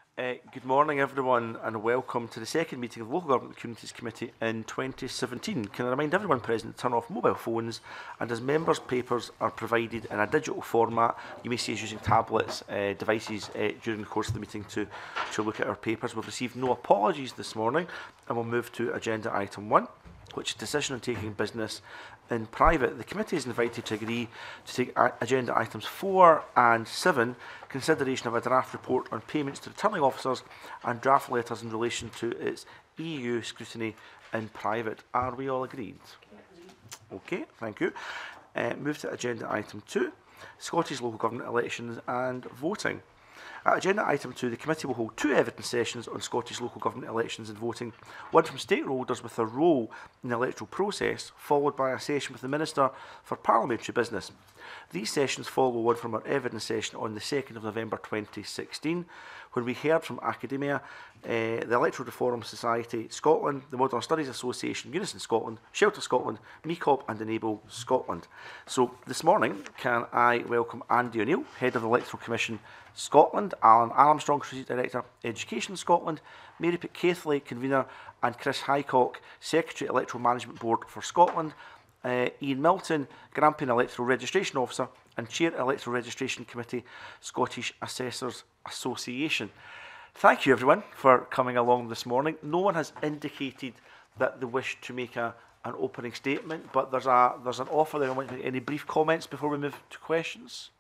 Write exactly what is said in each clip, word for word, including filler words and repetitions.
Uh, good morning everyone and welcome to the second meeting of the Local Government Communities Committee in twenty seventeen. Can I remind everyone present to turn off mobile phones, and as members' papers are provided in a digital format, you may see us using tablets, uh, devices uh, during the course of the meeting to, to look at our papers. We've received no apologies this morning and we'll move to agenda item one, which is decision on taking business in private. The committee is invited to agree to take agenda items four and seven, consideration of a draft report on payments to returning officers and draft letters in relation to its E U scrutiny in private. Are we all agreed? Okay, thank you. Uh, move to agenda item two, Scottish local government elections and voting. At agenda item two, the committee will hold two evidence sessions on Scottish local government elections and voting, one from stakeholders with a role in the electoral process, followed by a session with the Minister for Parliamentary Business. These sessions follow one from our evidence session on the second of November twenty sixteen, when we heard from academia, uh, the Electoral Reform Society Scotland, the Modern Studies Association, Unison Scotland, Shelter Scotland, M E C O P and Enable Scotland. So this morning, can I welcome Andy O'Neill, Head of the Electoral Commission Scotland, Alan Armstrong, Strategic Director, Education Scotland, Mary Pitt-Caithley, Convener, and Chris Highcock, Secretary, Electoral Management Board for Scotland, uh, Ian Milton, Grampian Electoral Registration Officer, and Chair, Electoral Registration Committee, Scottish Assessors Association. Thank you everyone for coming along this morning. No one has indicated that they wish to make a, an opening statement, but there's, a, there's an offer there. Any brief comments before we move to questions?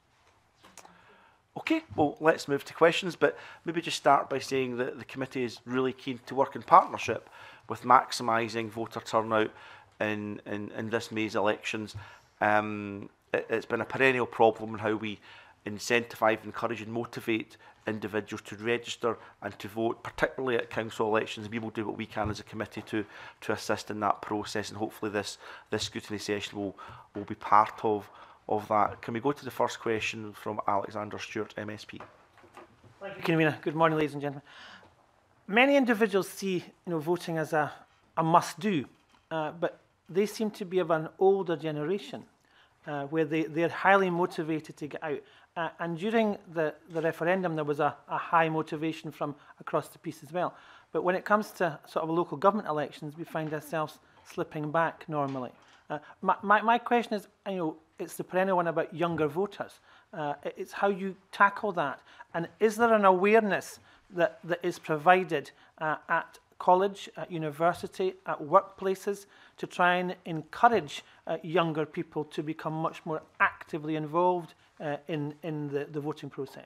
Okay, well, let's move to questions, but maybe just start by saying that the committee is really keen to work in partnership with maximising voter turnout in, in, in this May's elections. Um, it, it's been a perennial problem in how we incentivise, encourage and motivate individuals to register and to vote, particularly at council elections, and we will do what we can as a committee to, to assist in that process, and hopefully this, this scrutiny session will, will be part of of that. Can we go to the first question from Alexander Stewart, M S P? Thank you, Convener. Good morning, ladies and gentlemen. Many individuals see you know, voting as a, a must-do, uh, but they seem to be of an older generation, uh, where they, they're highly motivated to get out. Uh, and during the, the referendum, there was a, a high motivation from across the piece as well. But when it comes to sort of local government elections, we find ourselves slipping back normally. Uh, my, my, my question is, you know, it's the perennial one about younger voters. Uh, it's how you tackle that. And is there an awareness that, that is provided uh, at college, at university, at workplaces to try and encourage uh, younger people to become much more actively involved uh, in, in the, the voting process?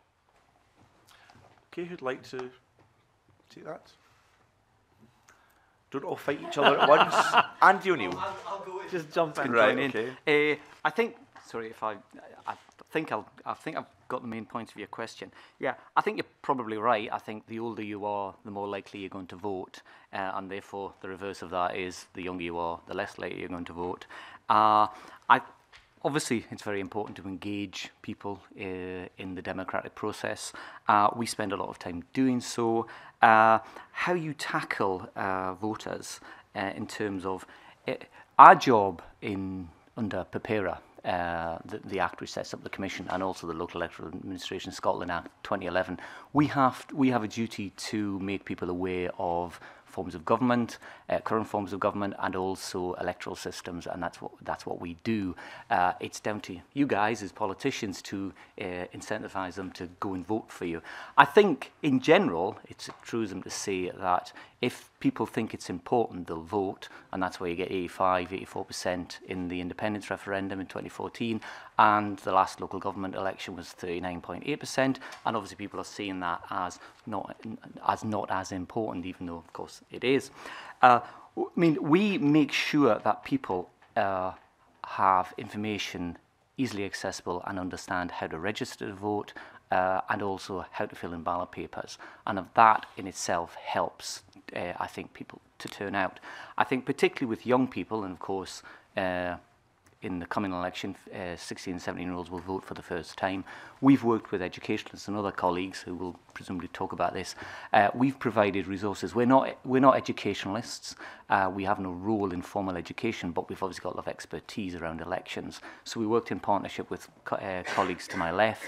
Okay, who'd like to take that? Don't all fight each other at once. Andy O'Neill. I'll, I'll go just jump in. Right, in. Okay. Uh, I think. Sorry, if I, I think I'll. I think I've got the main points of your question. Yeah, I think you're probably right. I think the older you are, the more likely you're going to vote, uh, and therefore the reverse of that is the younger you are, the less likely you're going to vote. Uh, I. Obviously, it's very important to engage people uh, in the democratic process. Uh, we spend a lot of time doing so. Uh, how you tackle uh, voters uh, in terms of uh, our job in under PEPERA, uh, the, the Act which sets up the Commission, and also the Local Electoral Administration Scotland Act twenty eleven, we have we have a duty to make people aware of forms of government, uh, current forms of government, and also electoral systems, and that's what that's what we do. Uh, it's down to you guys as politicians to uh, incentivize them to go and vote for you. I think, in general, it's a truism to say that if people think it's important, they'll vote, and that's why you get eighty-five, eighty-four percent in the independence referendum in twenty fourteen, and the last local government election was thirty-nine point eight percent, and obviously people are seeing that as not as not as important, even though, of course, it is. Uh, I mean, we make sure that people uh, have information easily accessible and understand how to register to vote, uh, and also how to fill in ballot papers. And of that in itself helps, uh, I think, people to turn out. I think particularly with young people, and of course, uh, in the coming election, uh, sixteen and seventeen year olds will vote for the first time. We've worked with educationalists and other colleagues who will presumably talk about this. Uh, we've provided resources. We're not, we're not educationalists. Uh, we have no role in formal education, but we've obviously got a lot of expertise around elections. So we worked in partnership with co uh, colleagues to my left,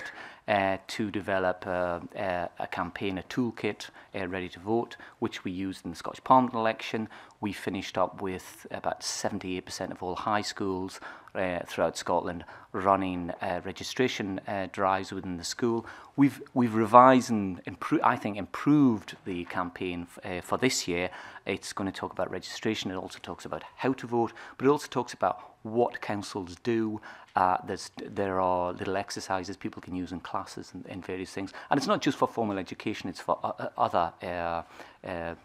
uh, to develop uh, uh, a campaign, a toolkit, uh, ready to vote, which we used in the Scottish Parliament election. We finished up with about seventy-eight percent of all high schools uh, throughout Scotland running uh, registration uh, drives within the school. We've we've revised and improved, I think, improved the campaign uh, for this year. It's going to talk about registration. It also talks about how to vote, but it also talks about what councils do. Uh, there's, there are little exercises people can use in classes and, and various things. And it's not just for formal education, it's for uh, other uh, uh,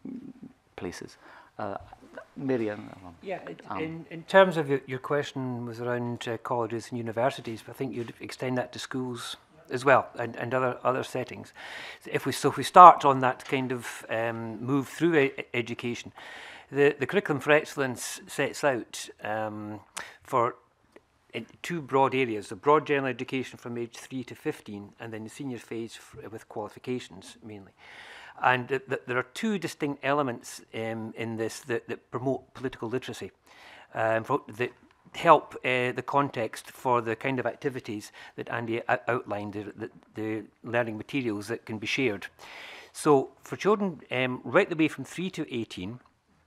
places. Uh, Miriam? Yeah, it, um, in, in terms of your, your question was around uh, colleges and universities, but I think you'd extend that to schools as well, and, and other other settings. So if we so if we start on that kind of um, move through e education, the the curriculum for excellence sets out um, for in two broad areas: the broad general education from age three to fifteen, and then the senior phase f with qualifications mainly. And th th there are two distinct elements um, in this that, that promote political literacy, um, for, that help uh, the context for the kind of activities that Andy outlined, the, the, the learning materials that can be shared. So for children um, right the way from three to eighteen,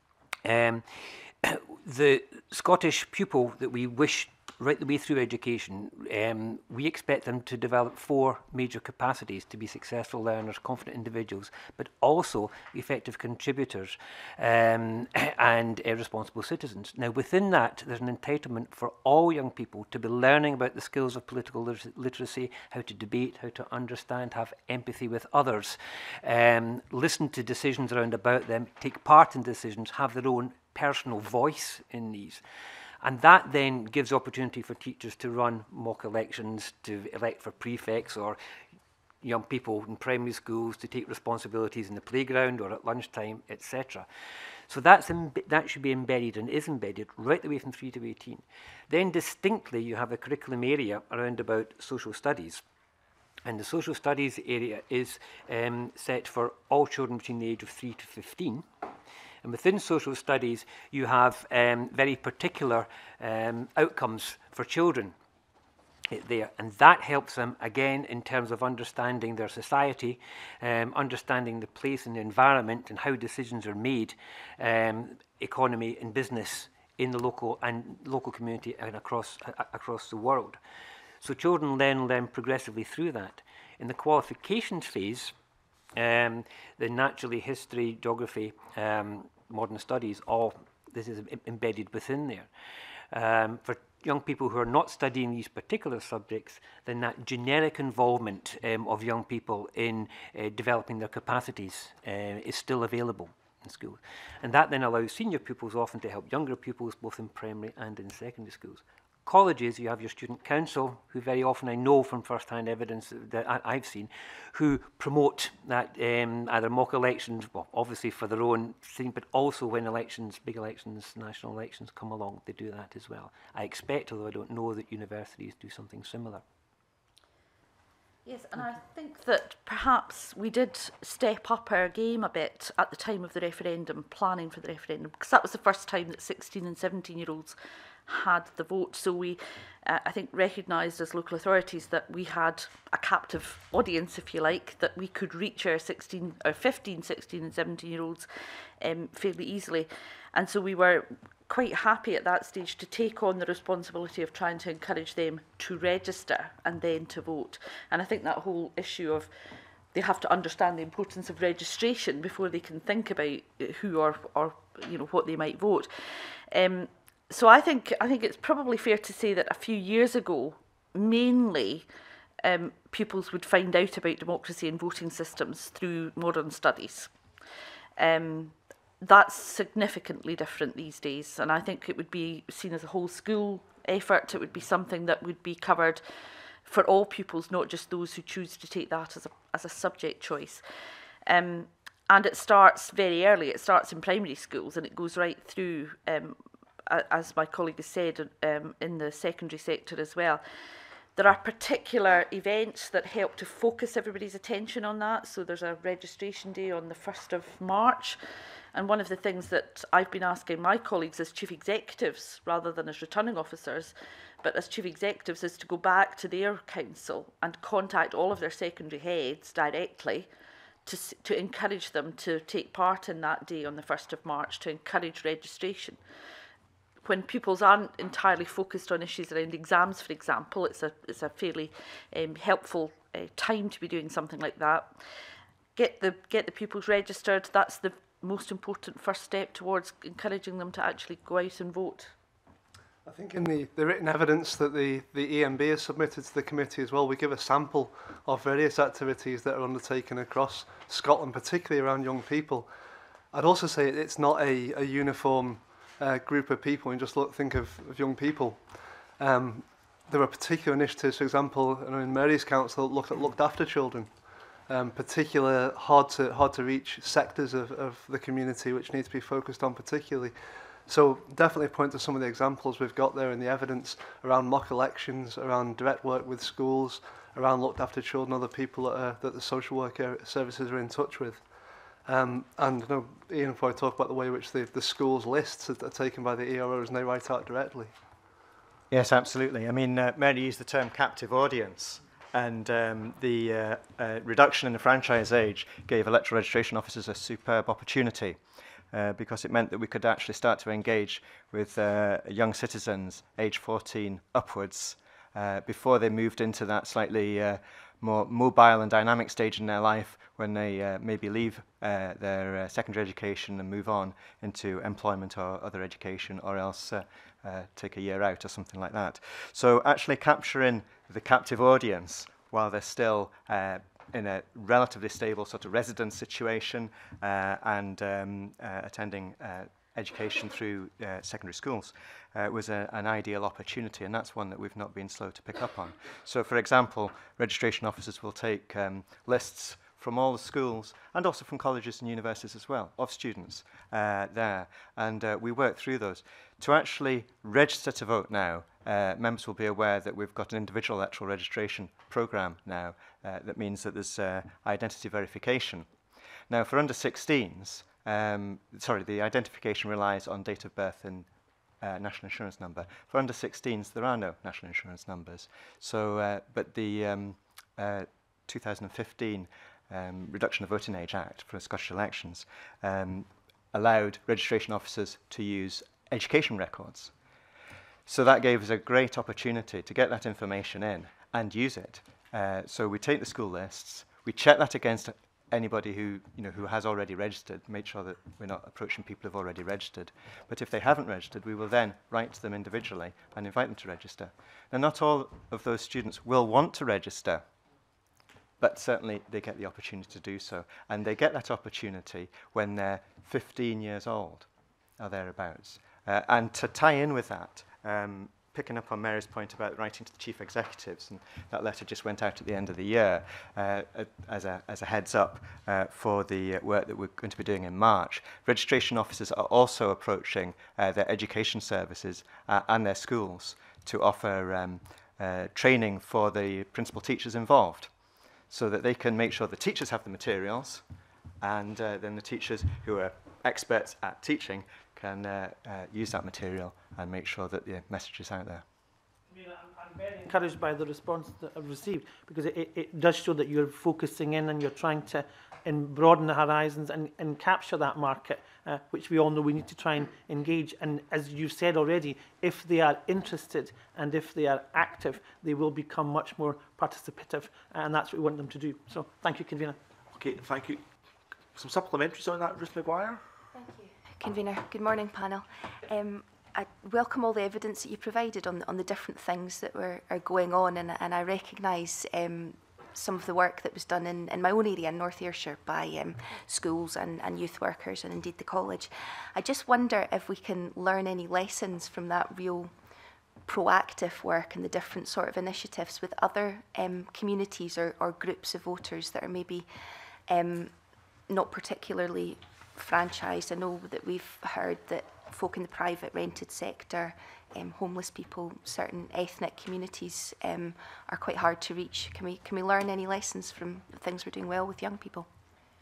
um, the Scottish pupil that we wish right the way through education, um, we expect them to develop four major capacities to be successful learners, confident individuals, but also effective contributors um, and uh, responsible citizens. Now, within that, there's an entitlement for all young people to be learning about the skills of political liter literacy, how to debate, how to understand, have empathy with others, um, listen to decisions around about them, take part in decisions, have their own personal voice in these. And that then gives opportunity for teachers to run mock elections, to elect for prefects, or young people in primary schools to take responsibilities in the playground or at lunchtime, et cetera. So that's that should be embedded and is embedded right the way from three to eighteen. Then distinctly you have a curriculum area around about social studies. And the social studies area is um, set for all children between the age of three to fifteen. And within social studies, you have um, very particular um, outcomes for children there. And that helps them, again, in terms of understanding their society, um, understanding the place and the environment and how decisions are made, um, economy and business in the local and local community and across, uh, across the world. So children then learn progressively through that. In the qualifications phase, Um, the naturally history, geography, um, modern studies, all this is embedded within there. Um, for young people who are not studying these particular subjects, then that generic involvement um, of young people in uh, developing their capacities uh, is still available in school. And that then allows senior pupils often to help younger pupils, both in primary and in secondary schools. Colleges, you have your student council, who very often I know from first-hand evidence that I, I've seen, who promote that um, either mock elections, well, obviously for their own thing, but also when elections, big elections, national elections come along, they do that as well. I expect, although I don't know, that universities do something similar. Yes, and I think that perhaps we did step up our game a bit at the time of the referendum, planning for the referendum, because that was the first time that sixteen and seventeen year olds had the vote. So we, uh, I think, recognised as local authorities that we had a captive audience, if you like, that we could reach our sixteen, or fifteen, sixteen and seventeen year olds um, fairly easily. And so we were quite happy at that stage to take on the responsibility of trying to encourage them to register and then to vote. And I think that whole issue of they have to understand the importance of registration before they can think about who or, or you know, what they might vote. Um, so I think I think it's probably fair to say that a few years ago, mainly um, pupils would find out about democracy and voting systems through modern studies. Um, that's significantly different these days, and I think it would be seen as a whole school effort. It would be something that would be covered for all pupils, not just those who choose to take that as a, as a subject choice. Um, and it starts very early. It starts in primary schools and it goes right through, um, as my colleague has said, um, in the secondary sector as well. There are particular events that help to focus everybody's attention on that. So there's a registration day on the first of March. And one of the things that I've been asking my colleagues as chief executives, rather than as returning officers, but as chief executives is to go back to their council and contact all of their secondary heads directly to, to encourage them to take part in that day on the first of March, to encourage registration. When pupils aren't entirely focused on issues around exams, for example, it's a, it's a fairly um, helpful uh, time to be doing something like that. Get the, get the pupils registered. That's the most important first step towards encouraging them to actually go out and vote. I think in the, the written evidence that the, the E M B has submitted to the committee as well, we give a sample of various activities that are undertaken across Scotland, particularly around young people. I'd also say it's not a, a uniform uh, group of people, and just look, think of, of young people. Um, there are particular initiatives, for example, in Mary's council, that look at looked after children. Um, particular hard to hard to reach sectors of, of the community which need to be focused on particularly. So definitely point to some of the examples we've got there in the evidence around mock elections, around direct work with schools, around looked after children, other people that, are, that the social work services are in touch with. Um, and you know, Ian, before I talk about the way in which the, the schools lists are, are taken by the E R Os and they write out directly. Yes, absolutely. I mean, uh, Mary used the term captive audience. And um, the uh, uh, reduction in the franchise age gave electoral registration officers a superb opportunity uh, because it meant that we could actually start to engage with uh, young citizens age fourteen upwards uh, before they moved into that slightly uh, more mobile and dynamic stage in their life when they uh, maybe leave uh, their uh, secondary education and move on into employment or other education, or else uh, uh, take a year out or something like that. So actually capturing the captive audience while they're still uh, in a relatively stable sort of residence situation uh, and um, uh, attending uh, education through uh, secondary schools uh, was a, an ideal opportunity, and that's one that we've not been slow to pick up on. So, for example, registration officers will take um, lists from all the schools and also from colleges and universities as well of students uh, there, and uh, we work through those. To actually register to vote now, uh, members will be aware that we've got an individual electoral registration programme now uh, that means that there's uh, identity verification. Now for under sixteens, um, sorry, the identification relies on date of birth and uh, national insurance number. For under sixteens, there are no national insurance numbers. So, uh, but the um, uh, two thousand fifteen Um, Reduction of Voting Age Act for Scottish elections um, allowed registration officers to use education records. So that gave us a great opportunity to get that information in and use it. Uh, so we take the school lists, we check that against anybody who, you know, who has already registered, make sure that we're not approaching people who've already registered. But if they haven't registered, we will then write to them individually and invite them to register. Now, not all of those students will want to register, but certainly they get the opportunity to do so. And they get that opportunity when they're fifteen years old, or thereabouts. Uh, and to tie in with that, um, picking up on Mary's point about writing to the chief executives, and that letter just went out at the end of the year uh, as, a, as a heads up uh, for the work that we're going to be doing in March. Registration officers are also approaching uh, their education services uh, and their schools to offer um, uh, training for the principal teachers involved, so that they can make sure the teachers have the materials, and uh, then the teachers who are experts at teaching can uh, uh, use that material and make sure that the message is out there. I mean, I'm, I'm very encouraged by the response that I've received, because it, it, it does show that you're focusing in and you're trying to and broaden the horizons and, and capture that market, uh, which we all know we need to try and engage. And as you've said already, if they are interested and if they are active, they will become much more participative, and that's what we want them to do. So thank you, Convener. Okay, thank you. Some supplementaries on that, Ruth Maguire? Thank you, Convener. Good morning, panel. Um, I welcome all the evidence that you provided on, on the different things that were, are going on, and, and I recognise um, some of the work that was done in, in my own area in North Ayrshire by um, schools and, and youth workers, and indeed the college. I just wonder if we can learn any lessons from that real proactive work and the different sort of initiatives with other um, communities or, or groups of voters that are maybe um, not particularly franchised. I know that we've heard that folk in the private rented sector, um, homeless people, certain ethnic communities um, are quite hard to reach. Can we, can we learn any lessons from the things we're doing well with young people?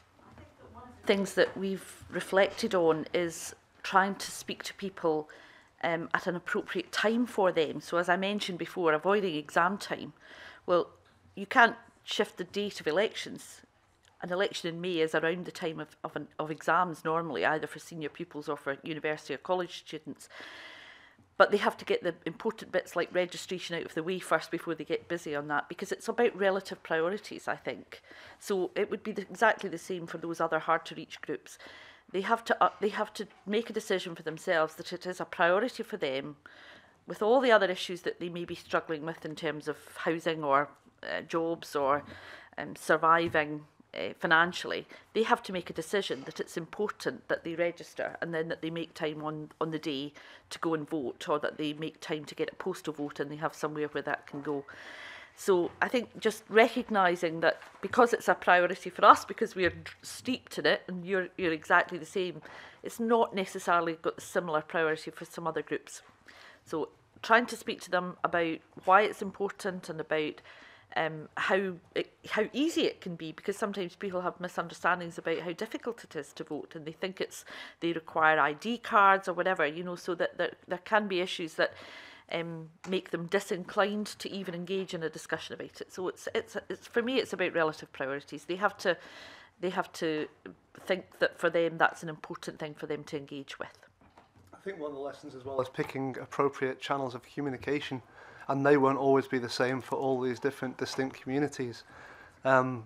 Things that we've reflected on is trying to speak to people um, at an appropriate time for them. So as I mentioned before, avoiding exam time. Well, you can't shift the date of elections. An election in May is around the time of, of, an, of exams normally, either for senior pupils or for university or college students. But they have to get the important bits like registration out of the way first before they get busy on that, because it's about relative priorities, I think. So it would be the, exactly the same for those other hard-to-reach groups. They have to uh, they have to make a decision for themselves that it is a priority for them, with all the other issues that they may be struggling with in terms of housing or uh, jobs or um, surviving uh, financially. They have to make a decision that it's important that they register, and then that they make time on, on the day to go and vote, or that they make time to get a postal vote and they have somewhere where that can go. So I think just recognising that because it's a priority for us, because we are steeped in it, and you're, you're exactly the same, it's not necessarily got a similar priority for some other groups. So trying to speak to them about why it's important and about um, how it, how easy it can be, because sometimes people have misunderstandings about how difficult it is to vote, and they think it's they require I D cards or whatever, you know, so that there, there can be issues that um, make them disinclined to even engage in a discussion about it. So it's it's it's for me it's about relative priorities. They have to they have to think that for them that's an important thing for them to engage with. I think one of the lessons as well is picking appropriate channels of communication, and they won't always be the same for all these different distinct communities. Um,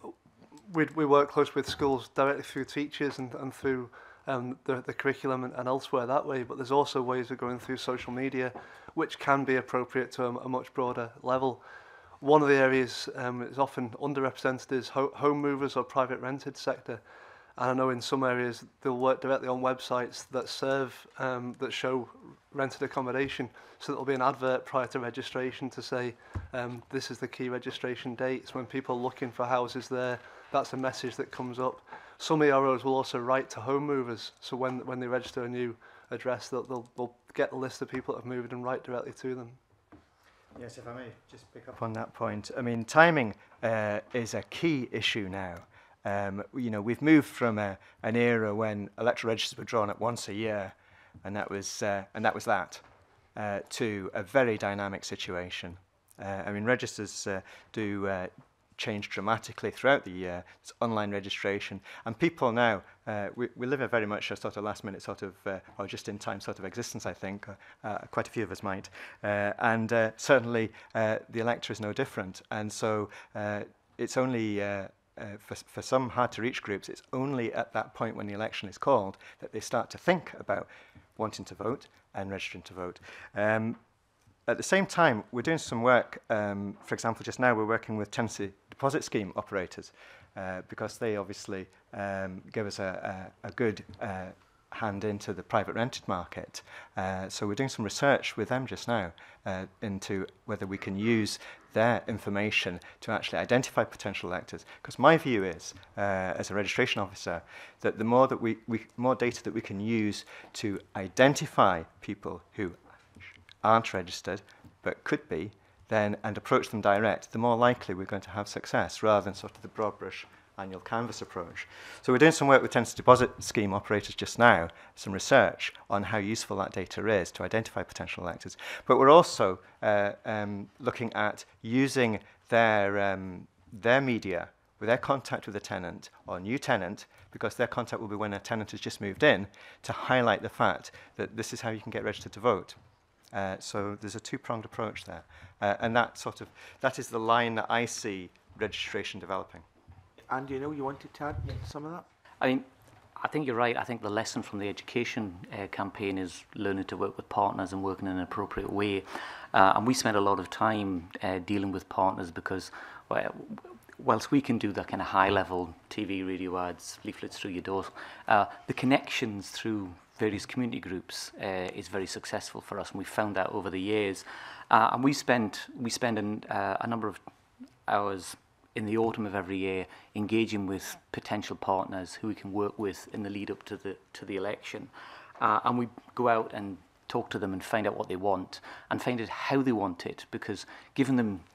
we, we work close with schools directly through teachers and, and through um, the, the curriculum and, and elsewhere that way, but there's also ways of going through social media which can be appropriate to a, a much broader level. One of the areas um, that is often underrepresented is ho home movers or private rented sector. And I know in some areas they'll work directly on websites that serve, um, that show rented accommodation. So there'll be an advert prior to registration to say, um, this is the key registration dates. When people are looking for houses there, that's a message that comes up. Some E R Os will also write to home movers. So when, when they register a new address, they'll, they'll, they'll get a list of people that have moved and write directly to them. Yes, if I may just pick up on that point. I mean, timing uh, is a key issue now. Um, you know, we've moved from a, an era when electoral registers were drawn up once a year, and that was uh, and that was that, uh, to a very dynamic situation. Uh, I mean, registers uh, do uh, change dramatically throughout the year. It's online registration, and people now uh, we, we live a very much a sort of last-minute sort of uh, or just-in-time sort of existence. I think uh, uh, quite a few of us might, uh, and uh, certainly uh, the elector is no different. And so uh, it's only. Uh, Uh, for, for some hard-to-reach groups, it's only at that point when the election is called that they start to think about wanting to vote and registering to vote. Um, at the same time, we're doing some work. Um, for example, just now we're working with tenancy deposit scheme operators uh, because they obviously um, give us a, a, a good uh, hand into the private rented market. Uh, so we're doing some research with them just now uh, into whether we can use their information to actually identify potential electors. Because my view is, uh, as a registration officer, that the more that we, we more data that we can use to identify people who aren't registered but could be, then and approach them direct, the more likely we're going to have success, rather than sort of the broad brush annual canvas approach. So we're doing some work with tenancy deposit scheme operators just now, some research on how useful that data is to identify potential electors. But we're also uh, um, looking at using their, um, their media with their contact with the tenant or new tenant, because their contact will be when a tenant has just moved in, to highlight the fact that this is how you can get registered to vote. Uh, so there's a two-pronged approach there. Uh, and that sort of, that is the line that I see registration developing. Andy, I know you wanted to add some of that? I mean, I think you're right. I think the lesson from the education uh, campaign is learning to work with partners and working in an appropriate way. Uh, and we spend a lot of time uh, dealing with partners because, well, whilst we can do that kind of high-level T V, radio ads, leaflets through your door, uh, the connections through various community groups uh, is very successful for us, and we've found that over the years. Uh, and we spend we spend an, uh, a number of hours in the autumn of every year engaging with potential partners who we can work with in the lead up to the to the election, uh, and we go out and talk to them and find out what they want and find out how they want it, because giving them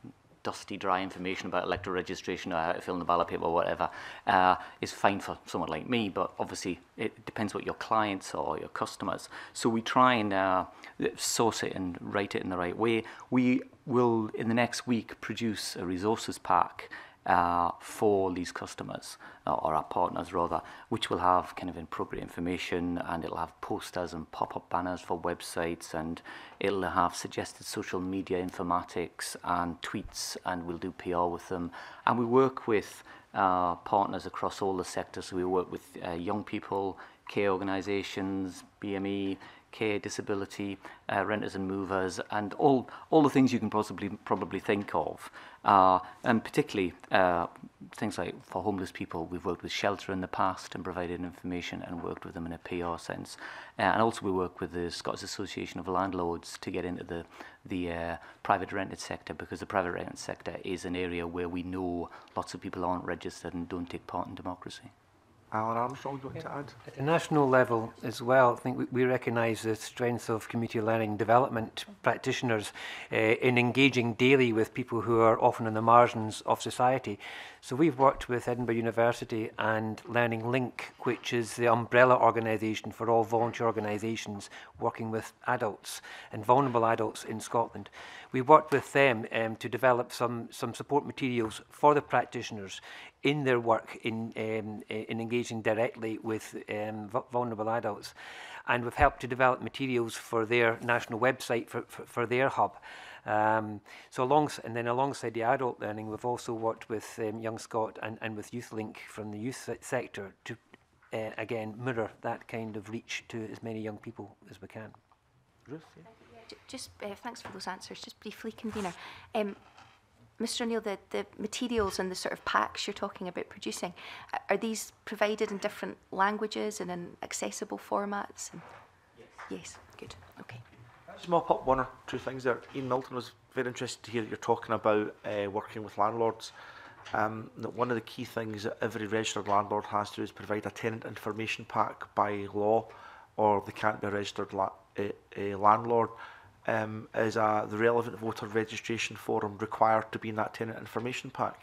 dusty, dry information about electoral registration or how to fill in the ballot paper or whatever uh, is fine for someone like me, but obviously it depends what your clients are or your customers. So we try and uh, source it and write it in the right way. We will, in the next week, produce a resources pack Uh, for these customers, uh, or our partners rather, which will have kind of appropriate information, and it'll have posters and pop-up banners for websites, and it'll have suggested social media informatics and tweets, and we'll do P R with them. And we work with uh, partners across all the sectors. So we work with uh, young people, care organisations, B M E, care, disability, uh, renters and movers, and all all the things you can possibly probably think of. Uh, and particularly uh, things like for homeless people, we've worked with Shelter in the past and provided information and worked with them in a P R sense. Uh, and also we work with the Scottish Association of Landlords to get into the, the uh, private rented sector, because the private rented sector is an area where we know lots of people aren't registered and don't take part in democracy. Alan Armstrong, do you want to add? At a national level as well, I think we, we recognise the strength of community learning development practitioners uh, in engaging daily with people who are often on the margins of society. So we've worked with Edinburgh University and Learning Link, which is the umbrella organisation for all volunteer organisations working with adults and vulnerable adults in Scotland. We worked with them um, to develop some, some support materials for the practitioners in their work in, um, in engaging directly with um, vulnerable adults. And we've helped to develop materials for their national website, for, for, for their hub. Um, so alongs and then alongside the adult learning, we've also worked with um, Young Scot and, and with YouthLink from the youth se sector to, uh, again, mirror that kind of reach to as many young people as we can. Ruth, yeah. Just uh, thanks for those answers. Just briefly, convener. Um, Mister O'Neill, the, the materials and the sort of packs you're talking about producing, are these provided in different languages and in accessible formats? And yes. Yes, good. Okay. Just mop up one or two things there. Ian Milton was very interested to hear that you're talking about uh, working with landlords. Um, that one of the key things that every registered landlord has to do is provide a tenant information pack by law, or they can't be a registered la uh, uh, landlord. Um, is uh, the relevant voter registration form required to be in that tenant information pack?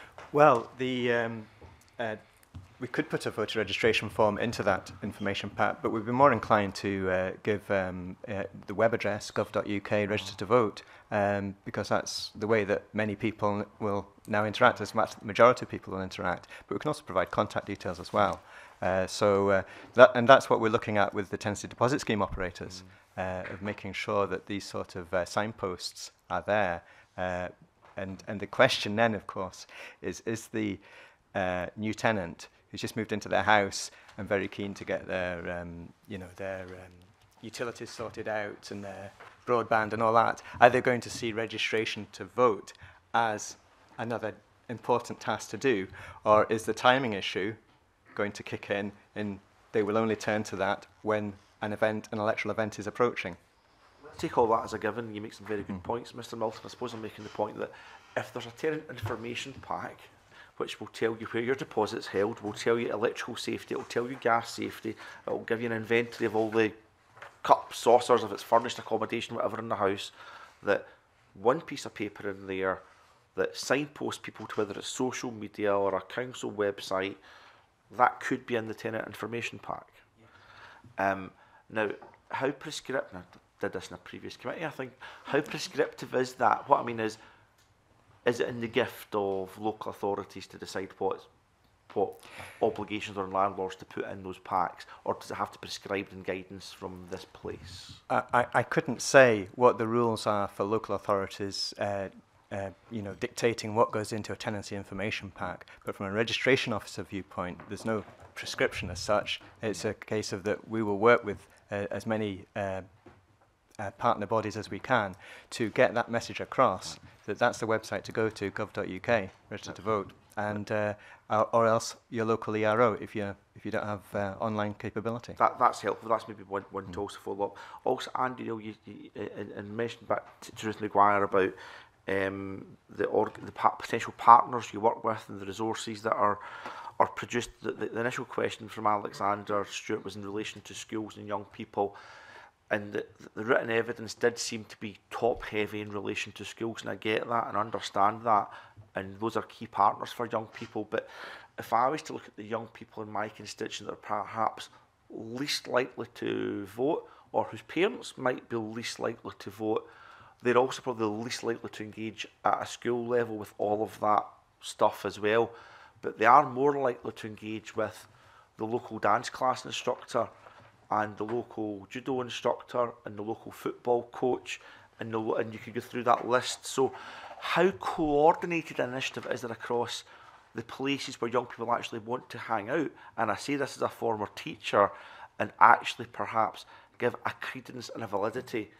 Well, the um, uh, we could put a voter registration form into that information pack, but we'd be more inclined to uh, give um, uh, the web address gov dot U K register to vote, um, because that's the way that many people will now interact, as much the majority of people will interact. But we can also provide contact details as well. Uh, so uh, that, and that's what we're looking at with the tenancy deposit scheme operators. Mm. Uh, of making sure that these sort of uh, signposts are there. Uh, and, and the question then, of course, is, is the uh, new tenant who's just moved into their house and very keen to get their, um, you know, their um, utilities sorted out and their broadband and all that, are they going to see registration to vote as another important task to do? Or is the timing issue going to kick in and they will only turn to that when an event, an electoral event is approaching? Take all that as a given. You make some very good Mm. points, Mister Milton. I suppose I'm making the point that if there's a tenant information pack which will tell you where your deposit's held, will tell you electrical safety, it will tell you gas safety, it will give you an inventory of all the cups, saucers, if it's furnished accommodation, whatever in the house, that one piece of paper in there that signposts people to whether it's social media or a council website, that could be in the tenant information pack. Yeah. Um, Now, how prescriptive, I did this in a previous committee, I think, how prescriptive is that? What I mean is, is it in the gift of local authorities to decide what, what obligations are on landlords to put in those packs, or does it have to be prescribed in guidance from this place? I, I, I couldn't say what the rules are for local authorities uh, uh, you know, dictating what goes into a tenancy information pack, but from a registration officer viewpoint, there's no prescription as such. It's a case of that we will work with uh, as many uh, uh, partner bodies as we can to get that message across, that that's the website to go to, gov dot U K, register to vote, and uh, or, or else your local E R O if you if you don't have uh, online capability. That, that's helpful. That's maybe one, one mm. to also follow up. Also, Andy, you know, you, you and, and mentioned back to, to Ruth Maguire about um, the, org the pa potential partners you work with and the resources that are are produced. The, the, the initial question from Alexander Stewart was in relation to schools and young people. and the, the written evidence did seem to be top heavy in relation to schools, and I get that and understand that, and those are key partners for young people. But if I was to look at the young people in my constituency that are perhaps least likely to vote, or whose parents might be least likely to vote, they're also probably the least likely to engage at a school level with all of that stuff as well. But they are more likely to engage with the local dance class instructor and the local judo instructor and the local football coach, and, the, and you could go through that list. So how coordinated an initiative is there across the places where young people actually want to hang out? And I say this as a former teacher, and actually perhaps give a credence and a validity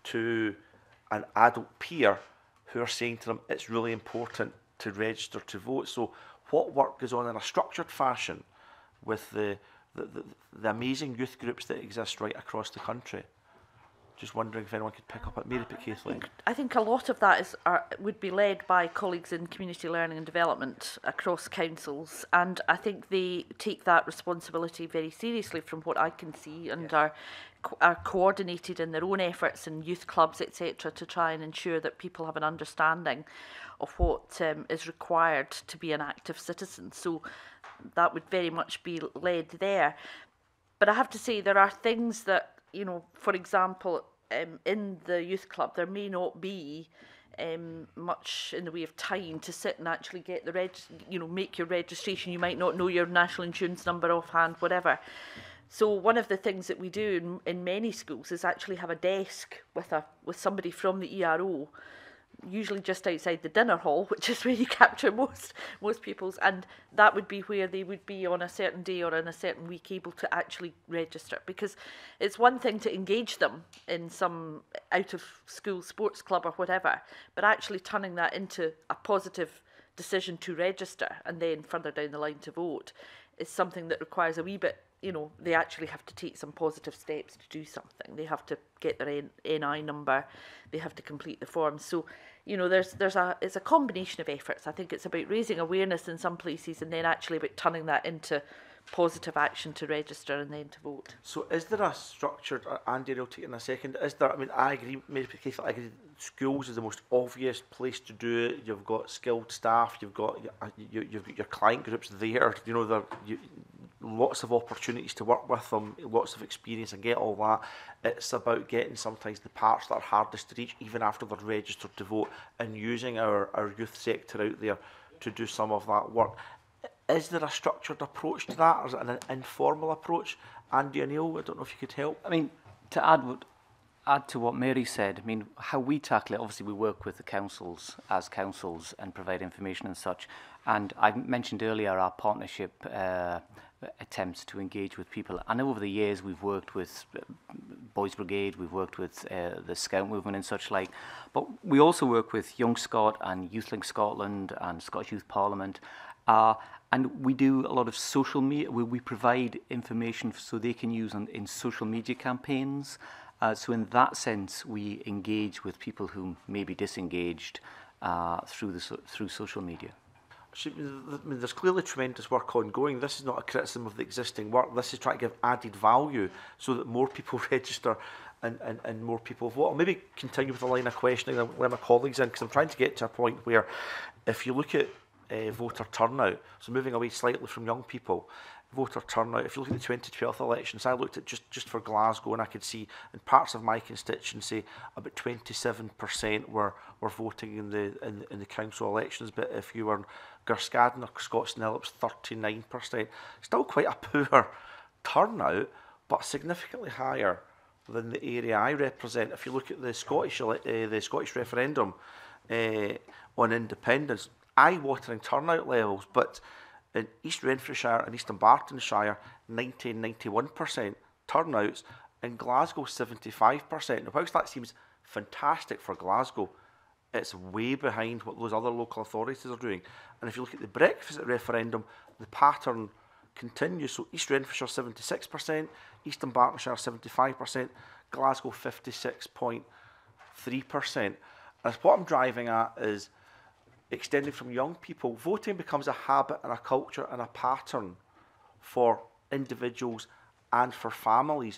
to an adult peer who are saying to them it's really important to register to vote. So what work goes on in a structured fashion with the, the, the, the amazing youth groups that exist right across the country? Just wondering if anyone could pick up at Mary Pitt-Caithley. I think a lot of that is are, would be led by colleagues in community learning and development across councils, and I think they take that responsibility very seriously from what I can see, and yeah. are are coordinated in their own efforts in youth clubs, et cetera, to try and ensure that people have an understanding of what um, is required to be an active citizen. So that would very much be led there. But I have to say there are things that, you know, for example, um, in the youth club, there may not be um, much in the way of time to sit and actually get the reg, you know, make your registration. You might not know your national insurance number offhand, whatever. So one of the things that we do in, in many schools is actually have a desk with a with somebody from the E R O, usually just outside the dinner hall, which is where you capture most most people's, and that would be where they would be on a certain day or in a certain week able to actually register. Because it's one thing to engage them in some out of school sports club or whatever, but actually turning that into a positive decision to register and then further down the line to vote is something that requires a wee bit, you know, they actually have to take some positive steps to do something. They have to get their N I number, they have to complete the forms. So, you know, there's there's a it's a combination of efforts. I think it's about raising awareness in some places and then actually about turning that into positive action to register and then to vote. So is there a structured, uh, Andy, I'll take it in a second, is there, I mean, I agree, Mary Pitt-Caithley, I agree, schools is the most obvious place to do it. You've got skilled staff, you've got, you, you've got your client groups there, you know, there you, lots of opportunities to work with them, lots of experience and get all that. It's about getting sometimes the parts that are hardest to reach, even after they're registered to vote, and using our, our youth sector out there to do some of that work. Is there a structured approach to that, or is it an informal approach? Andy O'Neill, I don't know if you could help. I mean, to add what, add to what Mary said, I mean, how we tackle it, obviously we work with the councils as councils and provide information and such. And I mentioned earlier our partnership uh, attempts to engage with people. And over the years we've worked with Boys Brigade, we've worked with uh, the Scout movement and such like. But we also work with Young Scot and YouthLink Scotland and Scottish Youth Parliament. Uh, and we do a lot of social media. We, we provide information so they can use on, in social media campaigns. Uh, so in that sense, we engage with people who may be disengaged uh, through the so, through social media. I mean, there's clearly tremendous work ongoing. This is not a criticism of the existing work. This is trying to give added value so that more people register and, and, and more people vote. I'll maybe continue with the line of questioning and let my colleagues in, because I'm trying to get to a point where if you look at uh, voter turnout, so moving away slightly from young people, voter turnout, if you look at the twenty twelve elections, I looked at just, just for Glasgow, and I could see in parts of my constituency about twenty-seven percent were, were voting in the, in, in the council elections, but if you were in Garscadden or Scotstoun, it was thirty-nine percent. Still quite a poor turnout, but significantly higher than the area I represent. If you look at the Scottish, uh, the Scottish referendum uh, on independence, eye-watering turnout levels, but in East Renfrewshire and East Dunbartonshire, ninety and ninety-one percent turnouts. In Glasgow, seventy-five percent. Now, whilst that seems fantastic for Glasgow, it's way behind what those other local authorities are doing. And if you look at the Brexit referendum, the pattern continues. So East Renfrewshire, seventy-six percent, East Dunbartonshire, seventy-five percent, Glasgow, fifty-six point three percent. And what I'm driving at is, extending from young people, voting becomes a habit and a culture and a pattern for individuals and for families.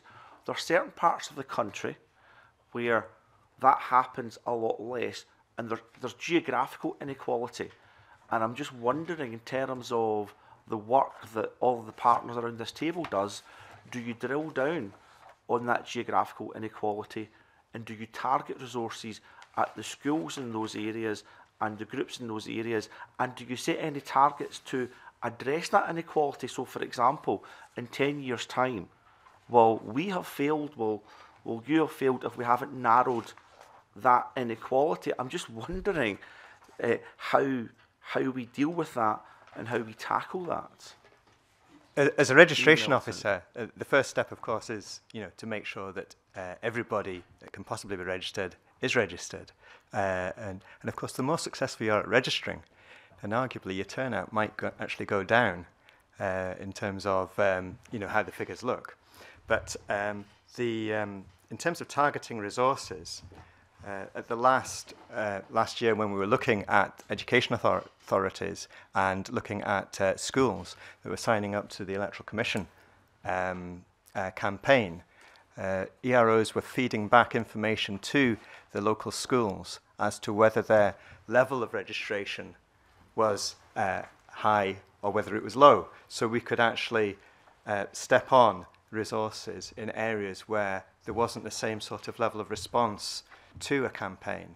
There are certain parts of the country where that happens a lot less, and there, there's geographical inequality. And I'm just wondering, in terms of the work that all of the partners around this table does, do you drill down on that geographical inequality, and do you target resources at the schools in those areas and the groups in those areas, and do you set any targets to address that inequality? So, for example, in ten years' time, will we have failed, will, will you have failed if we haven't narrowed that inequality? I'm just wondering uh, how, how we deal with that and how we tackle that. As a registration officer, uh, the first step, of course, is you know to make sure that uh, everybody that can possibly be registered is registered. Uh, and, and, of course, the more successful you are at registering, then arguably your turnout might go, actually go down uh, in terms of um, you know how the figures look. But um, the um, in terms of targeting resources, uh, at the last uh, last year when we were looking at education author authorities and looking at uh, schools that were signing up to the Electoral Commission um, uh, campaign, uh, E R Os were feeding back information to the local schools as to whether their level of registration was uh, high or whether it was low. So we could actually uh, step on resources in areas where there wasn't the same sort of level of response to a campaign.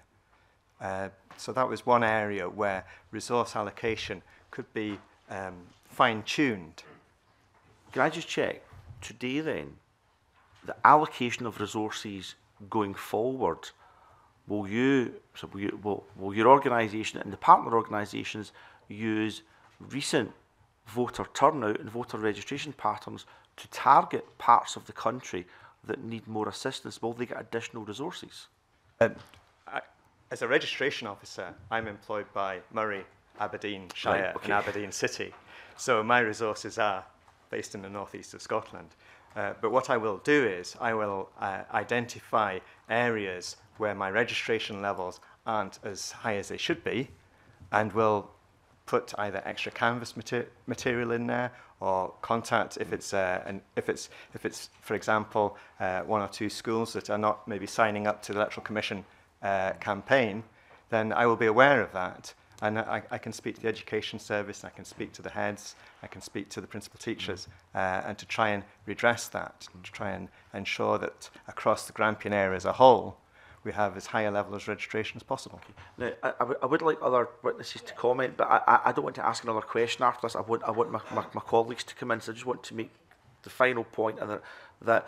Uh, so that was one area where resource allocation could be um, fine-tuned. Can I just check, today then, the allocation of resources going forward, will you, so will, you, will, will your organisation and the partner organisations use recent voter turnout and voter registration patterns to target parts of the country that need more assistance? Will they get additional resources? Um, I, as a registration officer, I'm employed by Murray, Aberdeen Shire Right, okay. and Aberdeen City. So my resources are based in the northeast of Scotland. Uh, but what I will do is I will uh, identify areas where my registration levels aren't as high as they should be, and will put either extra canvas mater material in there, or contact if it's uh, and if it's if it's for example uh, one or two schools that are not maybe signing up to the Electoral Commission uh, campaign, then I will be aware of that, and I, I can speak to the Education Service, and I can speak to the heads, I can speak to the principal teachers, uh, and to try and redress that, to try and ensure that across the Grampian area as a whole, we have as high a level of registration as possible. Now, I, I, I would like other witnesses to comment, but I, I don't want to ask another question after this. I want, I want my, my, my colleagues to come in, so I just want to make the final point, and that, that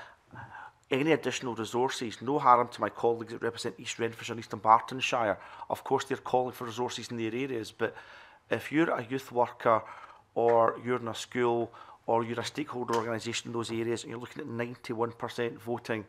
any additional resources, no harm to my colleagues that represent East Renfrewshire and Eastern Bartonshire. Of course, they're calling for resources in their areas, but if you're a youth worker, or you're in a school, or you're a stakeholder organisation in those areas, and you're looking at ninety-one percent voting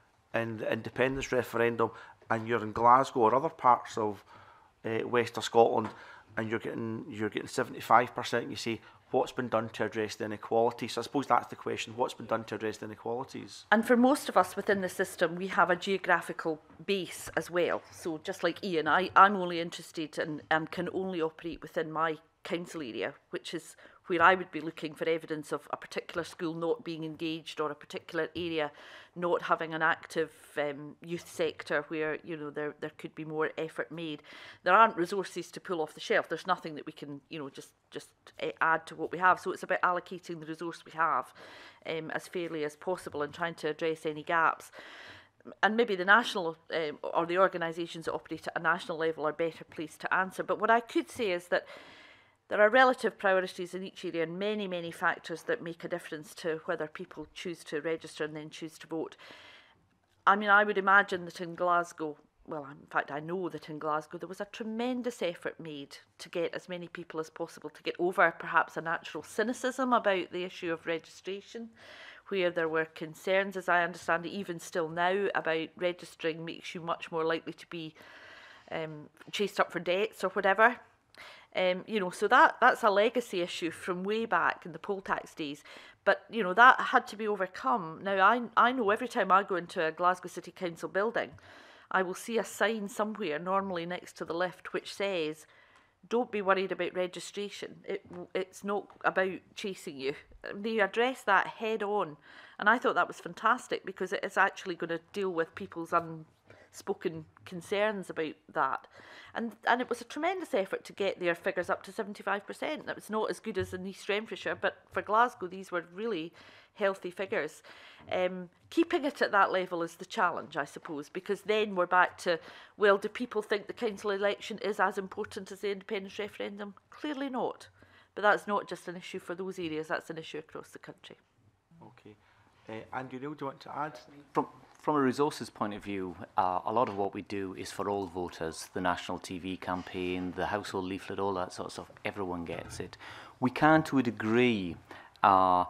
in the independence referendum, and you're in Glasgow or other parts of uh, West of Scotland, and you're getting you're getting seventy-five percent, you say, what's been done to address the inequality? So I suppose that's the question, what's been done to address the inequalities? And for most of us within the system, we have a geographical base as well. So just like Ian, I, I'm only interested in, and can only operate within my council area, which is where I would be looking for evidence of a particular school not being engaged, or a particular area not having an active um, youth sector where, you know, there, there could be more effort made. There aren't resources to pull off the shelf. There's nothing that we can, you know, just, just uh, add to what we have. So it's about allocating the resource we have um, as fairly as possible and trying to address any gaps. And maybe the national um, or the organisations that operate at a national level are better placed to answer. But what I could say is that there are relative priorities in each area, and many, many factors that make a difference to whether people choose to register and then choose to vote. I mean, I would imagine that in Glasgow, well, in fact, I know that in Glasgow, there was a tremendous effort made to get as many people as possible, to get over perhaps a natural cynicism about the issue of registration, where there were concerns, as I understand it, even still now, about registering makes you much more likely to be um, chased up for debts or whatever. Um, you know, so that that's a legacy issue from way back in the poll tax days. But, you know, that had to be overcome. Now, I, I know every time I go into a Glasgow City Council building, I will see a sign somewhere, normally next to the lift, which says, don't be worried about registration. It, it's not about chasing you. They address that head on. And I thought that was fantastic because it is actually going to deal with people's unspoken concerns about that. And and it was a tremendous effort to get their figures up to seventy-five percent. That was not as good as in East Renfrewshire, but for Glasgow, these were really healthy figures. Um, keeping it at that level is the challenge, I suppose, because then we're back to, well, do people think the council election is as important as the independence referendum? Clearly not. But that's not just an issue for those areas, that's an issue across the country. Okay. Uh, Andrew Neil, do you want to add? From, from a resources point of view, uh, a lot of what we do is for all voters. The national T V campaign, the household leaflet, all that sort of stuff, everyone gets it. We can, to a degree, uh,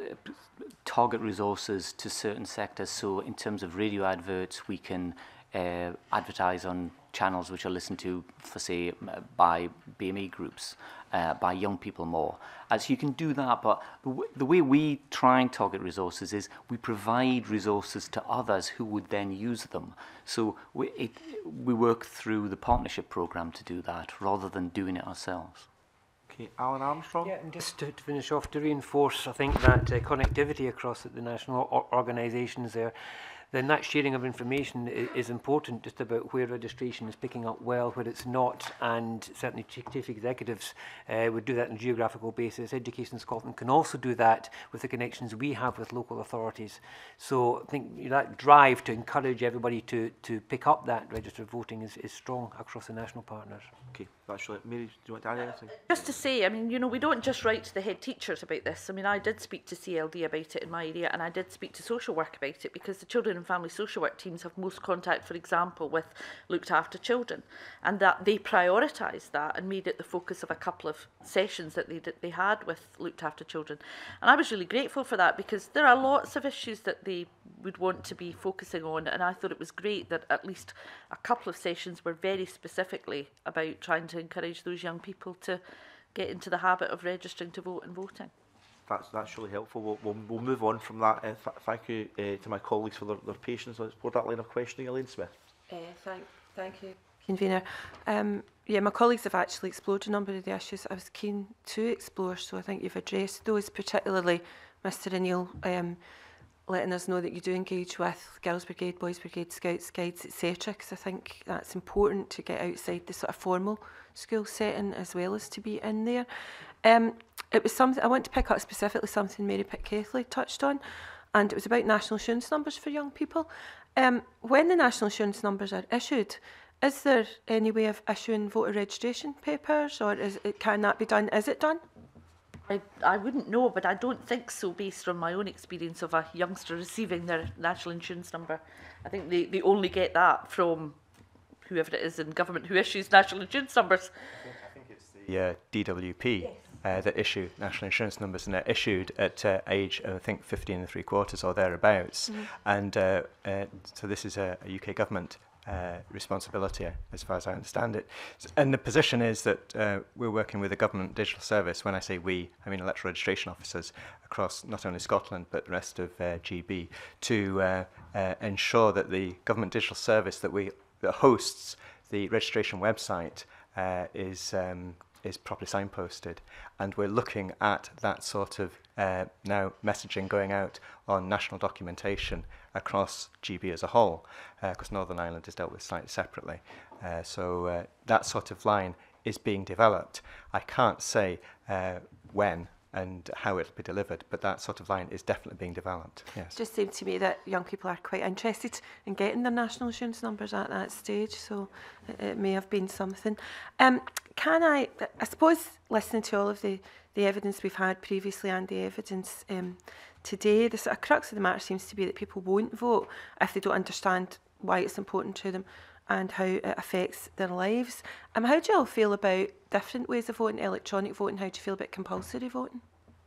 target resources to certain sectors. So in terms of radio adverts, we can uh, advertise on channels which are listened to, for say, by B M E groups, uh, by young people more. As so you can do that, but the, w the way we try and target resources is we provide resources to others who would then use them. So we, it, we work through the partnership programme to do that, rather than doing it ourselves. Okay, Alan Armstrong? Yeah, and just to, to finish off, to reinforce, I think, that uh, connectivity across the national or organisations there, then that sharing of information is, is important, just about where registration is picking up well, where it's not, and certainly chief executives uh, would do that on a geographical basis. Education Scotland can also do that with the connections we have with local authorities. So I think that drive to encourage everybody to, to pick up that registered voting is, is strong across the national partners. Okay, that's really, Mary, do you want to add anything? Just to say, I mean, you know, we don't just write to the head teachers about this. I mean, I did speak to C L D about it in my area, and I did speak to social work about it, because the children and family social work teams have most contact, for example, with looked after children, and that they prioritised that and made it the focus of a couple of sessions that they, they had with looked after children. And I was really grateful for that, because there are lots of issues that they would want to be focusing on, and I thought it was great that at least a couple of sessions were very specifically about trying to encourage those young people to get into the habit of registering to vote and voting. That's, that's really helpful. We'll, we'll, we'll move on from that. Uh, th thank you uh, to my colleagues for their, their patience. Let's explore that line of questioning. Elaine Smith. Uh, thank, thank you, Convener. Um, yeah, my colleagues have actually explored a number of the issues I was keen to explore, so I think you've addressed those, particularly Mr O'Neill, um, letting us know that you do engage with Girls Brigade, Boys Brigade, Scouts, Guides, et cetera, because I think that's important to get outside the sort of formal school setting as well as to be in there. Um, it was something I want to pick up specifically something Mary Pitt-Keithley touched on, and it was about national insurance numbers for young people. Um, when the national insurance numbers are issued, is there any way of issuing voter registration papers, or is it, can that be done? Is it done? I, I wouldn't know, but I don't think so, based on my own experience of a youngster receiving their national insurance number. I think they, they only get that from whoever it is in government who issues national insurance numbers. I think it's the uh, D W P yes. uh, that issue national insurance numbers, and they're issued at uh, age, uh, I think, fifteen and three quarters or thereabouts. Mm-hmm. And uh, uh, so this is a, a U K government Uh, responsibility, as far as I understand it. And the position is that uh, we're working with the government digital service. When I say we, I mean electoral registration officers across not only Scotland but the rest of uh, G B, to uh, uh, ensure that the government digital service that we that hosts the registration website uh, is um, is properly signposted, and we're looking at that sort of uh, now messaging going out on national documentation across G B as a whole, because uh, Northern Ireland is dealt with slightly separately. Uh, so uh, that sort of line is being developed. I can't say uh, when and how it'll be delivered, but that sort of line is definitely being developed. Yes. It just seemed to me that young people are quite interested in getting their national insurance numbers at that stage, so it, it may have been something. Um, can I, I suppose, listening to all of the, the evidence we've had previously and the evidence um, today, the sort of crux of the matter seems to be that people won't vote if they don't understand why it's important to them and how it affects their lives. Um, how do you all feel about different ways of voting, electronic voting? How do you feel about compulsory voting?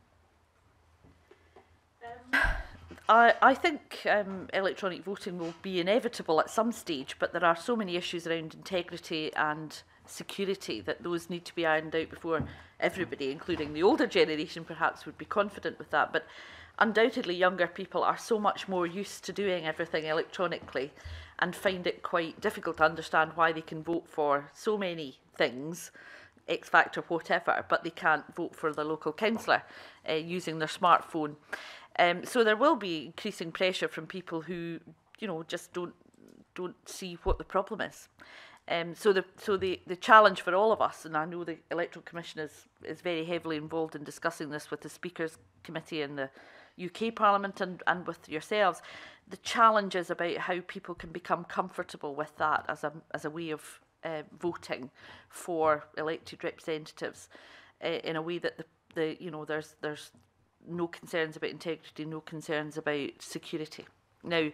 Um, I, I think um, electronic voting will be inevitable at some stage, but there are so many issues around integrity and security that those need to be ironed out before everybody, including the older generation, perhaps would be confident with that. But undoubtedly younger people are so much more used to doing everything electronically and find it quite difficult to understand why they can vote for so many things X Factor, whatever, but they can't vote for their local councillor uh, using their smartphone. Um, so there will be increasing pressure from people who, you know, just don't don't see what the problem is. Um, so the so the, the challenge for all of us, and I know the Electoral Commission is, is very heavily involved in discussing this with the Speakers Committee in the U K Parliament and, and with yourselves, the challenge is about how people can become comfortable with that as a, as a way of uh, voting for elected representatives uh, in a way that the, the you know there's there's no concerns about integrity, no concerns about security. Now,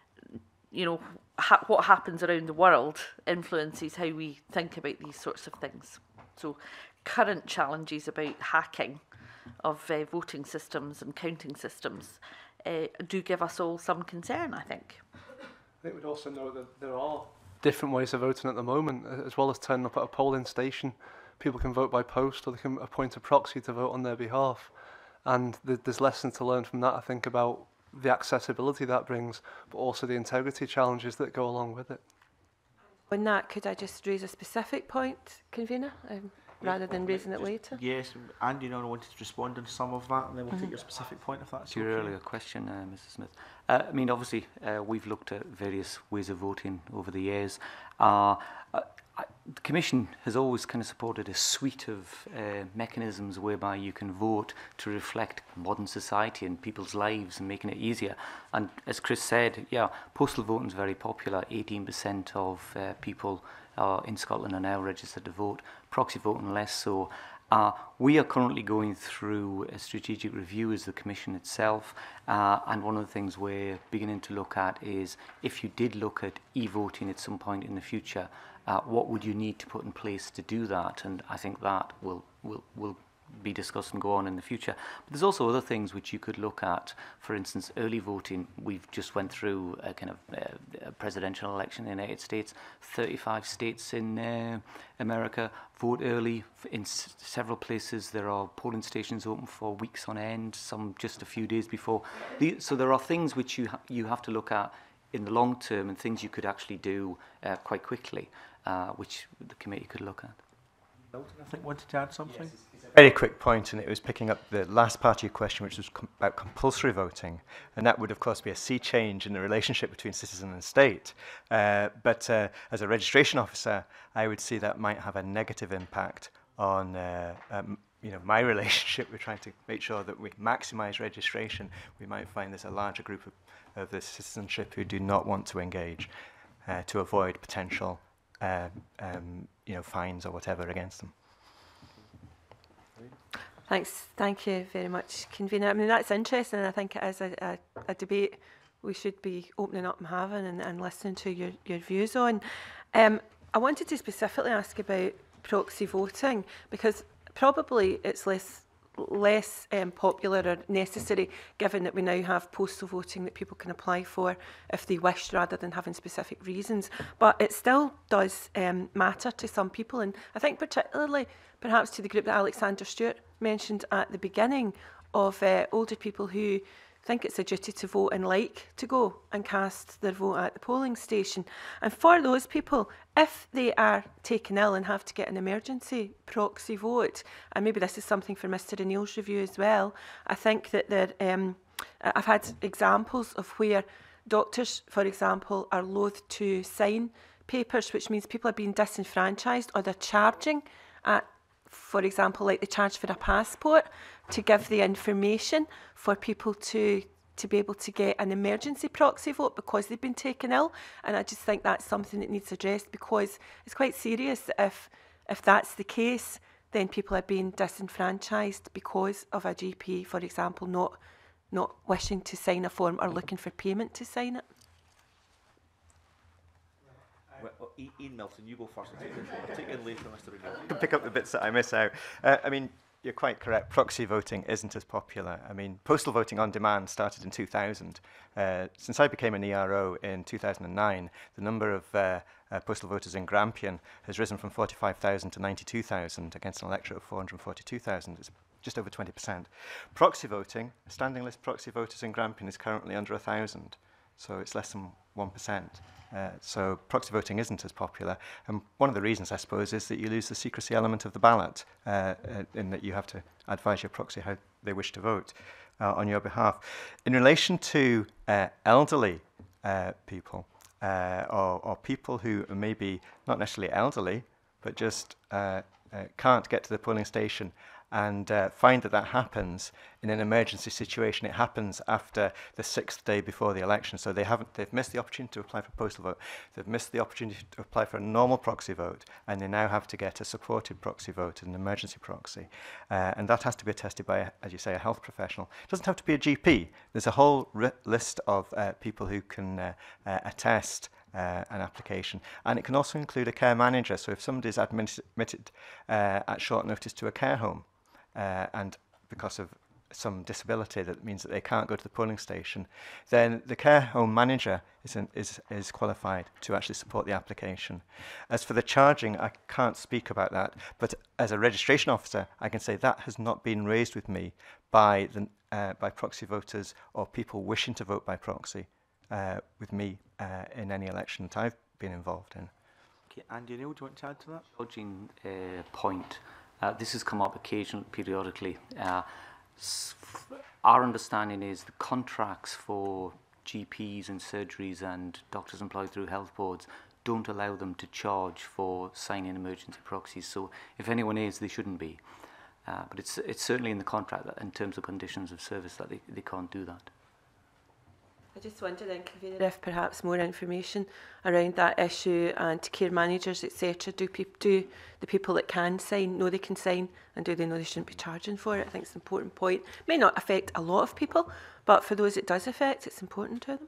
you know, ha what happens around the world influences how we think about these sorts of things. So current challenges about hacking of uh, voting systems and counting systems uh, do give us all some concern, I think. I think we'd also know that there are different ways of voting at the moment, as well as turning up at a polling station. People can vote by post, or they can appoint a proxy to vote on their behalf. And th there's lessons to learn from that, I think, about the accessibility that brings, but also the integrity challenges that go along with it. On that, could I just raise a specific point, Convener, um, rather than raising it later? Yes, Andy, you know, I wanted to respond on some of that, and then we'll Mm-hmm. take your specific point if that's To your okay. earlier question, uh, Missus Smith. Uh, I mean, obviously, uh, we've looked at various ways of voting over the years. Uh, uh, I, the Commission has always kind of supported a suite of uh, mechanisms whereby you can vote to reflect modern society and people's lives and making it easier. And as Chris said, yeah, postal voting is very popular. eighteen percent of uh, people uh, in Scotland are now registered to vote. Proxy voting less so. Uh, we are currently going through a strategic review as the Commission itself, uh, and one of the things we're beginning to look at is if you did look at e-voting at some point in the future, uh, what would you need to put in place to do that? And I think that will will will be discussed and go on in the future. But there's also other things which you could look at. For instance, early voting. We've just went through a kind of uh, a presidential election in the United States. thirty-five states in uh, America vote early. In s several places there are polling stations open for weeks on end, some just a few days before. The, so there are things which you, ha you have to look at in the long term, and things you could actually do uh, quite quickly, uh, which the committee could look at. Milton, I think, wanted to add something. Yes, it's a very quick point, and it was picking up the last part of your question, which was com about compulsory voting. And that would, of course, be a sea change in the relationship between citizen and state. Uh, but uh, as a registration officer, I would see that might have a negative impact on uh, um, you know, my relationship. We're trying to make sure that we maximise registration. We might find there's a larger group of, of the citizenship who do not want to engage uh, to avoid potential um, um, you know, fines or whatever against them. Thanks, thank you very much, Convener. I mean, that's interesting, and I think it is a, a, a debate we should be opening up and having and, and listening to your, your views on. Um, I wanted to specifically ask about proxy voting, because probably it's less less um, popular or necessary, given that we now have postal voting that people can apply for if they wish, rather than having specific reasons. But it still does um, matter to some people, and I think particularly perhaps to the group that Alexander Stewart mentioned at the beginning, of uh, older people who think it's a duty to vote and like to go and cast their vote at the polling station. And for those people, if they are taken ill and have to get an emergency proxy vote, and maybe this is something for Mr O'Neill's review as well, I think that there, um, I've had examples of where doctors, for example, are loath to sign papers, which means people are being disenfranchised, or they're charging at, for example, like the charge for a passport, to give the information for people to to be able to get an emergency proxy vote because they've been taken ill. And I just think that's something that needs addressed, because it's quite serious if if that's the case, then people are being disenfranchised because of a G P, for example, not not wishing to sign a form or looking for payment to sign it. Well, Ian Milton, you go first. I'll take it, I'll take it later, Mr O'Neill. Can pick up the bits that I miss out. Uh, I mean, you're quite correct. Proxy voting isn't as popular. I mean, postal voting on demand started in two thousand. Uh, since I became an E R O in two thousand nine, the number of uh, uh, postal voters in Grampian has risen from forty-five thousand to ninety-two thousand against an electorate of four hundred forty-two thousand. It's just over twenty percent. Proxy voting, standing list proxy voters in Grampian is currently under one thousand. So it's less than one percent. Uh, so proxy voting isn't as popular. And one of the reasons, I suppose, is that you lose the secrecy element of the ballot, uh, uh, in that you have to advise your proxy how they wish to vote uh, on your behalf. In relation to uh, elderly uh, people, uh, or, or people who are maybe not necessarily elderly, but just uh, uh, can't get to the polling station, and uh, find that that happens in an emergency situation. It happens after the sixth day before the election, so they haven't, they've missed the opportunity to apply for a postal vote, they've missed the opportunity to apply for a normal proxy vote, and they now have to get a supported proxy vote, an emergency proxy. Uh, and that has to be attested by, a, as you say, a health professional. It doesn't have to be a G P. There's a whole ri list of uh, people who can uh, uh, attest Uh, an application, and it can also include a care manager. So if somebody is admitted uh, at short notice to a care home, uh, and because of some disability that means that they can't go to the polling station, then the care home manager is, an, is, is qualified to actually support the application. As for the charging, I can't speak about that, but as a registration officer, I can say that has not been raised with me by, the, uh, by proxy voters or people wishing to vote by proxy uh, with me uh, in any election that I've been involved in. Okay, Andy Neil, do you want to add to that? Charging uh, point, uh, this has come up occasionally, periodically. Uh, Our understanding is the contracts for G Ps and surgeries and doctors employed through health boards don't allow them to charge for signing emergency proxies. So if anyone is, they shouldn't be. Uh, but it's it's certainly in the contract that in terms of conditions of service that they, they can't do that. I just wonder then, Convener, if perhaps more information around that issue and to care managers, et cetera. Do, peop do the people that can sign know they can sign, and do they know they shouldn't be charging for it? I think it's an important point. It may not affect a lot of people, but for those it does affect, it's important to them.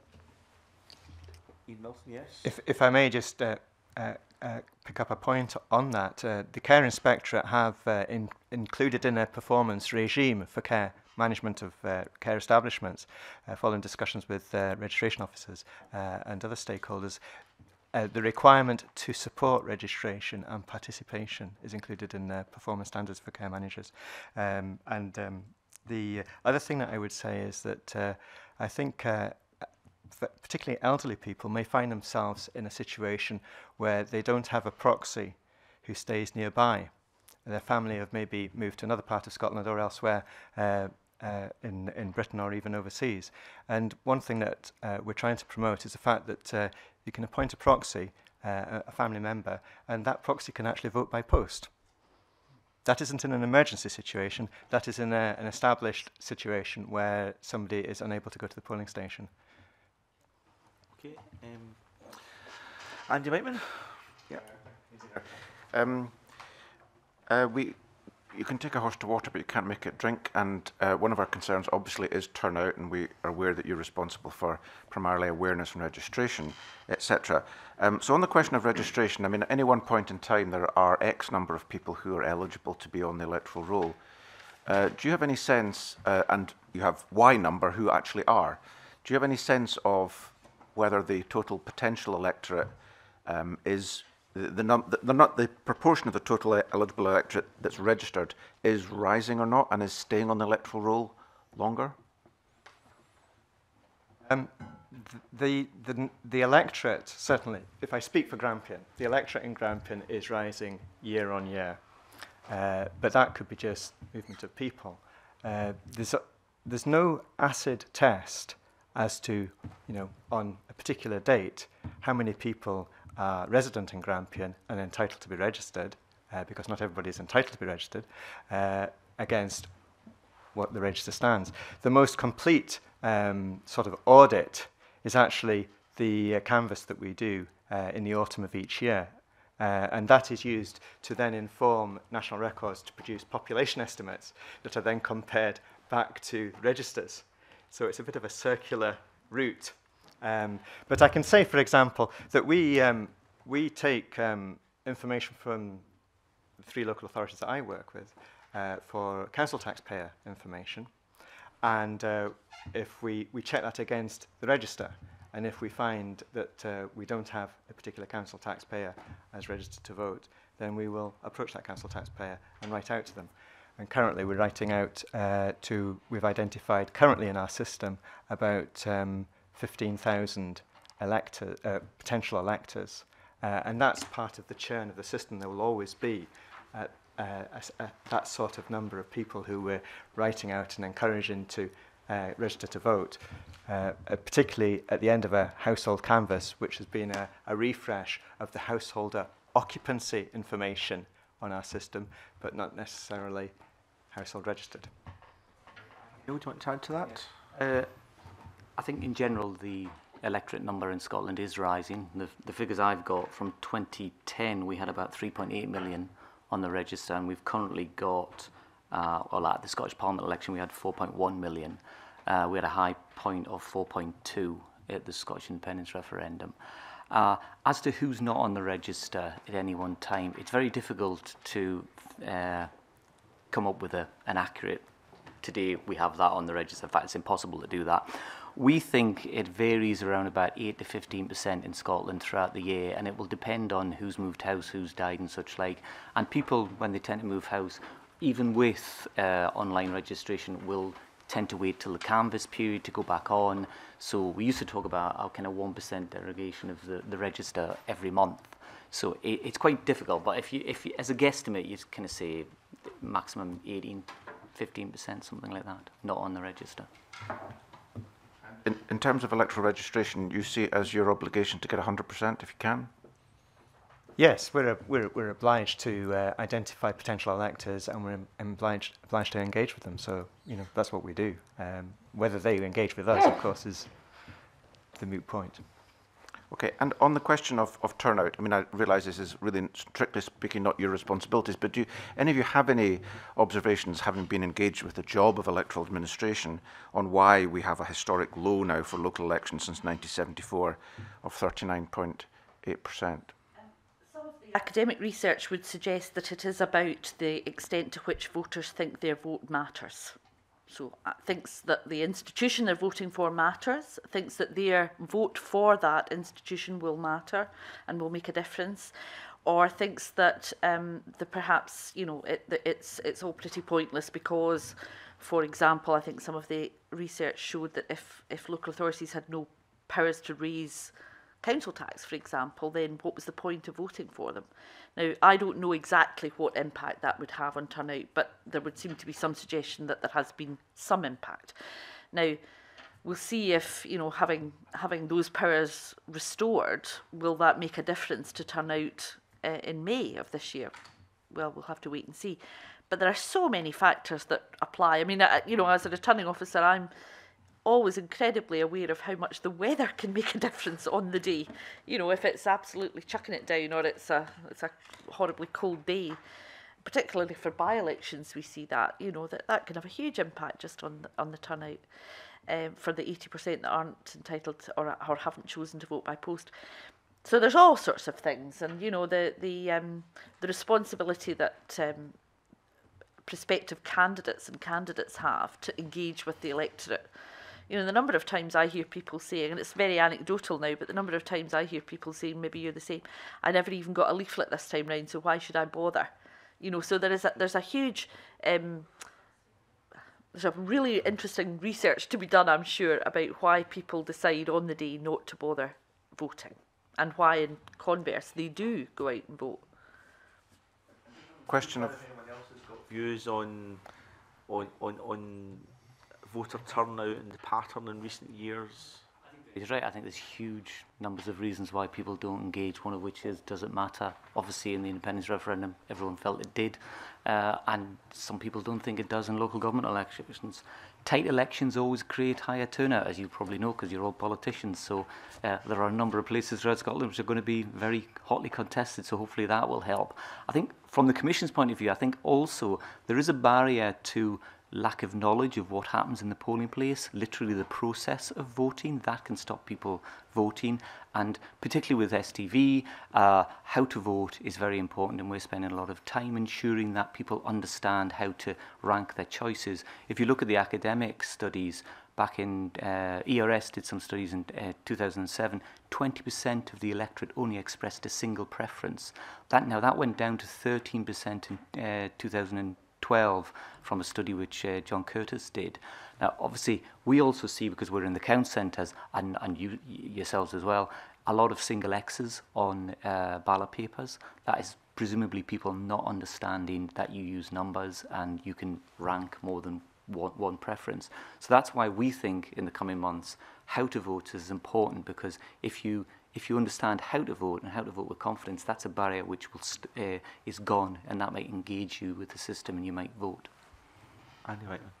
Ian Wilson, yes. If, if I may just uh, uh, uh, pick up a point on that, uh, the Care Inspectorate have uh, in, included in a performance regime for care management of uh, care establishments, uh, following discussions with uh, registration officers uh, and other stakeholders, uh, the requirement to support registration and participation is included in the performance standards for care managers. Um, and um, the other thing that I would say is that uh, I think uh, particularly elderly people may find themselves in a situation where they don't have a proxy who stays nearby. Their family have maybe moved to another part of Scotland or elsewhere uh, uh, in, in Britain or even overseas. And one thing that uh, we're trying to promote is the fact that uh, you can appoint a proxy, uh, a family member, and that proxy can actually vote by post. That isn't in an emergency situation, that is in a, an established situation where somebody is unable to go to the polling station. Okay. Um, Andy Whiteman? Yeah. Um, Uh, we, you can take a horse to water, but you can't make it drink. And uh, one of our concerns, obviously, is turnout, and we are aware that you're responsible for primarily awareness and registration, et cetera. Um, so, on the question of registration, I mean, at any one point in time, there are X number of people who are eligible to be on the electoral roll. Uh, do you have any sense, uh, and you have Y number who actually are? Do you have any sense of whether the total potential electorate um, is The, the, num the, the, not the proportion of the total e eligible electorate that's registered is rising or not, and is staying on the electoral roll longer? Um, the, the, the electorate, certainly, if I speak for Grampian, the electorate in Grampian is rising year on year. Uh, but that could be just movement of people. Uh, there's, a, there's no acid test as to, you know, on a particular date, how many people are resident in Grampian and entitled to be registered, uh, because not everybody is entitled to be registered, uh, against what the register stands. The most complete um, sort of audit is actually the uh, canvass that we do uh, in the autumn of each year. Uh, and that is used to then inform National Records to produce population estimates that are then compared back to registers. So it's a bit of a circular route. Um, but I can say, for example, that we, um, we take um, information from the three local authorities that I work with uh, for council taxpayer information. And uh, if we, we check that against the register, and if we find that uh, we don't have a particular council taxpayer as registered to vote, then we will approach that council taxpayer and write out to them. And currently we're writing out uh, to, we've identified currently in our system about um, fifteen thousand elector, uh, potential electors. Uh, and that's part of the churn of the system. There will always be uh, uh, a, a, that sort of number of people who we're writing out and encouraging to uh, register to vote, uh, uh, particularly at the end of a household canvass, which has been a, a refresh of the householder occupancy information on our system, but not necessarily household registered. Neil, do you want to add to that? Uh, I think in general the electorate number in Scotland is rising. The, the figures I've got from twenty ten, we had about three point eight million on the register, and we've currently got, uh, well, at the Scottish Parliament election we had four point one million. Uh, we had a high point of four point two at the Scottish independence referendum. Uh, as to who's not on the register at any one time, it's very difficult to uh, come up with a, an accurate, today we have that on the register. In fact, it's impossible to do that. We think it varies around about eight to fifteen percent in Scotland throughout the year, and it will depend on who's moved house, who's died and such like. And people, when they tend to move house, even with uh, online registration, will tend to wait till the canvass period to go back on. So we used to talk about our kind of one percent derogation of the, the register every month. So it, it's quite difficult, but if you, if you, as a guesstimate, you kind of say maximum eighteen, fifteen percent, something like that, not on the register. In, in terms of electoral registration, you see it as your obligation to get one hundred percent if you can? Yes, we're, we're, we're obliged to uh, identify potential electors, and we're obliged, obliged to engage with them. So, you know, that's what we do. Um, whether they engage with us, of course, is the moot point. Okay, and on the question of, of turnout, I mean, I realise this is really, strictly speaking, not your responsibilities, but do you, any of you have any observations, having been engaged with the job of electoral administration, on why we have a historic low now for local elections since nineteen seventy-four of thirty-nine point eight percent? Academic research would suggest that it is about the extent to which voters think their vote matters. So uh, thinks that the institution they're voting for matters, thinks that their vote for that institution will matter and will make a difference, or thinks that um, the perhaps you know it, that it's it's all pretty pointless because, for example, I think some of the research showed that if if local authorities had no powers to raise council tax, for example, then what was the point of voting for them? Now, I don't know exactly what impact that would have on turnout, but there would seem to be some suggestion that there has been some impact. Now, we'll see if, you know, having having those powers restored, will that make a difference to turnout uh, in May of this year? Well, we'll have to wait and see. But there are so many factors that apply. I mean, I, you know, as a returning officer, I'm always incredibly aware of how much the weather can make a difference on the day. You know, if it's absolutely chucking it down or it's a it's a horribly cold day, particularly for by-elections, we see that, you know, that, that can have a huge impact just on the, on the turnout um, for the eighty percent that aren't entitled to, or, or haven't chosen to vote by post. So there's all sorts of things, and, you know, the, the, um, the responsibility that um, prospective candidates and candidates have to engage with the electorate. You know, the number of times I hear people saying, and it's very anecdotal now, but the number of times I hear people saying, maybe you're the same, I never even got a leaflet this time round, so why should I bother? You know, so there is a, there's a huge, um, there's a really interesting research to be done, I'm sure, about why people decide on the day not to bother voting, and why, in converse, they do go out and vote. Question of... If anyone else has got views on, on, on, on voter turnout and the pattern in recent years? He's right. I think there's huge numbers of reasons why people don't engage, one of which is, does it matter? Obviously, in the independence referendum, everyone felt it did. Uh, and some people don't think it does in local government elections. Tight elections always create higher turnout, as you probably know, because you're all politicians. So uh, there are a number of places throughout Scotland which are going to be very hotly contested, so hopefully that will help. I think from the Commission's point of view, I think also there is a barrier to lack of knowledge of what happens in the polling place, literally the process of voting, that can stop people voting. And particularly with S T V, uh, how to vote is very important, and we're spending a lot of time ensuring that people understand how to rank their choices. If you look at the academic studies, back in uh, E R S did some studies in uh, two thousand seven, twenty percent of the electorate only expressed a single preference. That now that went down to thirteen percent in uh, two thousand twelve from a study which uh, John Curtis did. Now, obviously, we also see, because we're in the count centres, and, and you yourselves as well, a lot of single X's on uh, ballot papers. That is presumably people not understanding that you use numbers and you can rank more than one, one preference. So that's why we think in the coming months how to vote is important, because if you if you understand how to vote and how to vote with confidence, that's a barrier which will st uh, is gone, and that might engage you with the system and you might vote. Andy Whiteman.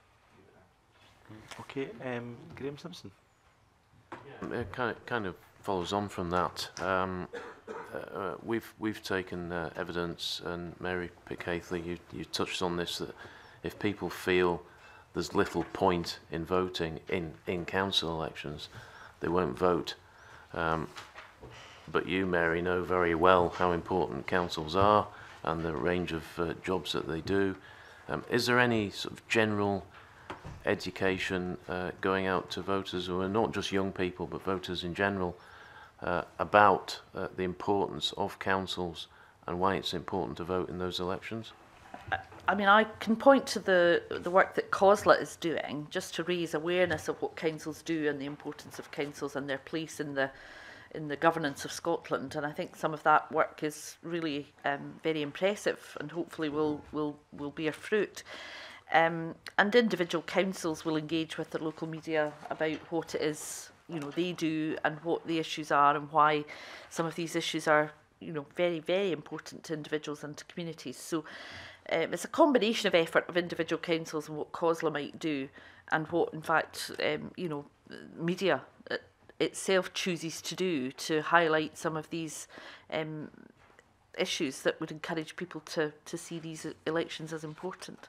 Okay, um, Graham Simpson. Yeah. It kind of, kind of follows on from that. Um, uh, we've we've taken uh, evidence, and Mary Pickhathley, you you touched on this, that if people feel there's little point in voting in in council elections, they won't vote. Um, but you, Mary, know very well how important councils are and the range of uh, jobs that they do. Um, is there any sort of general education uh, going out to voters, or not just young people, but voters in general, uh, about uh, the importance of councils and why it's important to vote in those elections? I mean, I can point to the the work that COSLA is doing just to raise awareness of what councils do and the importance of councils and their place in the in the governance of Scotland, and I think some of that work is really um, very impressive, and hopefully will will will bear fruit. Um, and individual councils will engage with the local media about what it is, you know, they do and what the issues are and why some of these issues are, you know, very very important to individuals and to communities. So. Um, it's a combination of effort of individual councils and what COSLA might do, and what, in fact, um, you know, media itself chooses to do to highlight some of these um, issues that would encourage people to to see these elections as important.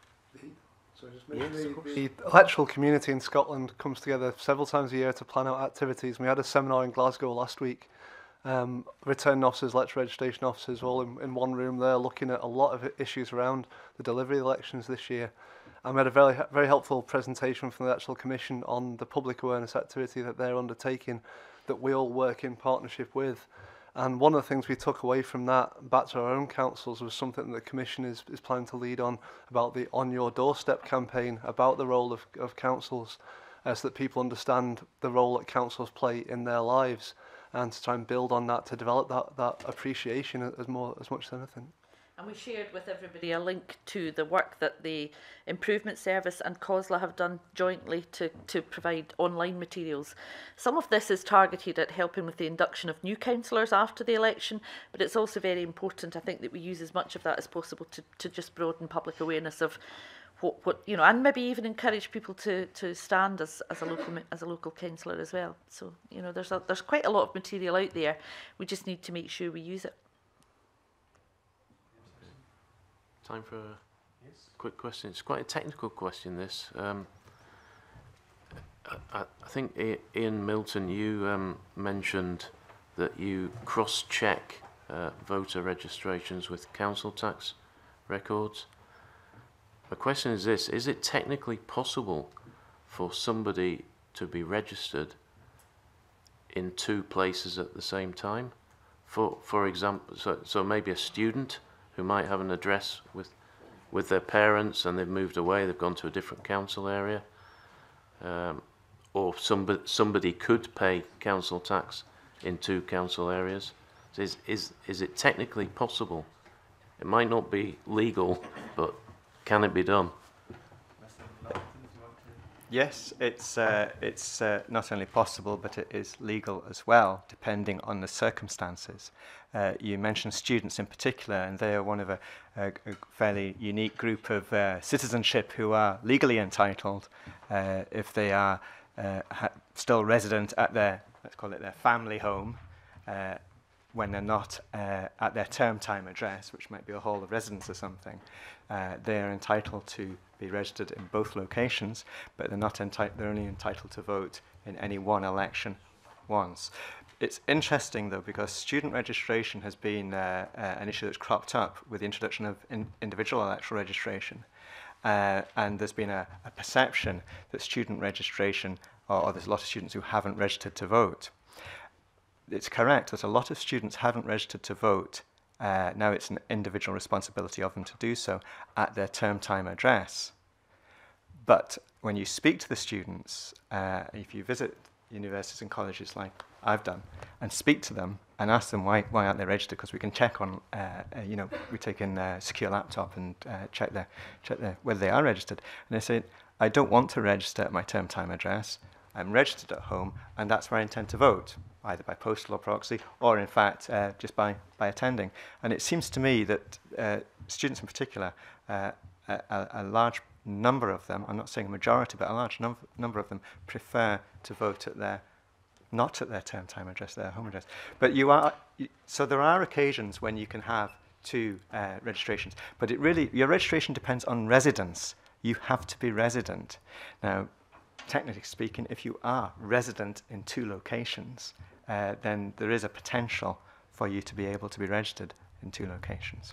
So just yes, the, the electoral community in Scotland comes together several times a year to plan out activities. We had a seminar in Glasgow last week. Um, returning officers, electoral registration officers, all in, in one room there, looking at a lot of issues around the delivery of elections this year. And we had a very very helpful presentation from the Electoral Commission on the public awareness activity that they're undertaking, that we all work in partnership with. And one of the things we took away from that back to our own councils was something that the Commission is, is planning to lead on, about the On Your Doorstep campaign, about the role of, of councils, uh, so that people understand the role that councils play in their lives, and to try and build on that to develop that, that appreciation as more as much as anything. And we shared with everybody a link to the work that the Improvement Service and COSLA have done jointly to, to provide online materials. Some of this is targeted at helping with the induction of new councillors after the election, but it's also very important, I think, that we use as much of that as possible to, to just broaden public awareness of what, what you know, and maybe even encourage people to, to stand as, as a local as a local councillor as well. So, you know, there's a, there's quite a lot of material out there. We just need to make sure we use it. Time for a yes. quick question. It's quite a technical question, this. Um, I, I think, Ian Milton, you um, mentioned that you cross-check uh, voter registrations with council tax records. My question is this: is it technically possible for somebody to be registered in two places at the same time? For for example, so, so maybe a student who might have an address with with their parents and they've moved away, they've gone to a different council area, um, or somebody somebody could pay council tax in two council areas. So is is is it technically possible? It might not be legal, but can it be done? Yes, it's uh, it's uh, not only possible, but it is legal as well, depending on the circumstances. Uh, you mentioned students in particular, and they are one of a, a, a fairly unique group of uh, citizenship who are legally entitled uh, if they are uh, ha still resident at their, let's call it their family home, uh, when they're not uh, at their term time address, which might be a hall of residence or something. Uh, they are entitled to be registered in both locations, but they're not entitled. They're only entitled to vote in any one election once. It's interesting though, because student registration has been uh, uh, an issue that's cropped up with the introduction of in individual electoral registration, uh, and there's been a, a perception that student registration, or, or there's a lot of students who haven't registered to vote. It's correct that a lot of students haven't registered to vote Uh, now it's an individual responsibility of them to do so at their term time address. But when you speak to the students, uh, if you visit universities and colleges like I've done, and speak to them and ask them why why aren't they registered, because we can check on, uh, uh, you know, we take in a secure laptop and uh, check their check their, whether they are registered, and they say, I don't want to register at my term time address. I'm registered at home, and that's where I intend to vote, either by postal or proxy, or in fact uh, just by by attending. And it seems to me that uh, students in particular, uh, a, a large number of them, I'm not saying a majority, but a large num number of them prefer to vote at their, not at their term time address, their home address. But you are, you, so there are occasions when you can have two uh, registrations, but it really, your registration depends on residence. You have to be resident. Now, technically speaking, if you are resident in two locations, uh, then there is a potential for you to be able to be registered in two locations.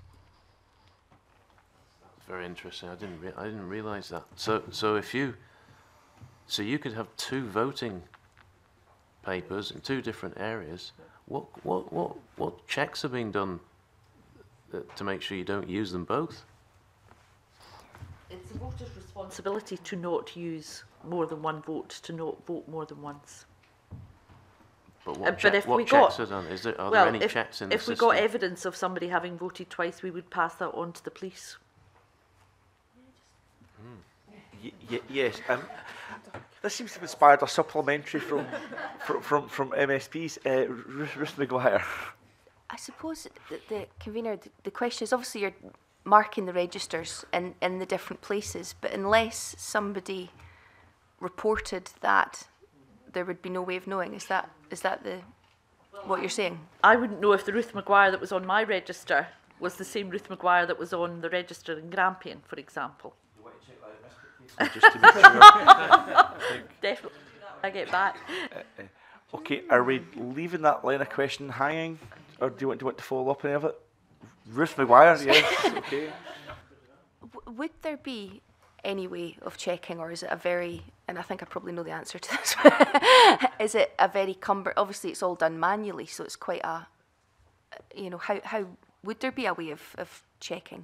Very interesting. I didn't. Re I didn't realise that. So, so if you, so you could have two voting papers in two different areas. What, what, what, what checks are being done uh, to make sure you don't use them both? It's the voter's responsibility to not use more than one vote, to not vote more than once. But what, Uh, but check, if what we checks got- are done? Is there, are well, there any if, checks in the if we system? got evidence of somebody having voted twice, we would pass that on to the police. Y y yes. Um, this seems to have inspired a supplementary from from from, from M S Ps. Uh, Ruth, Ruth Maguire. I suppose the, the convener, the, the question is obviously you're marking the registers in, in the different places, but unless somebody reported that, there would be no way of knowing. Is that is that the what you're saying? I wouldn't know if the Ruth Maguire that was on my register was the same Ruth Maguire that was on the register in Grampian, for example. You want to check that just to make sure. Definitely. I get back. Uh, uh, okay, are we leaving that line of question hanging, or do you want do you want to follow up on any of it? Ruth Maguire, yes. Okay. W would there be any way of checking, or is it a very, and I think I probably know the answer to this, is it a very cumber, obviously it's all done manually, so it's quite a, you know, how, how would there be a way of, of checking?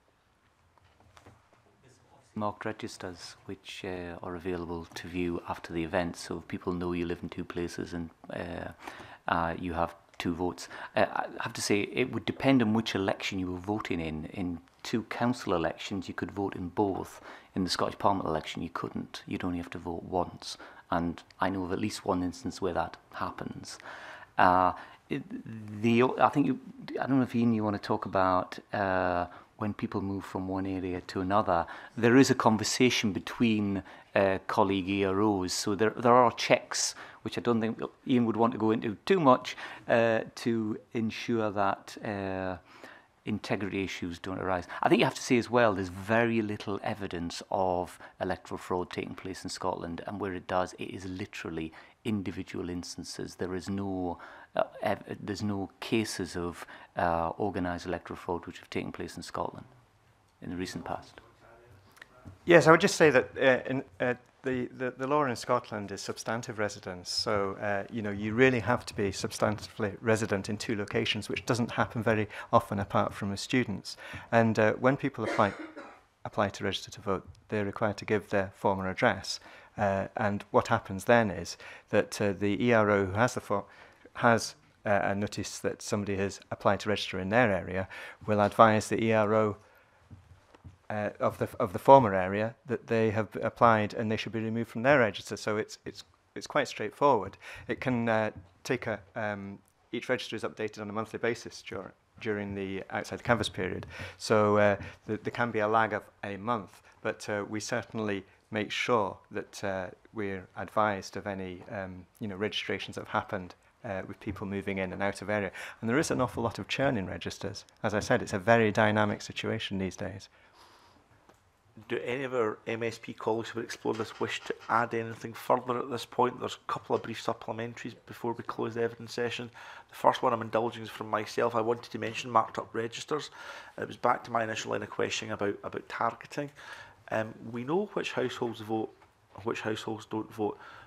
Marked registers which uh, are available to view after the event, so if people know you live in two places and uh, uh, you have two votes. Uh, I have to say it would depend on which election you were voting in. In two council elections you could vote in both. In the Scottish Parliament election you couldn't. You'd only have to vote once, and I know of at least one instance where that happens. Uh, it, the I think you, I don't know if Ian you want to talk about uh, when people move from one area to another. There is a conversation between uh, colleague E R Os, so there there are checks which I don't think Ian would want to go into too much uh, to ensure that uh, integrity issues don't arise. I think you have to say as well, there's very little evidence of electoral fraud taking place in Scotland, and where it does, it is literally individual instances. There is no, uh, ev there's no cases of uh, organised electoral fraud which have taken place in Scotland in the recent past. Yes, I would just say that uh, in, uh, the, the, the law in Scotland is substantive residence, so uh, you know, you really have to be substantively resident in two locations, which doesn't happen very often apart from as students. And uh, when people apply, apply to register to vote, they're required to give their former address. Uh, and what happens then is that uh, the E R O who has the for has uh, a notice that somebody has applied to register in their area will advise the E R O Uh, of the of the former area that they have applied and they should be removed from their register. So it's it's it's quite straightforward. It can uh, take a um, each register is updated on a monthly basis during during the outside the canvass period. So uh, th there can be a lag of a month, but uh, we certainly make sure that uh, we're advised of any um, you know registrations that have happened uh, with people moving in and out of area. And there is an awful lot of churn in registers. As I said, it's a very dynamic situation these days. Do any of our M S P colleagues who have explored this wish to add anything further at this point? There's a couple of brief supplementaries before we close the evidence session. The first one I'm indulging is from myself. I wanted to mention marked up registers. It was back to my initial line of questioning about, about targeting. Um, we know which households vote, which households don't vote,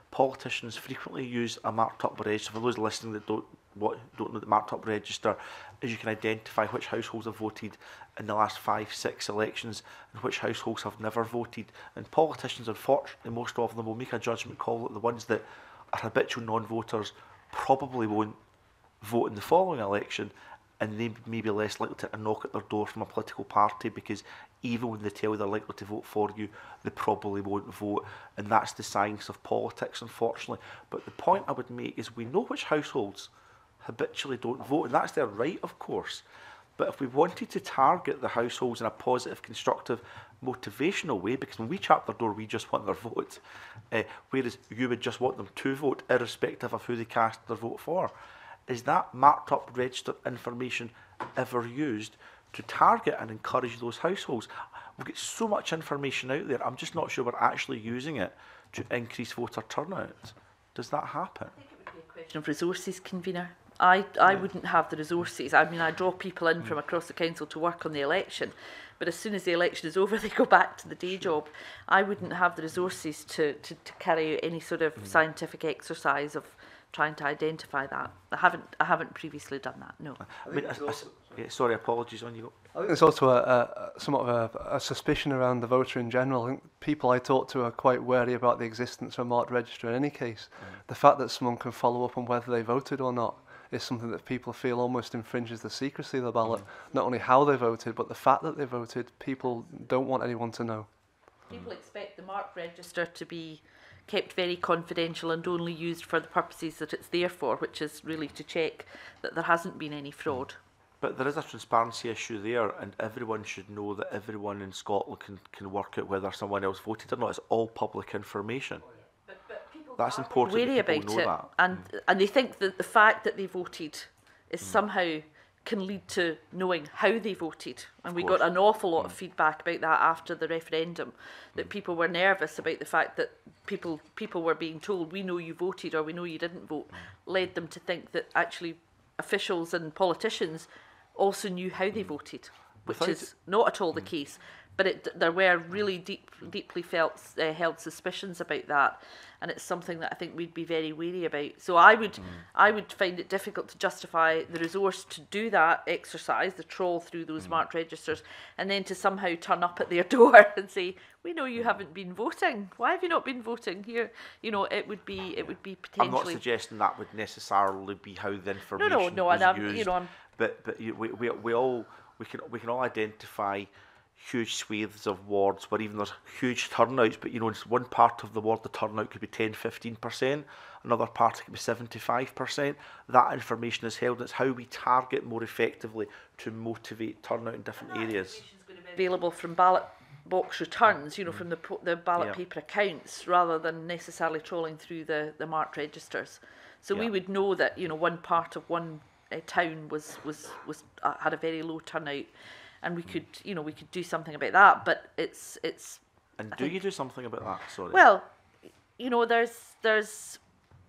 politicians frequently use a marked up register. For those listening that don't what don't know the marked up register, is you can identify which households have voted in the last five, six elections and which households have never voted. And politicians, unfortunately, most of them will make a judgment call that the ones that are habitual non-voters probably won't vote in the following election, and they may be less likely to knock at their door from a political party, because even when they tell you they're likely to vote for you, they probably won't vote. And that's the science of politics, unfortunately. But the point I would make is we know which households habitually don't vote, and that's their right, of course. But if we wanted to target the households in a positive, constructive, motivational way, because when we tap their door, we just want their vote, uh, whereas you would just want them to vote, irrespective of who they cast their vote for. Is that marked up registered information ever used to target and encourage those households? We've got so much information out there, I'm just not sure we're actually using it to increase voter turnout. Does that happen? I think it would be a question of resources, convener. I, I yeah. wouldn't have the resources. I mean, I draw people in mm. from across the council to work on the election, but as soon as the election is over, they go back to the day job. I wouldn't have the resources to, to, to carry out any sort of mm. scientific exercise of trying to identify that. I haven't I haven't previously done that, no. I mean, I, I, yeah, sorry, apologies on you. I think there's also a, a, somewhat of a, a suspicion around the voter in general. I think people I talk to are quite wary about the existence of a marked register in any case. Mm. The fact that someone can follow up on whether they voted or not is something that people feel almost infringes the secrecy of the ballot. Mm. Not only how they voted, but the fact that they voted, people don't want anyone to know. People expect the marked register to be kept very confidential and only used for the purposes that it's there for, which is really to check that there hasn't been any fraud. But there is a transparency issue there, and everyone should know that everyone in Scotland can, can work out whether someone else voted or not. It's all public information. But, but people That's important wary that people about know it, that. and, mm. and they think that the fact that they voted is mm. somehow can lead to knowing how they voted. And we got an awful lot mm. of feedback about that after the referendum, that mm. people were nervous about the fact that people people were being told, we know you voted or we know you didn't vote, mm. led them to think that actually officials and politicians also knew how they voted, which Without is not at all the case. But it, there were really deep, deeply felt uh, held suspicions about that, and it's something that I think we'd be very wary about. So I would, mm. I would find it difficult to justify the resource to do that exercise, the trawl through those mm. marked registers, and then to somehow turn up at their door and say, "We know you haven't been voting. Why have you not been voting here?" You know, it would be, it would be potentially. I'm not suggesting that would necessarily be how the information no, no, no, was and I'm, used, you know, I'm, but but you, we, we we all we can we can all identify huge swathes of wards where even there's huge turnouts, but you know, in one part of the ward the turnout could be ten, fifteen percent, another part it could be seventy-five percent. That information is held. It's how we target more effectively to motivate turnout in different and that areas. Going to be available from ballot box returns, you know, from the the ballot yeah. paper accounts, rather than necessarily trawling through the the marked registers. So yeah. we would know that, you know, one part of one uh, town was was was uh, had a very low turnout. And we could, you know, we could do something about that, but it's it's. And do you do something about that? Sorry. Well, you know, there's there's,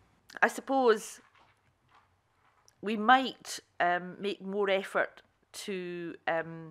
I suppose, we might um, make more effort to um,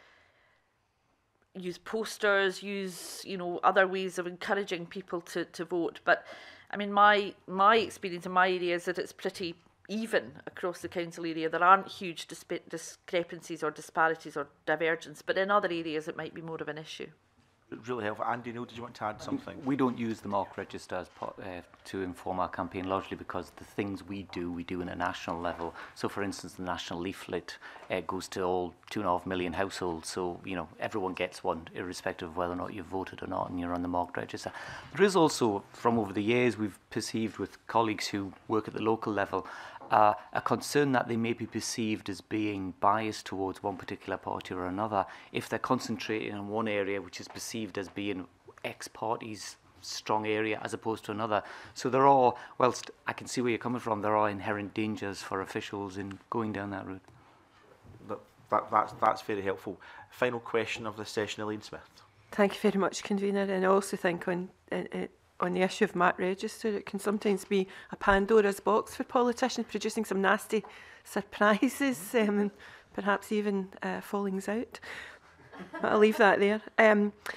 use posters, use you know other ways of encouraging people to to vote. But I mean, my my experience in my area is that it's pretty even across the council area. There aren't huge disp- discrepancies or disparities or divergence, but in other areas it might be more of an issue. Really helpful. Andy, Neil, did you want to add something? We don't use the marked register as part, uh, to inform our campaign, largely because the things we do, we do in a national level. So, for instance, the national leaflet uh, goes to all two and a half million households. So, you know, everyone gets one, irrespective of whether or not you've voted or not, and you're on the marked register. There is also, from over the years, we've perceived with colleagues who work at the local level, Uh, a concern that they may be perceived as being biased towards one particular party or another if they're concentrating on one area which is perceived as being X party's strong area as opposed to another. So there are, whilst I can see where you're coming from, there are inherent dangers for officials in going down that route. That, that, that's, that's very helpful. Final question of the session, Elaine Smith. Thank you very much, Convener. And I also think on uh, uh, on the issue of marked register, it can sometimes be a Pandora's box for politicians, producing some nasty surprises um, and perhaps even uh, fallings out. But I'll leave that there. Um,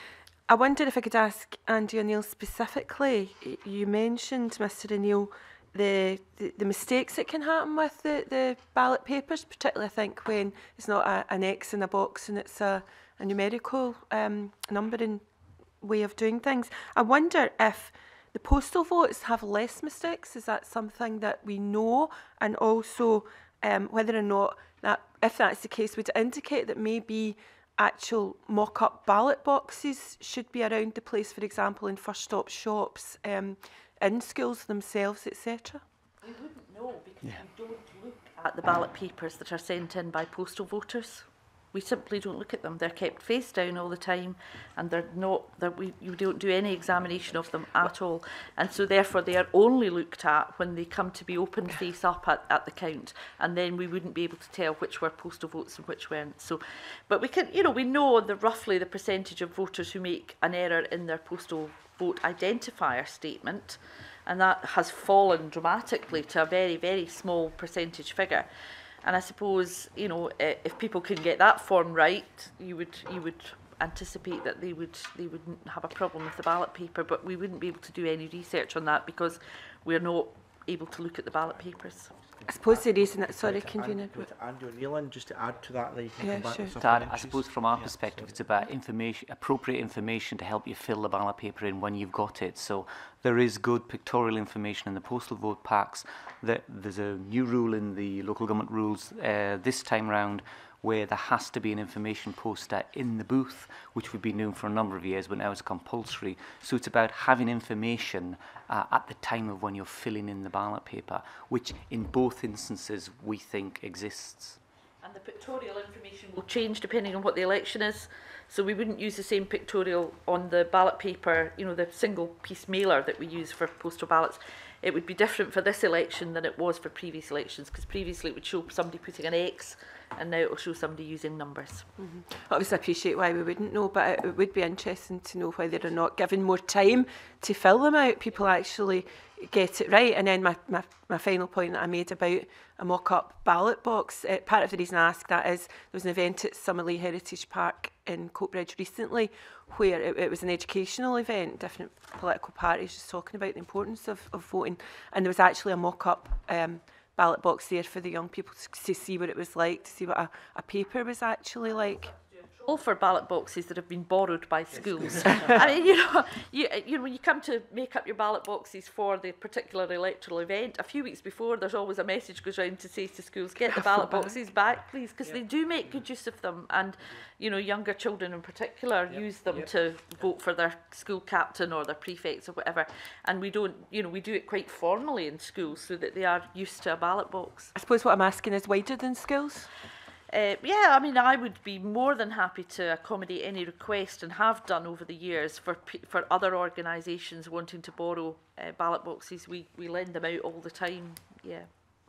I wonder if I could ask Andy O'Neill specifically. Y- You mentioned, Mr O'Neill, the, the, the mistakes that can happen with the, the ballot papers, particularly I think when it's not a, an X in a box and it's a, a numerical um, numbering way of doing things. I wonder if the postal votes have less mistakes. Is that something that we know? And also um, whether or not that, if that's the case, would it indicate that maybe actual mock-up ballot boxes should be around the place, for example, in first-stop shops, um, in schools themselves, et cetera? We wouldn't know because yeah. we don't look at the ballot papers that are sent in by postal voters. We simply don't look at them. They're kept face down all the time, and they're not. They're, we you don't do any examination of them at all, and so therefore they are only looked at when they come to be open face up at, at the count, and then we wouldn't be able to tell which were postal votes and which weren't. So, but we can, you know, we know the roughly the percentage of voters who make an error in their postal vote identifier statement, and that has fallen dramatically to a very very small percentage figure. And I suppose, you know, if people can get that form right, you would you would anticipate that they would they wouldn't have a problem with the ballot paper. But we wouldn't be able to do any research on that because we're not able to look at the ballot papers. I suppose the reason that, sorry, convener. Andy O'Neill, just to add to that, that you can yeah, come back sure. with Dad, I suppose from our yeah, perspective, sorry. It's about information, appropriate information to help you fill the ballot paper in when you've got it. So there is good pictorial information in the postal vote packs. That there's a new rule in the local government rules uh, this time round, where there has to be an information poster in the booth, which we've been doing for a number of years, but now it's compulsory. So it's about having information uh, at the time of when you're filling in the ballot paper, which in both instances we think exists. And the pictorial information will change depending on what the election is. So we wouldn't use the same pictorial on the ballot paper, you know, the single piece mailer that we use for postal ballots. It would be different for this election than it was for previous elections, because previously it would show somebody putting an X, and now it will show somebody using numbers. Mm-hmm. Obviously, I appreciate why we wouldn't know, but it, it would be interesting to know whether or not, given more time to fill them out, people actually get it right. And then my, my, my final point that I made about a mock-up ballot box, uh, part of the reason I asked that is there was an event at Summerley Heritage Park in Coatbridge recently where it, it was an educational event, different political parties just talking about the importance of, of voting, and there was actually a mock-up um, ballot box there for the young people to, to see what it was like, to see what a, a paper was actually like. All for ballot boxes that have been borrowed by schools. I mean, you know, you, you know, when you come to make up your ballot boxes for the particular electoral event, a few weeks before, there's always a message goes round to say to schools, get the ballot boxes back, please, because yep. they do make good use of them, and you know, younger children in particular yep. use them yep. to vote for their school captain or their prefects or whatever. And we don't, you know, we do it quite formally in schools so that they are used to a ballot box. I suppose what I'm asking is wider than schools. Uh, yeah, I mean, I would be more than happy to accommodate any request, and have done over the years, for p for other organisations wanting to borrow uh, ballot boxes. We we lend them out all the time. Yeah.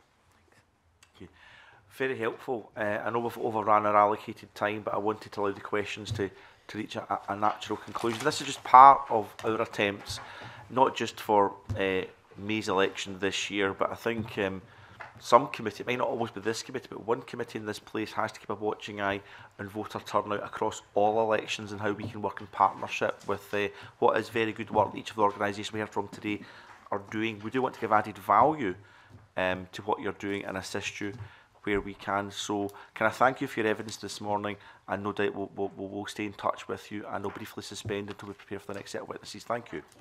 Okay. Very helpful. Uh, I know we've overrun our allocated time, but I wanted to allow the questions to to reach a, a natural conclusion. This is just part of our attempts, not just for uh, May's election this year, but I think. Um, Some committee, it might not always be this committee, but one committee in this place has to keep a watching eye on voter turnout across all elections and how we can work in partnership with uh, what is very good work that each of the organisations we heard from today are doing. We do want to give added value um, to what you're doing and assist you where we can. So can I thank you for your evidence this morning, and no doubt we'll, we'll, we'll stay in touch with you, and I'll briefly suspend until we prepare for the next set of witnesses. Thank you.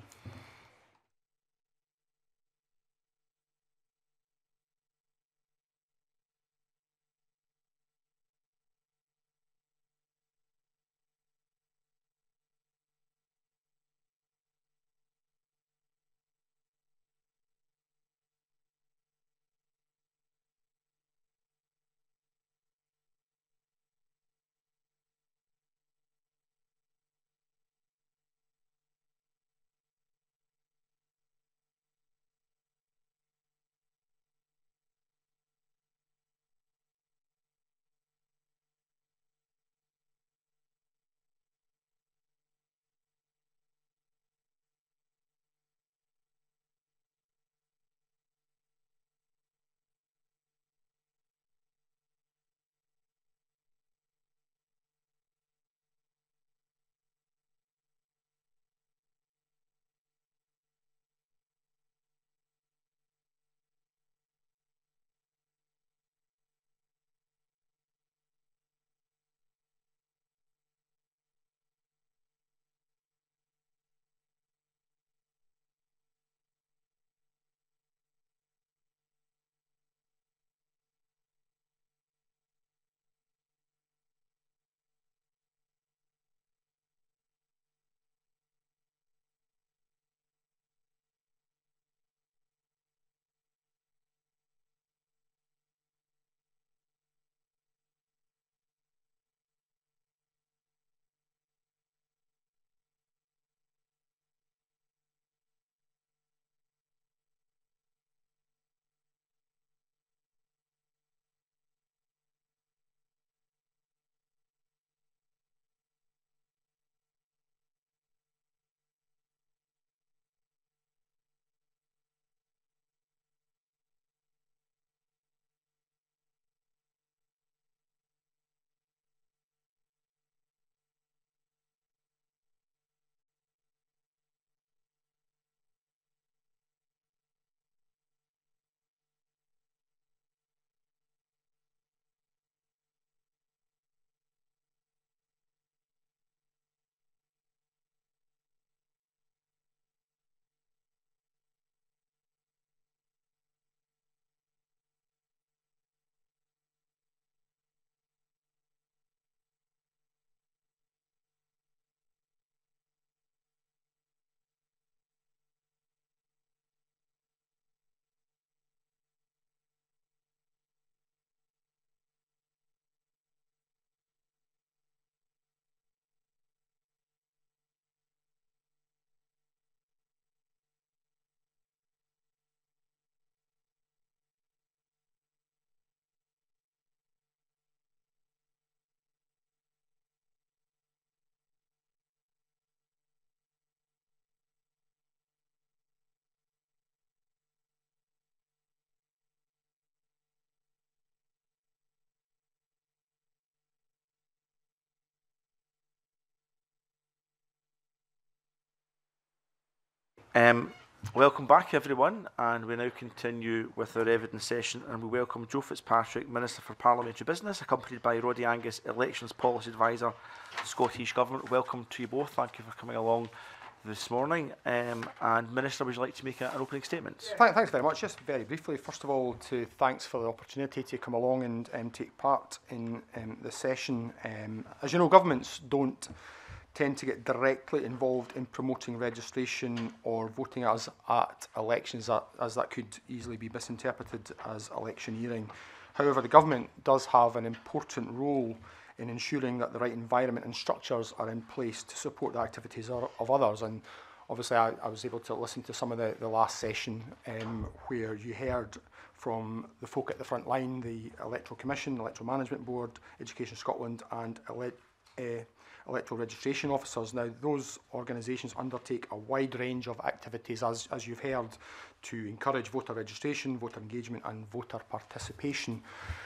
Um, welcome back, everyone, and we now continue with our evidence session, and we welcome Joe Fitzpatrick, Minister for Parliamentary Business, accompanied by Roddy Angus, Elections Policy Advisor to the Scottish Government. Welcome to you both. Thank you for coming along this morning. Um, and Minister, would you like to make a, an opening statement? Th thanks very much. Just very briefly, first of all, to thanks for the opportunity to come along and um, take part in um, the session. Um, as you know, governments don't tend to get directly involved in promoting registration or voting as at elections, that, as that could easily be misinterpreted as electioneering. However, the government does have an important role in ensuring that the right environment and structures are in place to support the activities of, of others. And obviously I, I was able to listen to some of the, the last session um, where you heard from the folk at the front line, the Electoral Commission, Electoral Management Board, Education Scotland and ele uh, electoral registration officers. Now, those organisations undertake a wide range of activities, as, as you've heard, to encourage voter registration, voter engagement and voter participation.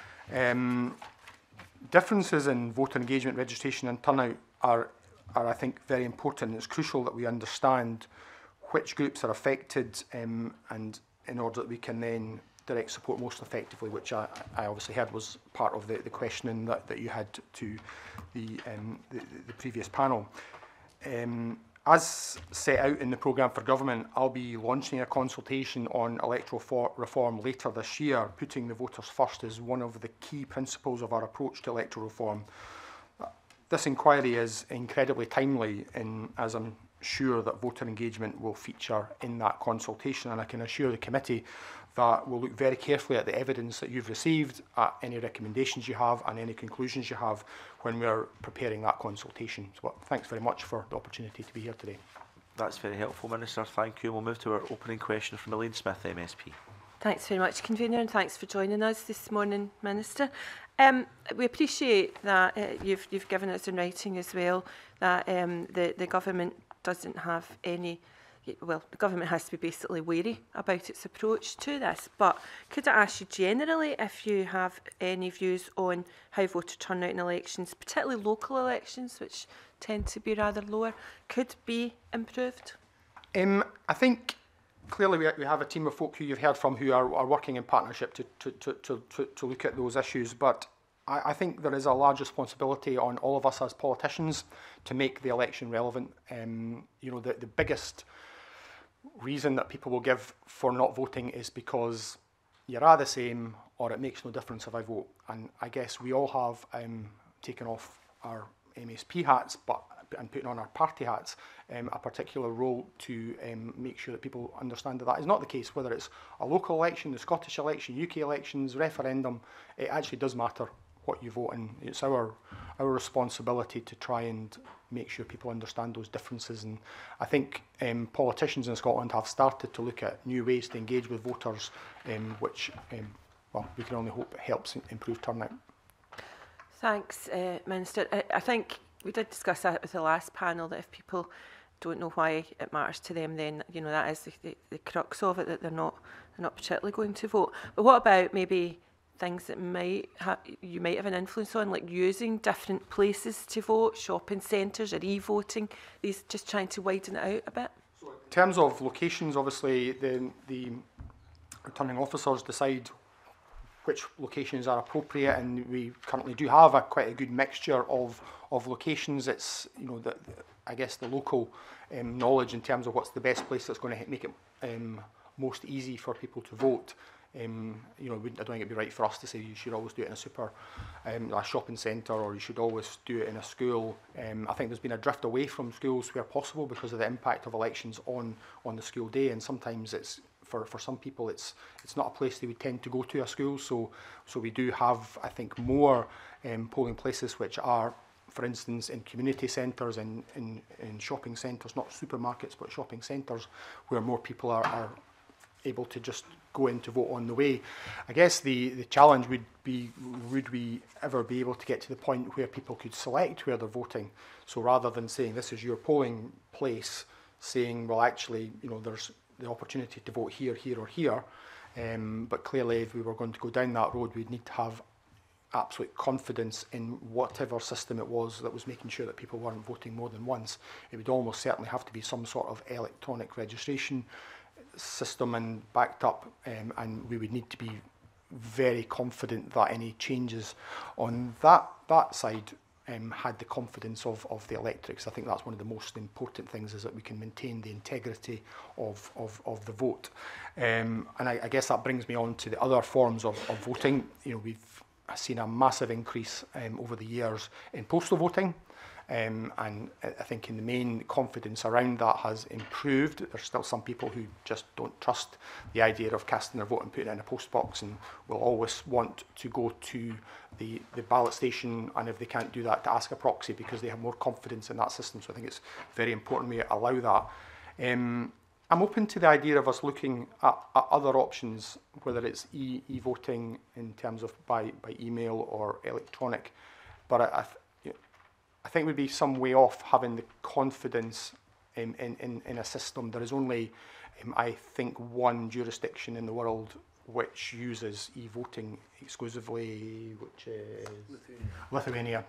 Um, differences in voter engagement, registration and turnout are, are, I think, very important. It's crucial that we understand which groups are affected um, and in order that we can then direct support most effectively, which I, I obviously heard was part of the, the questioning that, that you had to the, um, the, the previous panel. Um, as set out in the programme for government, I'll be launching a consultation on electoral for reform later this year. Putting the voters first is one of the key principles of our approach to electoral reform. This inquiry is incredibly timely, in, as I'm sure that voter engagement will feature in that consultation, and I can assure the committee that we'll look very carefully at the evidence that you've received, at any recommendations you have and any conclusions you have when we're preparing that consultation. So, well, thanks very much for the opportunity to be here today. That's very helpful, Minister. Thank you. We'll move to our opening question from Elaine Smith, M S P. Thanks very much, Convener, and thanks for joining us this morning, Minister. Um, we appreciate that uh, you've, you've given us in writing as well that um, the, the government doesn't have any, well, the government has to be basically wary about its approach to this. But could I ask you generally if you have any views on how voter turnout in elections, particularly local elections, which tend to be rather lower, could be improved? Um, I think clearly we, we have a team of folk who you've heard from who are, are working in partnership to, to, to, to, to, to look at those issues. But I, I think there is a large responsibility on all of us as politicians to make the election relevant. Um, you know, the, the biggest reason that people will give for not voting is because you're all the same or it makes no difference if I vote. And I guess we all have um, taken off our M S P hats but and putting on our party hats um, a particular role to um, make sure that people understand that that is not the case. Whether it's a local election, the Scottish election, U K elections, referendum, it actually does matter what you vote, and it's our our responsibility to try and make sure people understand those differences. And I think um, politicians in Scotland have started to look at new ways to engage with voters, um, which um, well, we can only hope it helps improve turnout. Thanks, uh, Minister. I, I think we did discuss that with the last panel, that if people don't know why it matters to them, then you know that is the, the, the crux of it, that they're not they're not particularly going to vote. But what about maybe things that might ha you might have an influence on, like using different places to vote, shopping centres or e-voting, these, just trying to widen it out a bit? So in terms of locations, obviously the, the returning officers decide which locations are appropriate, and we currently do have a quite a good mixture of, of locations. It's, you know, the, the, I guess the local um, knowledge in terms of what's the best place that's going to make it um, most easy for people to vote. Um, you know, I don't think it'd be right for us to say you should always do it in a super, um, a shopping centre, or you should always do it in a school. Um, I think there's been a drift away from schools where possible because of the impact of elections on on the school day, and sometimes it's for for some people it's it's not a place they would tend to go to, a school. So so we do have, I think, more um, polling places which are, for instance, in community centres and in, in, in shopping centres, not supermarkets but shopping centres, where more people are, are able to just go in to vote on the way. I guess the, the challenge would be, would we ever be able to get to the point where people could select where they're voting? So rather than saying this is your polling place, saying, well, actually, you know, there's the opportunity to vote here, here or here. Um, but clearly, if we were going to go down that road, we'd need to have absolute confidence in whatever system it was that was making sure that people weren't voting more than once. It would almost certainly have to be some sort of electronic registration system and backed up, um, and we would need to be very confident that any changes on that that side um, had the confidence of, of the electorates. I think that's one of the most important things, is that we can maintain the integrity of, of, of the vote. Um, and I, I guess that brings me on to the other forms of, of voting. You know, we've seen a massive increase um, over the years in postal voting. Um, and I think in the main, confidence around that has improved. There's still some people who just don't trust the idea of casting their vote and putting it in a post box, and will always want to go to the, the ballot station, and if they can't do that, to ask a proxy, because they have more confidence in that system. So I think it's very important we allow that. Um, I'm open to the idea of us looking at, at other options, whether it's e, e-voting in terms of by, by email or electronic, but I, I I think we'd be some way off having the confidence in, in, in, in a system. There is only, um, I think, one jurisdiction in the world which uses e-voting exclusively, which is Lithuania. Lithuania.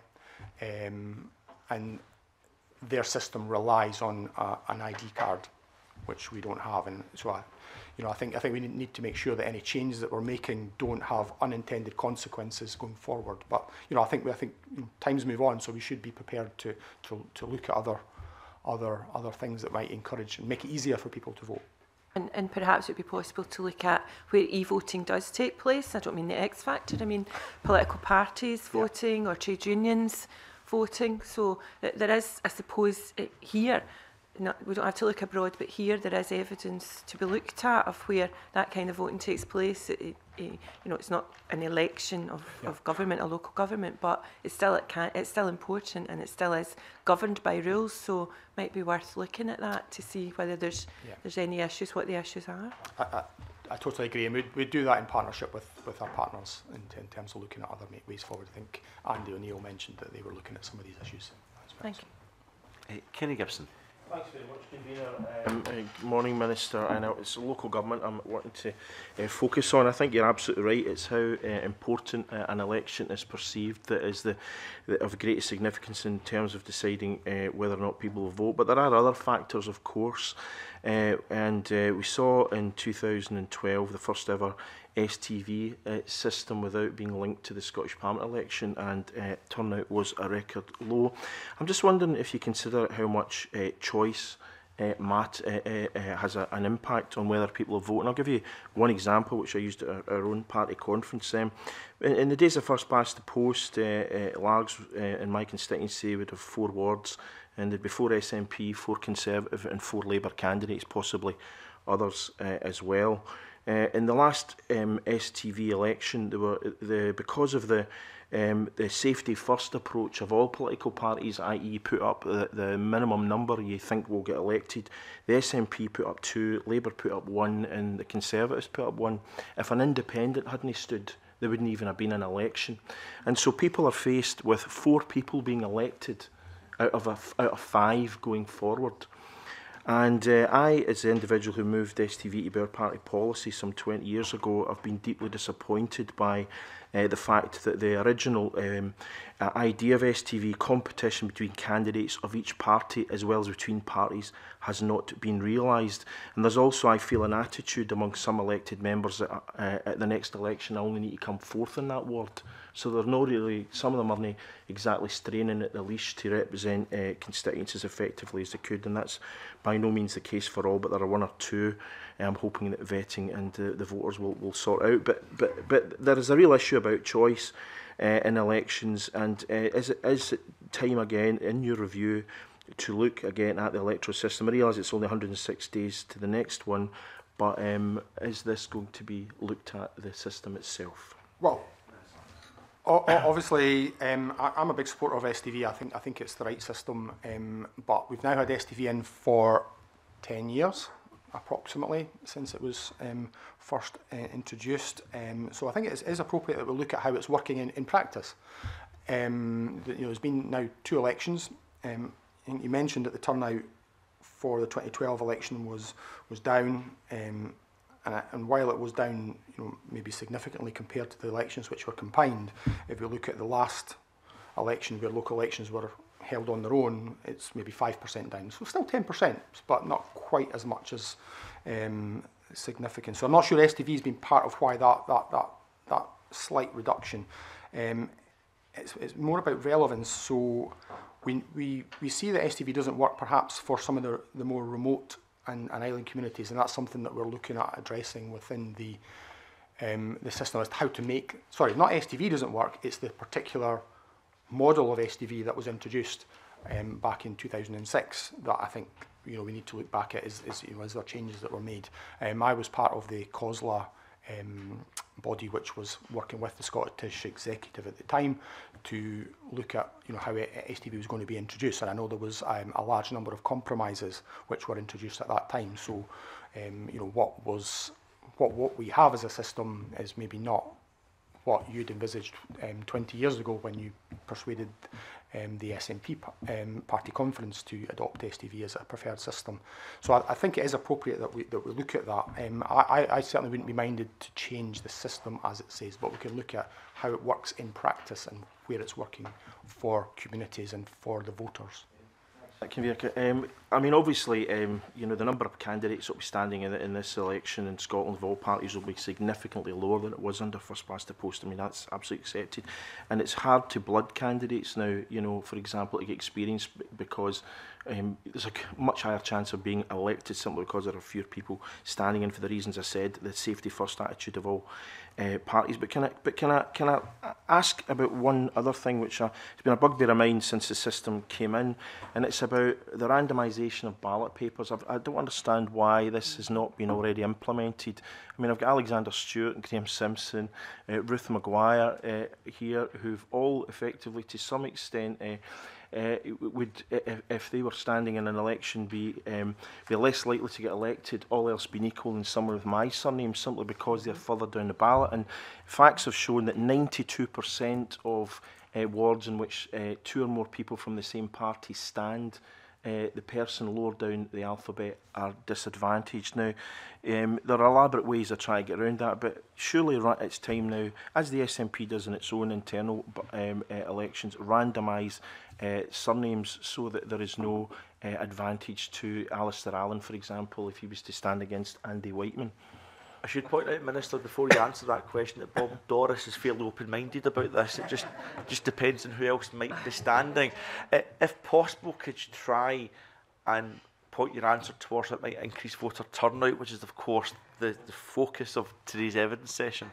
Um, and their system relies on uh, an I D card, which we don't have. And so I, you know, I think I think we need to make sure that any changes that we're making don't have unintended consequences going forward. But you know, I think I think you know, times move on, so we should be prepared to to to look at other other other things that might encourage and make it easier for people to vote. And, and perhaps it would be possible to look at where e-voting does take place. I don't mean the X factor. I mean political parties voting, yeah, or trade unions voting. So th there is, I suppose, it, here. Not, we don't have to look abroad, but here there is evidence to be looked at of where that kind of voting takes place. It, it, it, you know, it's not an election of, yeah. of government, a local government, but it's still it can, it's still important, and it still is governed by rules. So it might be worth looking at that to see whether there's yeah. there's any issues, what the issues are. I, I, I totally agree, and we'd, we'd do that in partnership with, with our partners in, in terms of looking at other ways forward. I think Andy O'Neill mentioned that they were looking at some of these issues. Thank you. Uh, Kenny Gibson. Thanks very much, Convener. Um, uh, good morning, Minister. I know it's local government I'm wanting to uh, focus on. I think you're absolutely right. It's how uh, important uh, an election is perceived that is the, the of greatest significance in terms of deciding uh, whether or not people will vote. But there are other factors, of course. Uh, and uh, we saw in two thousand twelve the first ever S T V uh, system without being linked to the Scottish Parliament election, and uh, turnout was a record low. I'm just wondering if you consider how much uh, choice uh, Matt uh, uh, uh, has a, an impact on whether people will vote. And I'll give you one example which I used at our, our own party conference. Um, in, in the days of first past the post, uh, uh, Largs uh, in my constituency would have four wards, and there'd be four S N P, four Conservative and four Labour candidates, possibly others uh, as well. Uh, in the last um, S T V election, there were the because of the um, the safety first approach of all political parties, that is, put up the, the minimum number you think will get elected. The S N P put up two, Labour put up one, and the Conservatives put up one. If an independent hadn't stood, there wouldn't even have been an election. And so people are faced with four people being elected out of a, out of five going forward. And uh, I, as the individual who moved S T V to our party policy some twenty years ago, have been deeply disappointed by uh, the fact that the original um, uh, idea of S T V, competition between candidates of each party as well as between parties, has not been realised. And there's also, I feel, an attitude among some elected members that uh, at the next election I only need to come fourth in that ward. So they're not really, some of them aren't exactly straining at the leash to represent uh, constituents as effectively as they could, and that's by no means the case for all, but there are one or two uh, I'm hoping that vetting and uh, the voters will, will sort out. But, but, but there is a real issue about choice uh, in elections, and uh, is, it, is it time again in your review to look again at the electoral system? I realise it's only one hundred and six days to the next one, but um, is this going to be looked at, the system itself? Well, O obviously, um, I, I'm a big supporter of S T V. I think I think it's the right system, um, but we've now had S T V in for ten years, approximately, since it was um, first uh, introduced. Um, so I think it is, is appropriate that we look at how it's working in, in practice. Um, the, you know, there's been now two elections. Um, I think you mentioned that the turnout for the twenty twelve election was was down. Um, and, and while it was down, you know, maybe significantly compared to the elections which were combined, if you look at the last election where local elections were held on their own, it's maybe five percent down. So still ten percent, but not quite as much as um, significant. So I'm not sure S T V has been part of why that that that that slight reduction. Um, it's, it's more about relevance. So we we we see that S T V doesn't work perhaps for some of the the more remote and, and island communities, and that's something that we're looking at addressing within the um, the system as to how to make. Sorry, not S T V doesn't work. It's the particular model of S T V that was introduced um, back in two thousand six that I think, you know, we need to look back at is, is, you know, is there changes that were made. Um, I was part of the COSLA um, body which was working with the Scottish Executive at the time to look at, you know, how S T V was going to be introduced, and I know there was um, a large number of compromises which were introduced at that time. So, um, you know, what was what what we have as a system is maybe not what you'd envisaged um, twenty years ago when you persuaded um, the S N P um, party conference to adopt S T V as a preferred system. So I, I think it is appropriate that we that we look at that. Um, I, I certainly wouldn't be minded to change the system as it says, but we can look at how it works in practice and where it's working for communities and for the voters. Um, I mean, obviously, um, you know, the number of candidates that will be standing in, in this election in Scotland of all parties will be significantly lower than it was under first past the post. I mean, that's absolutely accepted. And it's hard to blood candidates now, you know, for example, to get experience because um, there's a much higher chance of being elected simply because there are fewer people standing in for the reasons I said, the safety first attitude of all uh, parties. But can I, but can I, can I ask about one other thing which uh, has been a bugbear of mine since the system came in, and it's about the randomisation of ballot papers. I've, I don't understand why this has not been already implemented. I mean, I've got Alexander Stewart and Graham Simpson, uh, Ruth Maguire uh, here, who've all effectively, to some extent, uh, uh, would, if, if they were standing in an election, be um, be less likely to get elected, all else being equal, than someone with my surname, simply because they're further down the ballot. And facts have shown that ninety-two percent of uh, wards in which uh, two or more people from the same party stand, Uh, the person lower down the alphabet are disadvantaged. Now, um, there are elaborate ways of trying to get around that, but surely it's time now, as the S N P does in its own internal um, uh, elections, randomise uh, surnames so that there is no uh, advantage to Alistair Allen, for example, if he was to stand against Andy Whiteman. I should point out, Minister, before you answer that question, that Bob Doris is fairly open-minded about this. It just just depends on who else might be standing. Uh, if possible, could you try and point your answer towards that might increase voter turnout, which is, of course, the, the focus of today's evidence session?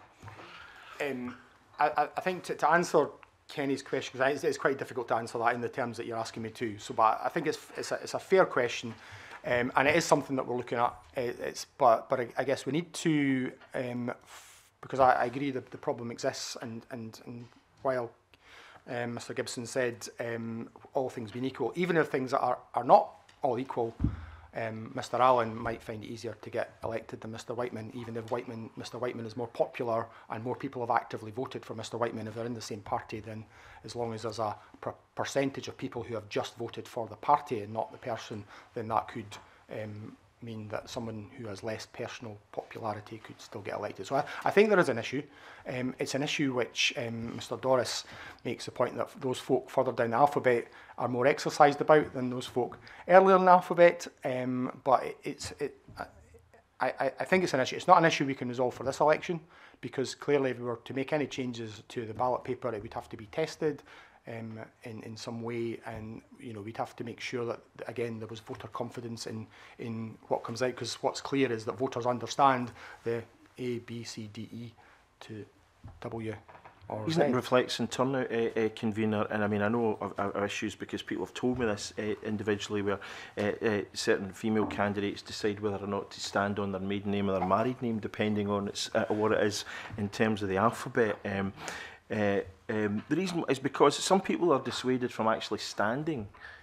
Um, I, I think to, to answer Kenny's question, because it's, it's quite difficult to answer that in the terms that you're asking me to. So, but I think it's it's a, it's a fair question. Um, and it is something that we're looking at. It, it's, but but I, I guess we need to, um, f because I, I agree that the problem exists. And and, and while um, Mr Gibson said um, all things being equal, even if things are are not all equal, um, Mr Allen might find it easier to get elected than Mr Whiteman, even if Whiteman, Mr Whiteman is more popular and more people have actively voted for Mr Whiteman if they're in the same party. Then, as long as there's a per percentage of people who have just voted for the party and not the person, then that could um, mean that someone who has less personal popularity could still get elected. So I, I think there is an issue. Um, it's an issue which um, Mr Doris makes the point that those folk further down the alphabet are more exercised about than those folk earlier in the alphabet. Um, but it, it's, it, I, I, I think it's an issue. It's not an issue we can resolve for this election, because clearly if we were to make any changes to the ballot paper, it would have to be tested um, in, in some way, and you know, we'd have to make sure that, again, there was voter confidence in, in what comes out, because what's clear is that voters understand the A, B, C, D, E to W or Z. Isn't it reflects in turnout, uh, uh, convener? And I mean, I know of, of issues because people have told me this uh, individually, where uh, uh, certain female candidates decide whether or not to stand on their maiden name or their married name, depending on its, uh, what it is in terms of the alphabet. Um, uh, um, the reason is because some people are dissuaded from actually standing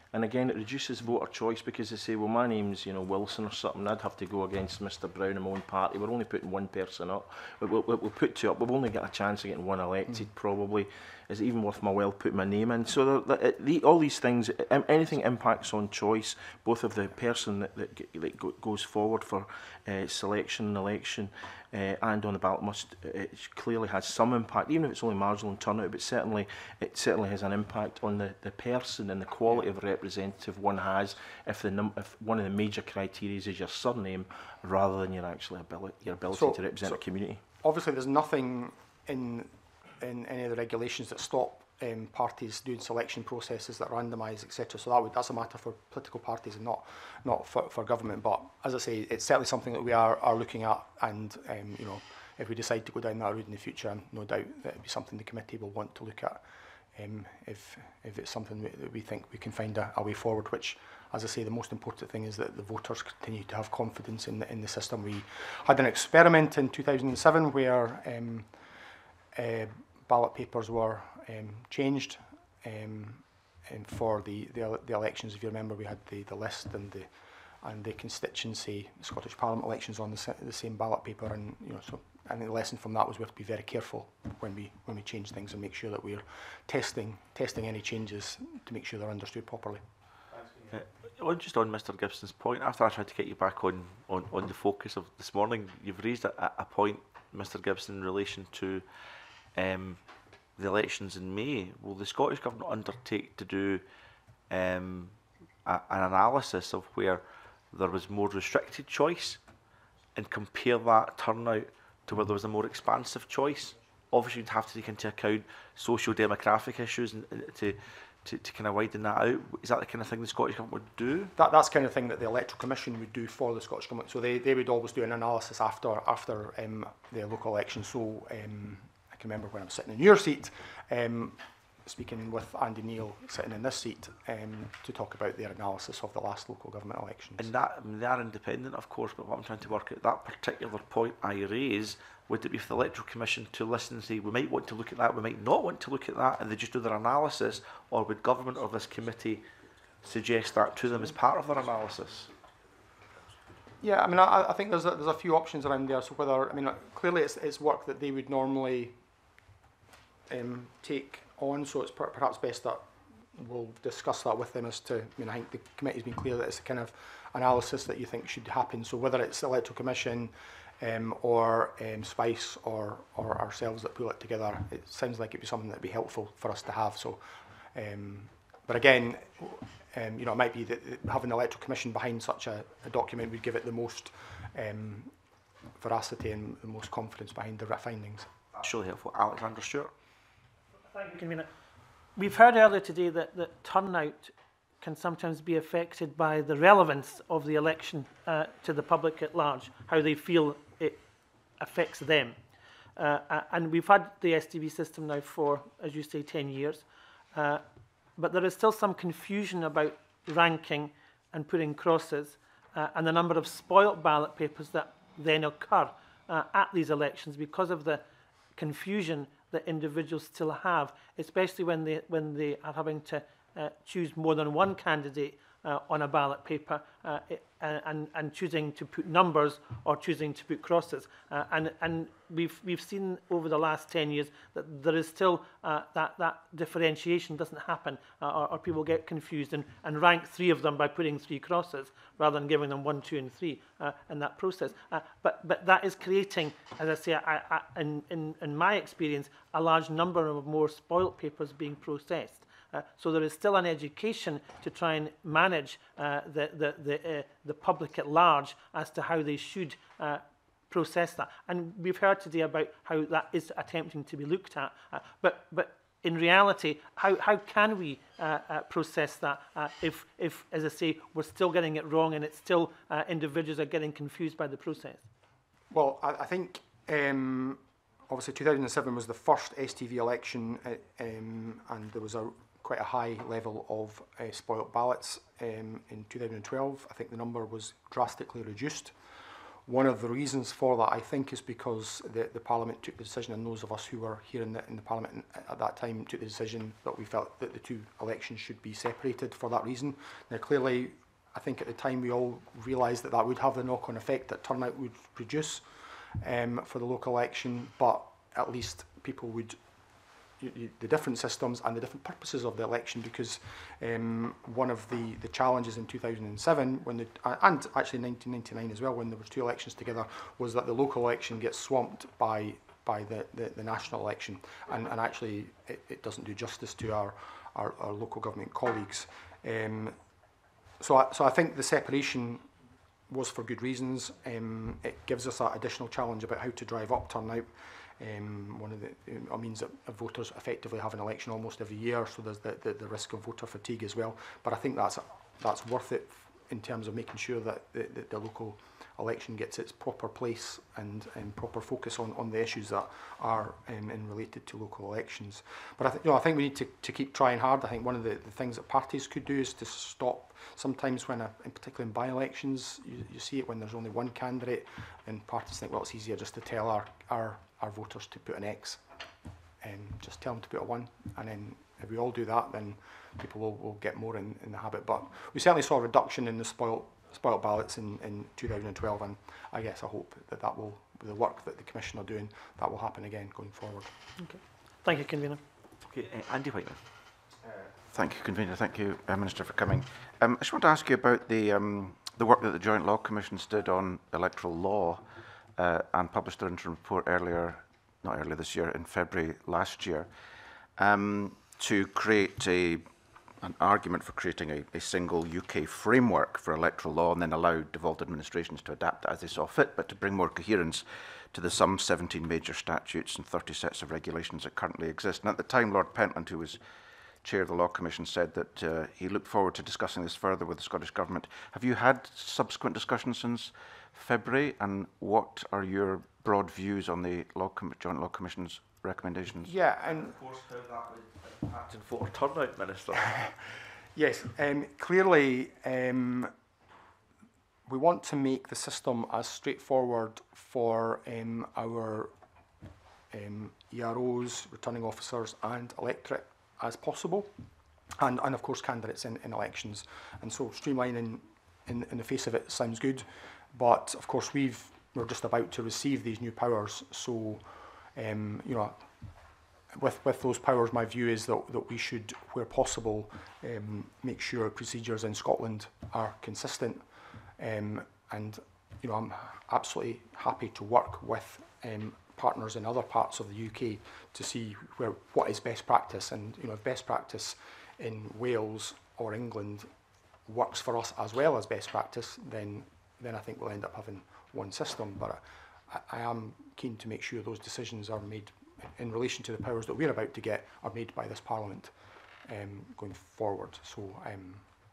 And again, it reduces voter choice because they say, well, my name's, you know, Wilson or something. I'd have to go against Mister Brown in my own party. We're only putting one person up. We'll, we'll, we'll put two up. We've only got a chance of getting one elected, mm. probably. Is it even worth my while putting my name in? So the, the, the, all these things, anything impacts on choice, both of the person that, that, that go, goes forward for uh, selection and election uh, and on the ballot must it clearly has some impact, even if it's only marginal in turnout, but certainly it certainly has an impact on the, the person and the quality of representative one has if the num if one of the major criteria is your surname rather than your actual ability your ability so, to represent so a community. Obviously there's nothing in in any of the regulations that stop um, parties doing selection processes that randomise, et cetera. So that would, that's a matter for political parties and not not for, for government. But as I say, it's certainly something that we are are looking at, and um, you know, if we decide to go down that route in the future, I'm no doubt that it'll be something the committee will want to look at. Um, if if it's something that we think we can find a, a way forward, which, as I say, the most important thing is that the voters continue to have confidence in the in the system. We had an experiment in two thousand seven where um, uh, ballot papers were um, changed um, and for the, the the elections. If you remember, we had the the list and the and the constituency Scottish Parliament elections on the, the same ballot paper, and you know, so I think the lesson from that was we have to be very careful when we when we change things and make sure that we're testing testing any changes to make sure they're understood properly. Uh, well, just on Mister Gibson's point, after I tried to get you back on on, on the focus of this morning, you've raised a, a point, Mister Gibson, in relation to um, the elections in May. Will the Scottish Government undertake to do um, a, an analysis of where there was more restricted choice and compare that turnout to where there was a more expansive choice? Obviously, you'd have to take into account social demographic issues and, and to, to, to kind of widen that out. Is that the kind of thing the Scottish Government would do? That, that's the kind of thing that the Electoral Commission would do for the Scottish Government. So they, they would always do an analysis after after um, the local election. So um, I can remember when I was sitting in your seat, um, speaking with Andy Neil sitting in this seat um, to talk about their analysis of the last local government elections. And that, I mean, they are independent, of course, but what I'm trying to work out, that particular point I raise, would it be for the Electoral Commission to listen and say, we might want to look at that, we might not want to look at that, and they just do their analysis, or would government or this committee suggest that to them as part of their analysis? Yeah, I mean, I, I think there's a, there's a few options around there. So whether, I mean, clearly it's, it's work that they would normally um, take on, so it's per perhaps best that we'll discuss that with them as to, I mean, I think the committee's been clear that it's the kind of analysis that you think should happen. So whether it's the Electoral Commission um, or um, SPICE or, or ourselves that pull it together, it sounds like it'd be something that'd be helpful for us to have. So, um, but again, um, you know, it might be that having the Electoral Commission behind such a, a document would give it the most um, veracity and the most confidence behind the findings. That's really helpful. Alexander Stewart. Thank you, Convener. We've heard earlier today that, that turnout can sometimes be affected by the relevance of the election uh, to the public at large, how they feel it affects them. Uh, and we've had the S D V system now for, as you say, ten years. Uh, but there is still some confusion about ranking and putting crosses uh, and the number of spoilt ballot papers that then occur uh, at these elections because of the confusion that individuals still have, especially when they when they are having to uh, choose more than one candidate uh, on a ballot paper uh, it, and and choosing to put numbers or choosing to put crosses. Uh, and and we've we've seen over the last ten years that there is still uh, that that differentiation doesn't happen, uh, or, or people get confused and and rank three of them by putting three crosses rather than giving them one, two, and three uh, in that process. Uh, but but that is creating, as I say, I, I, in in in my experience, a large number of more spoilt papers being processed. Uh, so there is still an education to try and manage uh, the the the, uh, the public at large as to how they should uh, process that. And we've heard today about how that is attempting to be looked at. Uh, but but in reality, how how can we uh, uh, process that uh, if if, as I say, we're still getting it wrong and it's still uh, individuals are getting confused by the process? Well, I, I think. Um, obviously, two thousand seven was the first S T V election, uh, um, and there was a quite a high level of uh, spoilt ballots. Um, in two thousand twelve, I think the number was drastically reduced. One of the reasons for that, I think, is because the, the Parliament took the decision, and those of us who were here in the, in the Parliament at that time took the decision that we felt that the two elections should be separated for that reason. Now, clearly, I think at the time we all realised that that would have the knock-on effect that turnout would reduce um, for the local election, but at least people would You, you, the different systems and the different purposes of the election, because um, one of the, the challenges in two thousand seven, when the, uh, and actually nineteen ninety-nine as well, when there was two elections together, was that the local election gets swamped by by the, the, the national election, and, and actually it, it doesn't do justice to our, our, our local government colleagues. Um, so, I, so I think the separation was for good reasons. Um, it gives us that additional challenge about how to drive up turnout. Um, one of the uh, means that voters effectively have an election almost every year, so there's the, the, the risk of voter fatigue as well. But I think that's that's worth it in terms of making sure that the, the, the local election gets its proper place and, and proper focus on, on the issues that are um, in related to local elections. But I, th you know, I think we need to, to keep trying hard. I think one of the, the things that parties could do is to stop sometimes when, a, in particular in by-elections, you, you see it when there's only one candidate, and parties think, well, it's easier just to tell our, our, our voters to put an X, and just tell them to put a one, and then if we all do that, then people will, will get more in, in the habit. But we certainly saw a reduction in the spoiled spoiled ballots in, in two thousand twelve, and I guess I hope that that will, with the work that the Commission are doing, that will happen again going forward. Okay. Thank you, Convener. Okay, uh, Andy Whiteman. Uh, thank you, Convener. Thank you, uh, Minister, for coming. Um, I just want to ask you about the um, the work that the Joint Law Commissions did on electoral law, uh, and published their interim report earlier, not earlier this year, in February last year, um, to create a an argument for creating a, a single U K framework for electoral law, and then allow devolved administrations to adapt it as they saw fit, but to bring more coherence to the some seventeen major statutes and thirty sets of regulations that currently exist. And at the time, Lord Pentland, who was chair of the Law Commission, said that uh, he looked forward to discussing this further with the Scottish Government. Have you had subsequent discussions since February, and what are your broad views on the Law Com Joint Law Commission's recommendations? Yeah, and of course, how that would impact on voter turnout, Minister. Yes, um, clearly um, we want to make the system as straightforward for um, our um, E R Os, returning officers and electorate as possible, and, and of course candidates in, in elections. And so streamlining in, in the face of it sounds good, but of course we've, we're just about to receive these new powers, so um, you know, With, with those powers, my view is that, that we should, where possible, um, make sure procedures in Scotland are consistent. Um, and you know, I'm absolutely happy to work with um, partners in other parts of the U K to see where what is best practice. And you know, if best practice in Wales or England works for us as well as best practice, then then I think we'll end up having one system. But I, I am keen to make sure those decisions are made in relation to the powers that we're about to get are made by this Parliament um, going forward. So, um,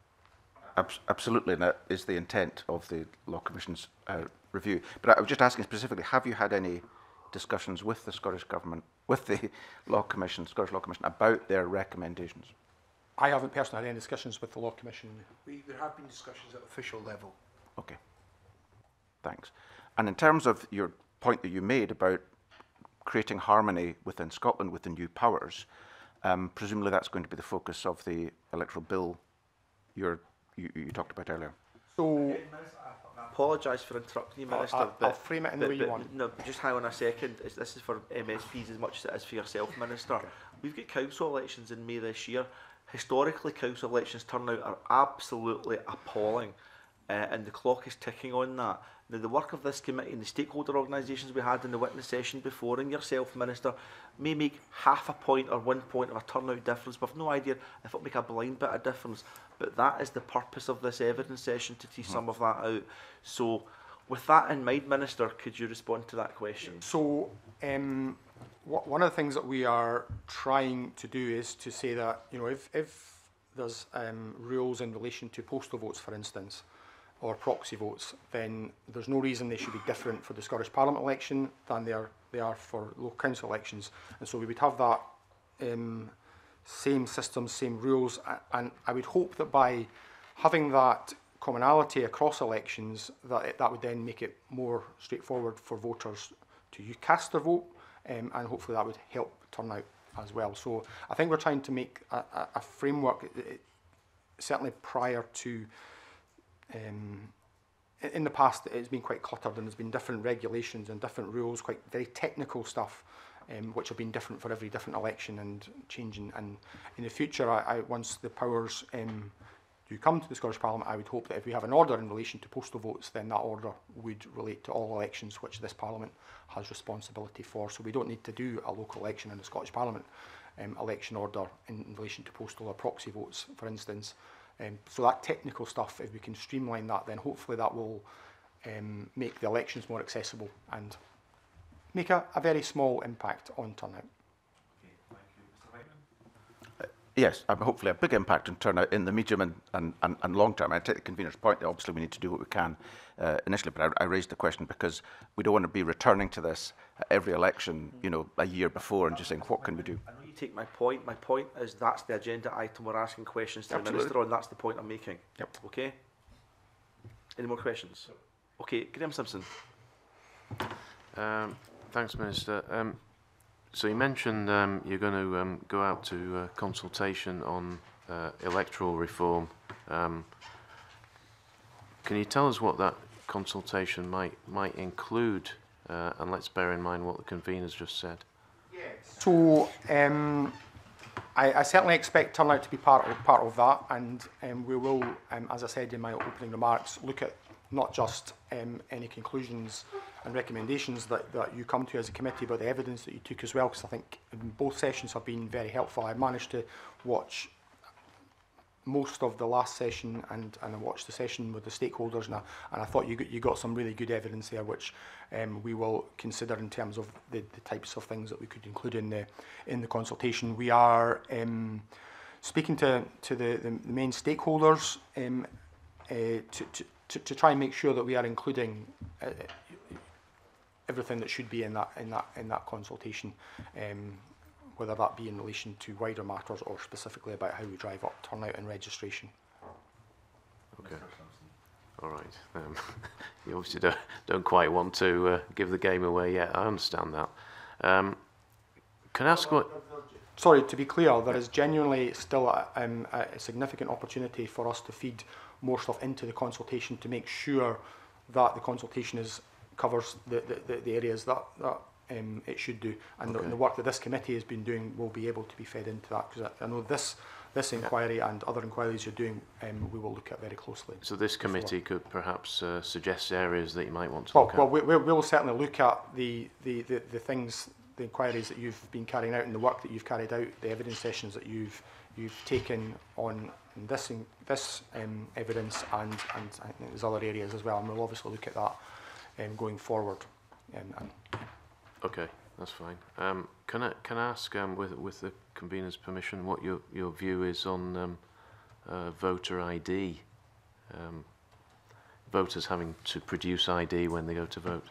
Abs absolutely, and that is the intent of the Law Commission's uh, review. But I was just asking specifically, have you had any discussions with the Scottish Government, with the Law Commission, Scottish Law Commission, about their recommendations? I haven't personally had any discussions with the Law Commission. We, there have been discussions at official level. Okay, thanks. And in terms of your point that you made about creating harmony within Scotland with the new powers, um, presumably that's going to be the focus of the electoral bill you're, you, you talked about earlier. So, I apologise for interrupting you, Minister. I'll, but, I'll frame it in but, the way but, you want. No, just hang on a second. It's, this is for M S Ps as much as it is for yourself, Minister. Okay. We've got council elections in May this year. Historically, council elections turnout are absolutely appalling, uh, and the clock is ticking on that. Now, the work of this committee and the stakeholder organisations we had in the witness session before, and yourself, Minister, may make half a point or one point of a turnout difference. We've no idea if it'll make a blind bit of difference. But that is the purpose of this evidence session, to tease mm-hmm. some of that out. So, with that in mind, Minister, could you respond to that question? So, um, wh one of the things that we are trying to do is to say that, you know, if, if there's um, rules in relation to postal votes, for instance, or proxy votes, then there's no reason they should be different for the Scottish Parliament election than they are they are for local council elections. And so we would have that um, same system, same rules, and I would hope that by having that commonality across elections, that it, that would then make it more straightforward for voters to you cast their vote, um, and hopefully that would help turnout as well. So I think we're trying to make a, a, a framework, it, it, certainly prior to, um, in, in the past it's been quite cluttered, and there's been different regulations and different rules, quite very technical stuff, um, which have been different for every different election and changing. And in the future, I, I, once the powers um, do come to the Scottish Parliament, I would hope that if we have an order in relation to postal votes, then that order would relate to all elections which this Parliament has responsibility for. So we don't need to do a local election in the Scottish Parliament um, election order in, in relation to postal or proxy votes, for instance. Um, so that technical stuff, if we can streamline that, then hopefully that will um, make the elections more accessible and make a, a very small impact on turnout. Yes, um, hopefully a big impact on turnout in the medium and, and, and, and long term. I take the convener's point that obviously we need to do what we can uh, initially, but I, I raised the question because we don't want to be returning to this at every election, you know, a year before and just saying, what can we do? I know you take my point. My point is that's the agenda item we're asking questions to Absolutely. the Minister on. That's the point I'm making. Yep. Okay? Any more questions? Okay, Graham Simpson. Um, thanks, Minister. Um, So you mentioned um, you're going to um, go out to uh, consultation on uh, electoral reform. Um, can you tell us what that consultation might might include? Uh, and let's bear in mind what the convener's just said. So um, I, I certainly expect turnout to be part of, part of that, and um, we will, um, as I said in my opening remarks, look at not just um, any conclusions and recommendations that, that you come to as a committee, but the evidence that you took as well, because I think both sessions have been very helpful. I managed to watch most of the last session and, and I watched the session with the stakeholders, and I, and I thought you got, you got some really good evidence there, which um, we will consider in terms of the, the types of things that we could include in the in the consultation. We are um, speaking to, to the, the, the main stakeholders um, uh, to, to, to, to try and make sure that we are including uh, everything that should be in that in that in that consultation, um, whether that be in relation to wider matters or specifically about how we drive up turnout and registration. Okay. All right. Um, you obviously don't, don't quite want to uh, give the game away yet. I understand that. Um, can I ask what... Sorry, to be clear, there is genuinely still a, um, a significant opportunity for us to feed more stuff into the consultation to make sure that the consultation is covers the, the, the areas that, that um, it should do, and, okay. the, and the work that this committee has been doing will be able to be fed into that, because I, I know this this inquiry and other inquiries you're doing, um, we will look at very closely. So this committee before. could perhaps uh, suggest areas that you might want to well, look well, at? Well, we, we will certainly look at the, the, the, the things, the inquiries that you've been carrying out and the work that you've carried out, the evidence sessions that you've you've taken on this in, this um, evidence, and, and I think there's other areas as well, and we'll obviously look at that um, going forward. Um, and okay, that's fine. Um, can I can I ask, um, with with the convener's permission, what your your view is on um, uh, voter I D? Um, voters having to produce I D when they go to vote.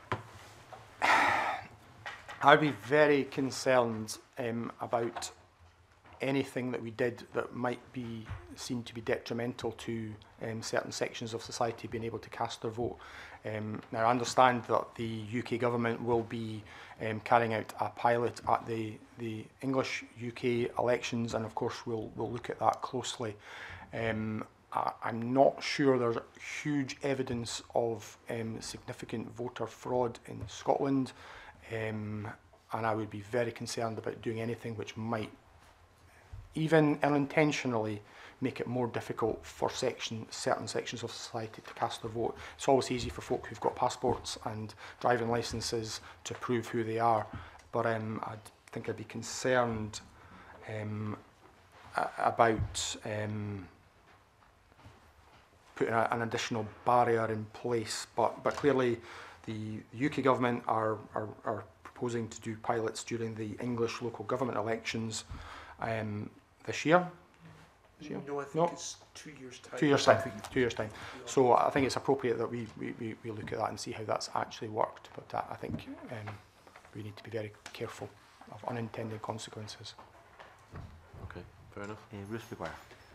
I'd be very concerned um, about anything that we did that might be seen to be detrimental to um, certain sections of society being able to cast their vote. Um, now, I understand that the U K government will be um, carrying out a pilot at the, the English U K elections, and of course we'll, we'll look at that closely. Um, I, I'm not sure there's huge evidence of um, significant voter fraud in Scotland, um, and I would be very concerned about doing anything which might, even unintentionally, make it more difficult for section, certain sections of society to cast their vote. It's always easy for folk who've got passports and driving licences to prove who they are, but um, I think I'd be concerned um, about um, putting a, an additional barrier in place. But, but clearly the U K government are, are, are proposing to do pilots during the English local government elections um, this year. This year? No, I think no? it's two years' time. Two years' time. Two years' time. So I think it's appropriate that we, we, we, we look at that and see how that's actually worked. But uh, I think um, we need to be very careful of unintended consequences. Okay, fair enough. Uh, Ruth McGuire.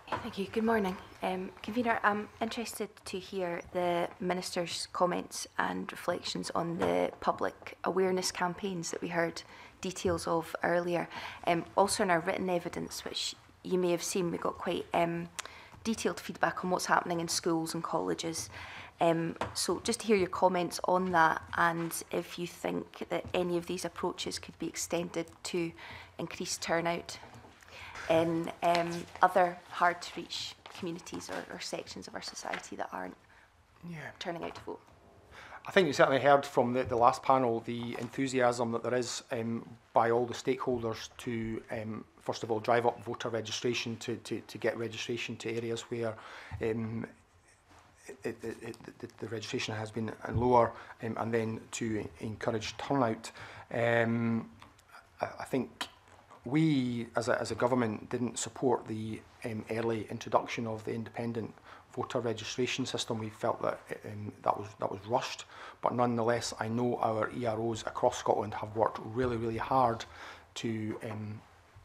Thank you. Good morning. Um, Convener, I'm interested to hear the Minister's comments and reflections on the public awareness campaigns that we heard details of earlier. Um, also in our written evidence, which you may have seen, we got quite um, detailed feedback on what's happening in schools and colleges. Um, so just to hear your comments on that, and if you think that any of these approaches could be extended to increase turnout in um, other hard-to-reach communities or, or sections of our society that aren't yeah. turning out to vote. I think you certainly heard from the, the last panel the enthusiasm that there is um, by all the stakeholders to, um, first of all, drive up voter registration, to, to, to get registration to areas where um, it, it, it, the, the registration has been lower, um, and then to encourage turnout. Um, I, I think we, as a, as a government, didn't support the um, early introduction of the independent voter registration system. We felt that um, that was that was rushed, but nonetheless, I know our E R Os across Scotland have worked really, really hard to um,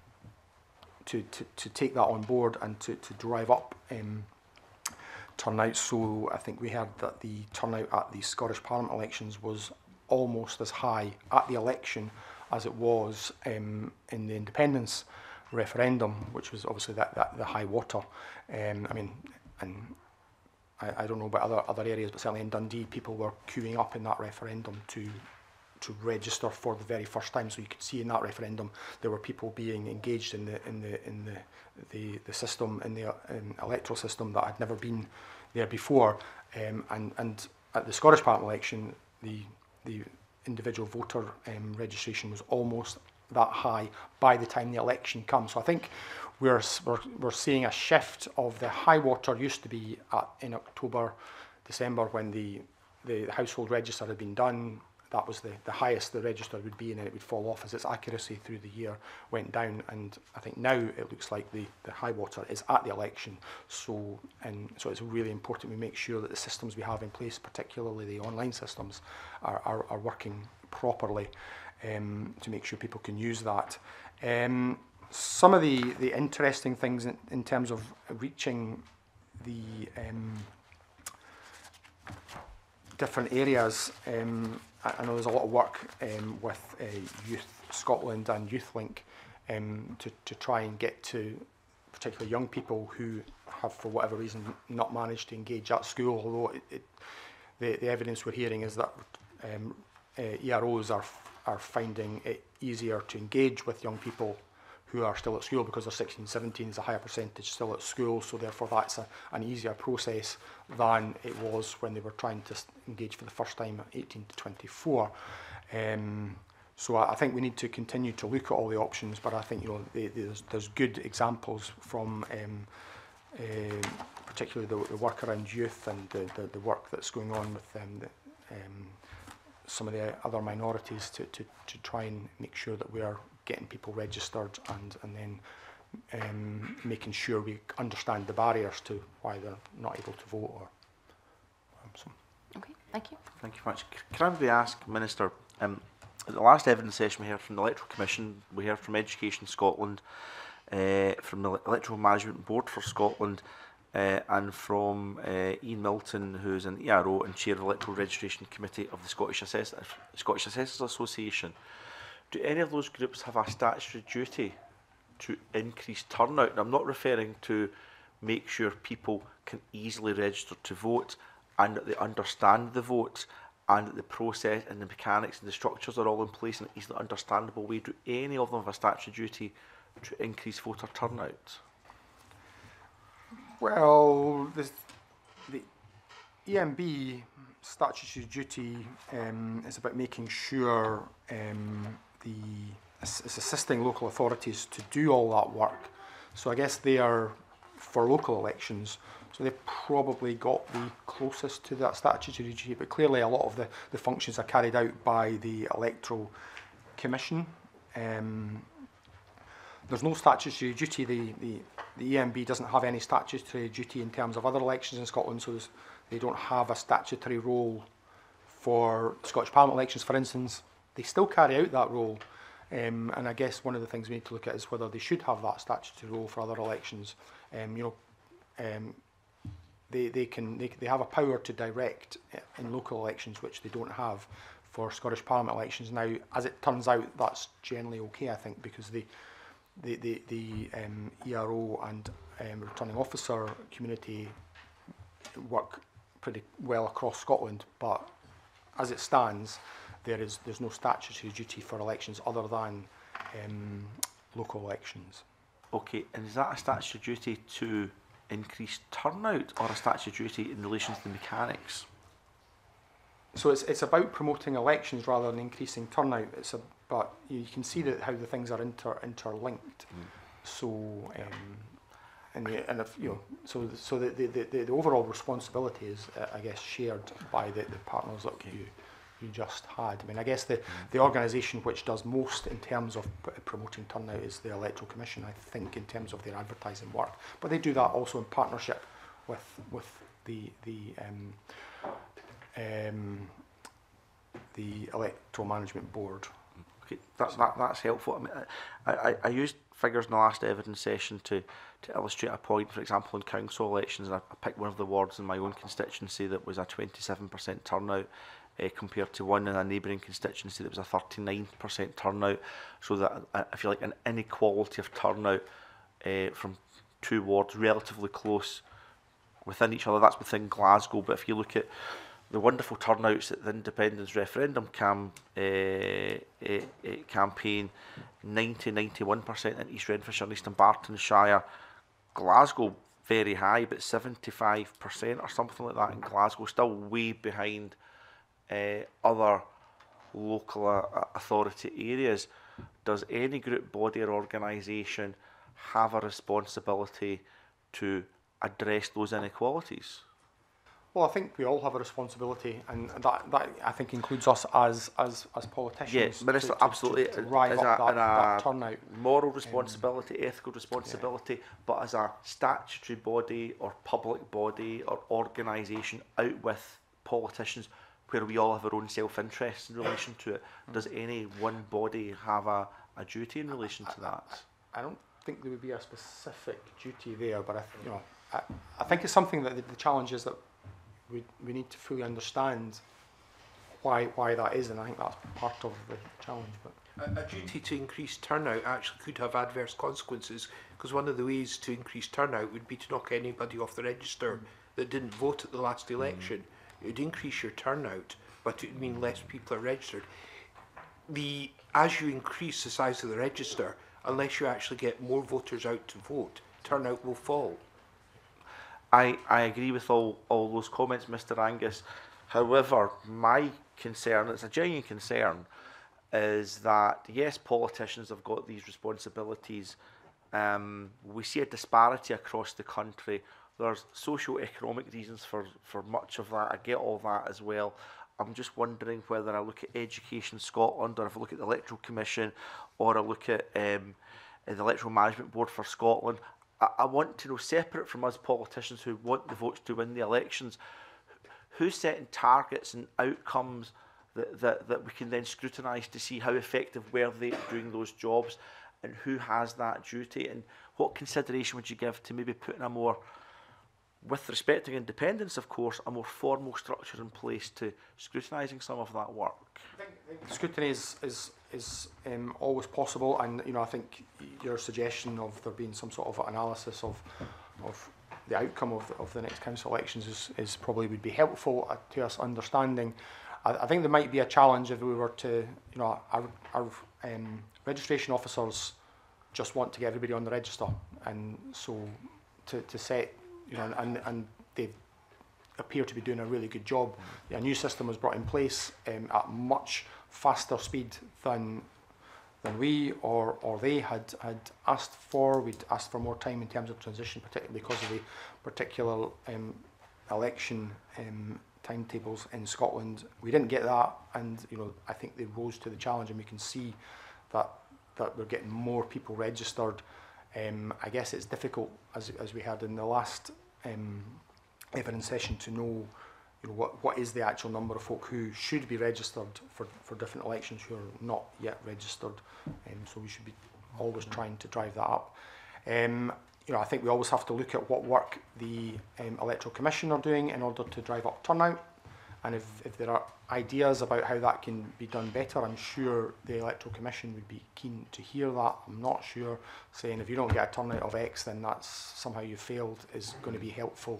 to, to to take that on board and to to drive up um, turnout. So I think we heard that the turnout at the Scottish Parliament elections was almost as high at the election as it was um, in the independence referendum, which was obviously that, that the high water. Um, I mean, and I, I don't know about other other areas, but certainly in Dundee, people were queuing up in that referendum to to register for the very first time. So you could see in that referendum there were people being engaged in the in the in the the, the system in the um, electoral system that had never been there before. Um, and and at the Scottish Parliament election, the the individual voter um, registration was almost that high by the time the election comes. So I think we're, we're, we're seeing a shift of the high water used to be at, in October, December, when the, the household register had been done. That was the, the highest the register would be, and then it would fall off as its accuracy through the year went down. And I think now it looks like the, the high water is at the election. So, and so it's really important we make sure that the systems we have in place, particularly the online systems, are, are, are working properly um, to make sure people can use that. Um, some of the, the interesting things in, in terms of reaching the um, different areas, um, I know there's a lot of work um, with uh, Youth Scotland and YouthLink um, to, to try and get to particularly young people who have, for whatever reason, not managed to engage at school, although it, it, the, the evidence we're hearing is that um, uh, E R Os are, are finding it easier to engage with young people who are still at school, because they're sixteen, seventeen, is a higher percentage still at school, so therefore that's a, an easier process than it was when they were trying to engage for the first time at eighteen to twenty-four. Um, so I, I think we need to continue to look at all the options, but I think you know the, the, there's, there's good examples from um, uh, particularly the, the work around youth and the, the, the work that's going on with um, the, um, some of the other minorities to, to, to try and make sure that we are getting people registered and, and then um, making sure we understand the barriers to why they're not able to vote. Or um, so. Okay, thank you. Thank you very much. Can I maybe ask, Minister, um, at the last evidence session we heard from the Electoral Commission, we heard from Education Scotland, uh, from the Electoral Management Board for Scotland, uh, and from uh, Ian Milton, who's an E R O and Chair of the Electoral Registration Committee of the Scottish, Assess Scottish Assessors Association. Do any of those groups have a statutory duty to increase turnout? And I'm not referring to make sure people can easily register to vote and that they understand the vote and that the process and the mechanics and the structures are all in place in an easily understandable way. Do any of them have a statutory duty to increase voter turnout? Well, the, the E M B statutory duty um, is about making sure um, the it's assisting local authorities to do all that work. So I guess they are for local elections, so they've probably got the closest to that statutory duty, but clearly a lot of the, the functions are carried out by the Electoral Commission. Um, there's no statutory duty. The, the, the E M B doesn't have any statutory duty in terms of other elections in Scotland, so they don't have a statutory role for Scottish Parliament elections, for instance. They still carry out that role, um, and I guess one of the things we need to look at is whether they should have that statutory role for other elections. Um, you know, um, they, they, can, they, they have a power to direct in local elections, which they don't have for Scottish Parliament elections. Now, as it turns out, that's generally okay, I think, because the, the, the, the um, E R O and um, returning officer community work pretty well across Scotland, but as it stands, there is there's no statutory duty for elections other than um, local elections. Okay, and is that a statutory duty to increase turnout or a statutory duty in relation to the mechanics? So it's it's about promoting elections rather than increasing turnout. It's a but you can see that how the things are inter interlinked. Mm. So um, and the, and if you know so so the the, the, the overall responsibility is uh, I guess shared by the, the partners that okay. you you just had. I mean I guess the mm. the organisation which does most in terms of p promoting turnout is the Electoral Commission, I think, in terms of their advertising work. But they do that also in partnership with with the the um, um, the Electoral Management Board. Okay, that, that, that's helpful. I, mean, I, I, I used figures in the last evidence session to, to illustrate a point. For example, in council elections, and I, I picked one of the wards in my own constituency that was a twenty-seven percent turnout uh, compared to one in a neighbouring constituency that was a thirty-nine percent turnout. So that I, I feel like an inequality of turnout uh, from two wards relatively close within each other. That's within Glasgow, but if you look at the wonderful turnouts at the independence referendum cam, uh, uh, uh, campaign, ninety, ninety-one percent in East Renfrewshire and Eastern Bartonshire. Glasgow, very high, but seventy-five percent or something like that in Glasgow, still way behind uh, other local uh, authority areas. Does any group, body or organisation have a responsibility to address those inequalities? Well, I think we all have a responsibility, and that, that I think includes us as as as politicians. Yes, yeah, Minister, to, to, absolutely. To, to drive as up a, that, that a turnout. Moral responsibility, um, ethical responsibility, yeah. But as a statutory body or public body or organisation out with politicians, where we all have our own self-interest in relation to it, mm. does any one body have a, a duty in relation I, to that? I, I don't think there would be a specific duty there, but I, you know, I, I think it's something that the, the challenge is that we we need to fully understand why why that is, and I think that's part of the challenge. But a, a duty to increase turnout actually could have adverse consequences, because one of the ways to increase turnout would be to knock anybody off the register mm. that didn't vote at the last election. Mm. It would increase your turnout, but it would mean less people are registered. The as you increase the size of the register, unless you actually get more voters out to vote, turnout will fall. I, I agree with all, all those comments, Mr Angus. However, my concern, it's a genuine concern, is that, yes, politicians have got these responsibilities. Um, we see a disparity across the country. There's socio-economic reasons for, for much of that. I get all that as well. I'm just wondering whether I look at Education Scotland, or if I look at the Electoral Commission, or I look at um, the Electoral Management Board for Scotland, I want to know, separate from us politicians who want the votes to win the elections, who's setting targets and outcomes that, that, that we can then scrutinise to see how effective were they at doing those jobs, and who has that duty, and what consideration would you give to maybe putting a more, with respect to independence of course, a more formal structure in place to scrutinising some of that work? I think, I think scrutiny is, is, is um, always possible, and you know, I think your suggestion of there being some sort of analysis of, of the outcome of the, of the next council elections is, is probably would be helpful uh, to us understanding. I, I think there might be a challenge if we were to, you know, our, our um, registration officers just want to get everybody on the register, and so to, to set, you know, and, and they appear to be doing a really good job. A new system was brought in place um, at much faster speed than than we or or they had had asked for. We'd asked for more time in terms of transition, particularly because of the particular um, election um, timetables in Scotland. We didn't get that, and you know, I think they rose to the challenge, and we can see that that we're getting more people registered. Um, I guess it's difficult, as as we had in the last um, evidence session, to know, you know, what what is the actual number of folk who should be registered for for different elections who are not yet registered. Um, so we should be always trying to drive that up. Um, you know, I think we always have to look at what work the um, Electoral Commission are doing in order to drive up turnout. And if, if there are ideas about how that can be done better, I'm sure the Electoral Commission would be keen to hear that. I'm not sure saying if you don't get a turnout of X, then that's somehow you failed is going to be helpful.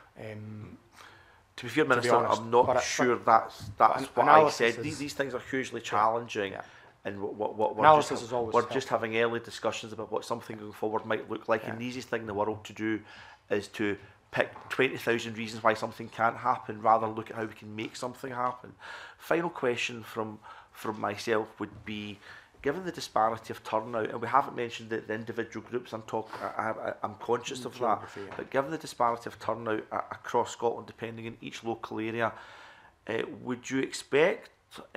Um, to be fair, to Minister, be honest. I'm not but, sure but, that's that's but what I said. is, These, these things are hugely challenging. Yeah. And what, what, what we're, analysis just, is always we're helpful. just having early discussions about what something going forward might look like. Yeah. And the easiest thing in the world to do is to pick twenty thousand reasons why something can't happen rather than look at how we can make something happen. Final question from from myself would be, given the disparity of turnout, and we haven't mentioned the, the individual groups, I'm talk, I, I, I'm conscious of that, yeah. but given the disparity of turnout uh, across Scotland, depending on each local area, uh, would you expect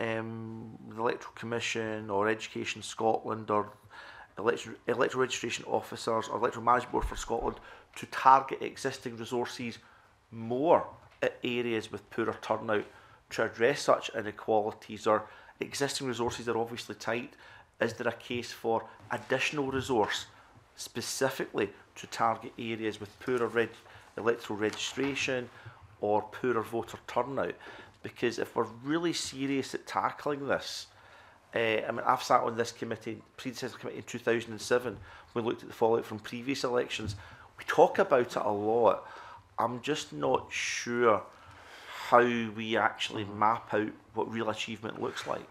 um, the Electoral Commission or Education Scotland or electoral, electoral registration officers or Electoral Management Board for Scotland to target existing resources more at areas with poorer turnout to address such inequalities, or existing resources are obviously tight? Is there a case for additional resource specifically to target areas with poorer reg electoral registration or poorer voter turnout? Because if we're really serious at tackling this, uh, I mean, I've sat on this committee, predecessor committee in two thousand seven, we looked at the fallout from previous elections. We talk about it a lot. I'm just not sure how we actually map out what real achievement looks like.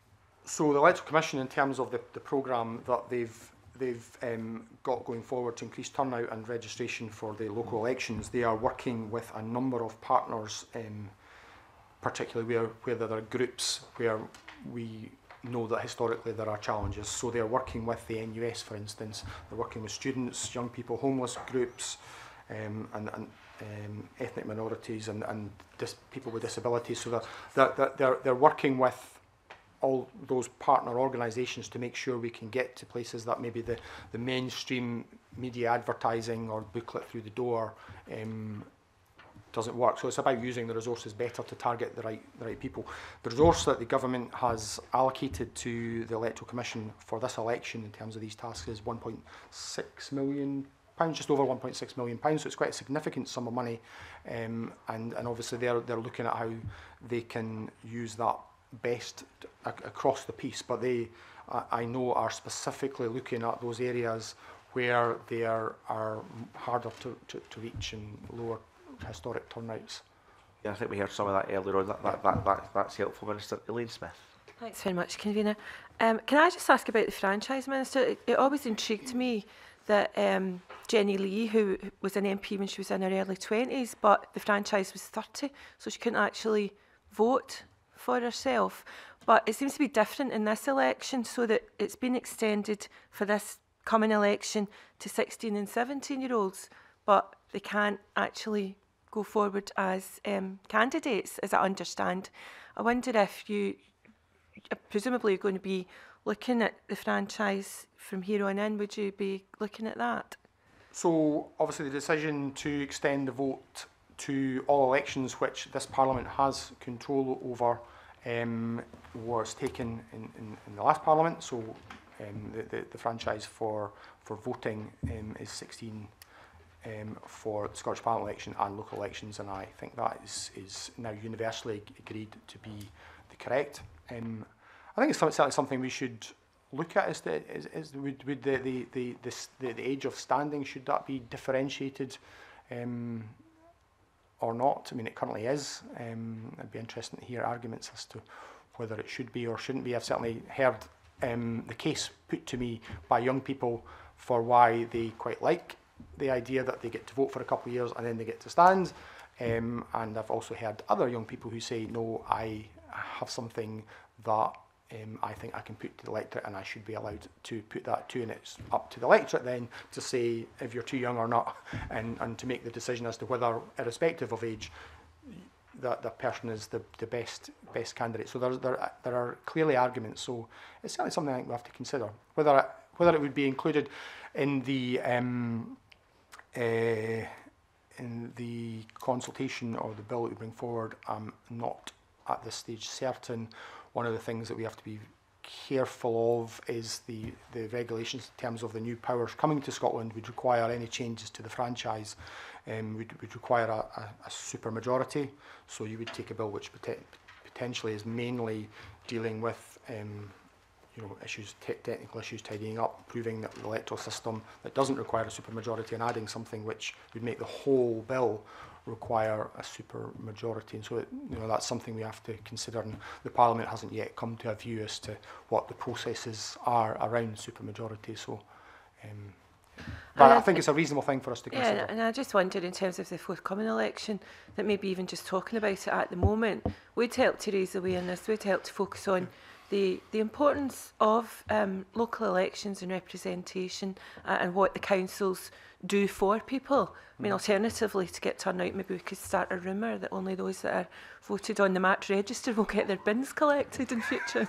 So the Electoral Commission, in terms of the, the programme that they've they've um, got going forward to increase turnout and registration for the local elections, they are working with a number of partners, um, particularly where, where there are groups where we know that historically there are challenges. So they are working with the N U S, for instance. They're working with students, young people, homeless groups, um, and, and um, ethnic minorities, and, and dis people with disabilities. So they're, they're, they're, they're working with all those partner organisations to make sure we can get to places that maybe the, the mainstream media advertising or booklet through the door um, doesn't work. So it's about using the resources better to target the right, the right people. The resource that the government has allocated to the Electoral Commission for this election in terms of these tasks is one point six million pounds, just over one point six million pounds. So it's quite a significant sum of money, um, and, and obviously they're, they're looking at how they can use that best across the piece. But they, I, I know, are specifically looking at those areas where they are, are harder to, to, to reach and lower historic turnouts. Yeah, I think we heard some of that earlier on. That, that, that, that, that's helpful, Minister. Elaine Smith. Thanks very much, Convener. Um, can I just ask about the franchise, Minister? It, it always intrigued me that um, Jenny Lee, who was an M P when she was in her early twenties, but the franchise was thirty, so she couldn't actually vote for herself. But it seems to be different in this election, so that it's been extended for this coming election to sixteen and seventeen year olds, but they can't actually go forward as um, candidates, as I understand. I wonder if you, presumably you're going to be looking at the franchise from here on in. Would you be looking at that? So obviously the decision to extend the vote to all elections which this Parliament has control over um, was taken in, in, in the last Parliament. So um, the, the, the franchise for, for voting um, is sixteen Um, for the Scottish Parliament election and local elections, and I think that is, is now universally agreed to be the correct. Um, I think it's certainly something we should look at. Is the is, is would, would the the the, this, the the age of standing, should that be differentiated um, or not? I mean, it currently is. Um, it'd be interesting to hear arguments as to whether it should be or shouldn't be. I've certainly heard um, the case put to me by young people for why they quite like the idea that they get to vote for a couple of years and then they get to stand. Um, and I've also heard other young people who say, no, I have something that um, I think I can put to the electorate and I should be allowed to put that to, and it's up to the electorate then to say if you're too young or not, and, and to make the decision as to whether, irrespective of age, that the person is the, the best best candidate. So there, there, there are clearly arguments. So it's certainly something I think we have to consider. Whether it, whether it would be included in the um, Uh, in the consultation or the bill that we bring forward, I'm not at this stage certain. One of the things that we have to be careful of is the, the regulations in terms of the new powers coming to Scotland would require any changes to the franchise um, would, would require a, a, a super majority. So you would take a bill which pot potentially is mainly dealing with um, you know, issues, te technical issues, tidying up, proving that the electoral system that doesn't require a supermajority, and adding something which would make the whole bill require a supermajority. And so, it, you know, that's something we have to consider. And the Parliament hasn't yet come to a view as to what the processes are around supermajority. So, um, but I, I think it's a reasonable thing for us to consider. Yeah, and I just wondered, in terms of the forthcoming election, that maybe even just talking about it at the moment would help to raise awareness, would help to focus on the, the importance of um, local elections and representation uh, and what the councils do for people. I mean, Mm. alternatively, to get turnout, maybe we could start a rumour that only those that are voted on the match register will get their bins collected in future.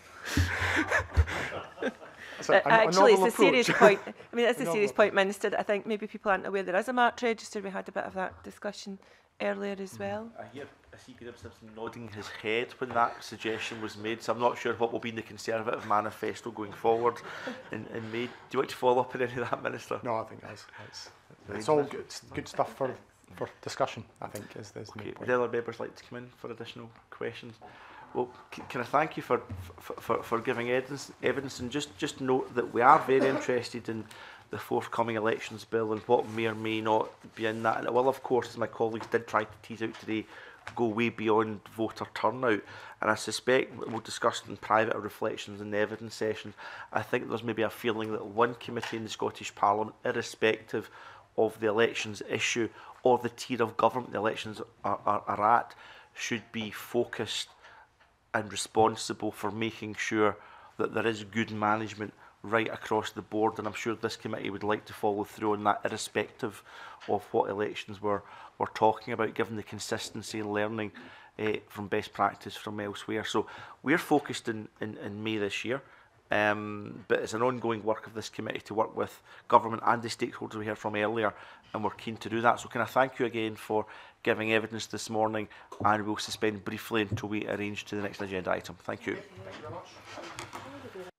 A, a, uh, actually, it's a serious approach. point. I mean, it's a, A serious novel point, Minister. That I think maybe people aren't aware there is a match register. We had a bit of that discussion earlier as well. I hear I see Graham Simpson nodding his head when that suggestion was made, so I'm not sure what will be in the Conservative manifesto going forward in, in May. Do you want to follow up on any of that, Minister? No, I think that's, that's it's all good, good stuff for, for discussion, I think, is, is the main Okay, point. would other members like to come in for additional questions? Well, c can I thank you for, for, for, for giving evidence, evidence and just, just note that we are very interested in the forthcoming elections bill and what may or may not be in that. And it will, of course, as my colleagues did try to tease out today, go way beyond voter turnout. And I suspect we'll discuss in private reflections in the evidence sessions. I think there's maybe a feeling that one committee in the Scottish Parliament, irrespective of the elections issue or the tier of government the elections are, are, are at, should be focused and responsible for making sure that there is good management right across the board, and I'm sure this committee would like to follow through on that, irrespective of what elections we're, we're talking about, given the consistency and learning uh, from best practice from elsewhere. So we're focused in, in, in May this year, um, but it's an ongoing work of this committee to work with government and the stakeholders we heard from earlier, and we're keen to do that. So can I thank you again for giving evidence this morning, and we'll suspend briefly until we arrange to the next agenda item. Thank you. Thank you very much.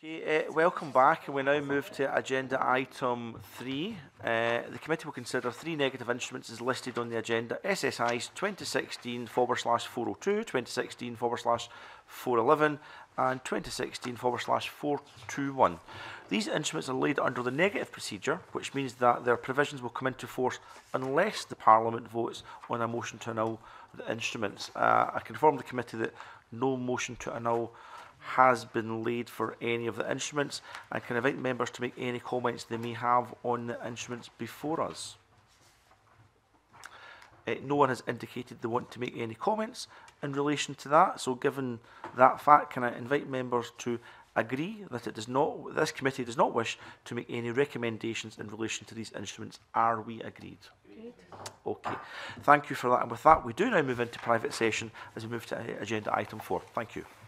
Okay, uh, welcome back, and we now move to agenda item three. Uh, the committee will consider three negative instruments as listed on the agenda: S S Is twenty sixteen forward slash four oh two, twenty sixteen forward slash four eleven, and twenty sixteen forward slash four two one. These instruments are laid under the negative procedure, which means that their provisions will come into force unless the Parliament votes on a motion to annul the instruments. Uh, I can inform the committee that no motion to annul has been laid for any of the instruments, and can invite members to make any comments they may have on the instruments before us. Uh, no one has indicated they want to make any comments in relation to that, so given that fact, can I invite members to agree that it does not, this committee does not wish to make any recommendations in relation to these instruments? Are we agreed? Agreed. Okay, thank you for that, and with that we do now move into private session as we move to uh, agenda item four. Thank you.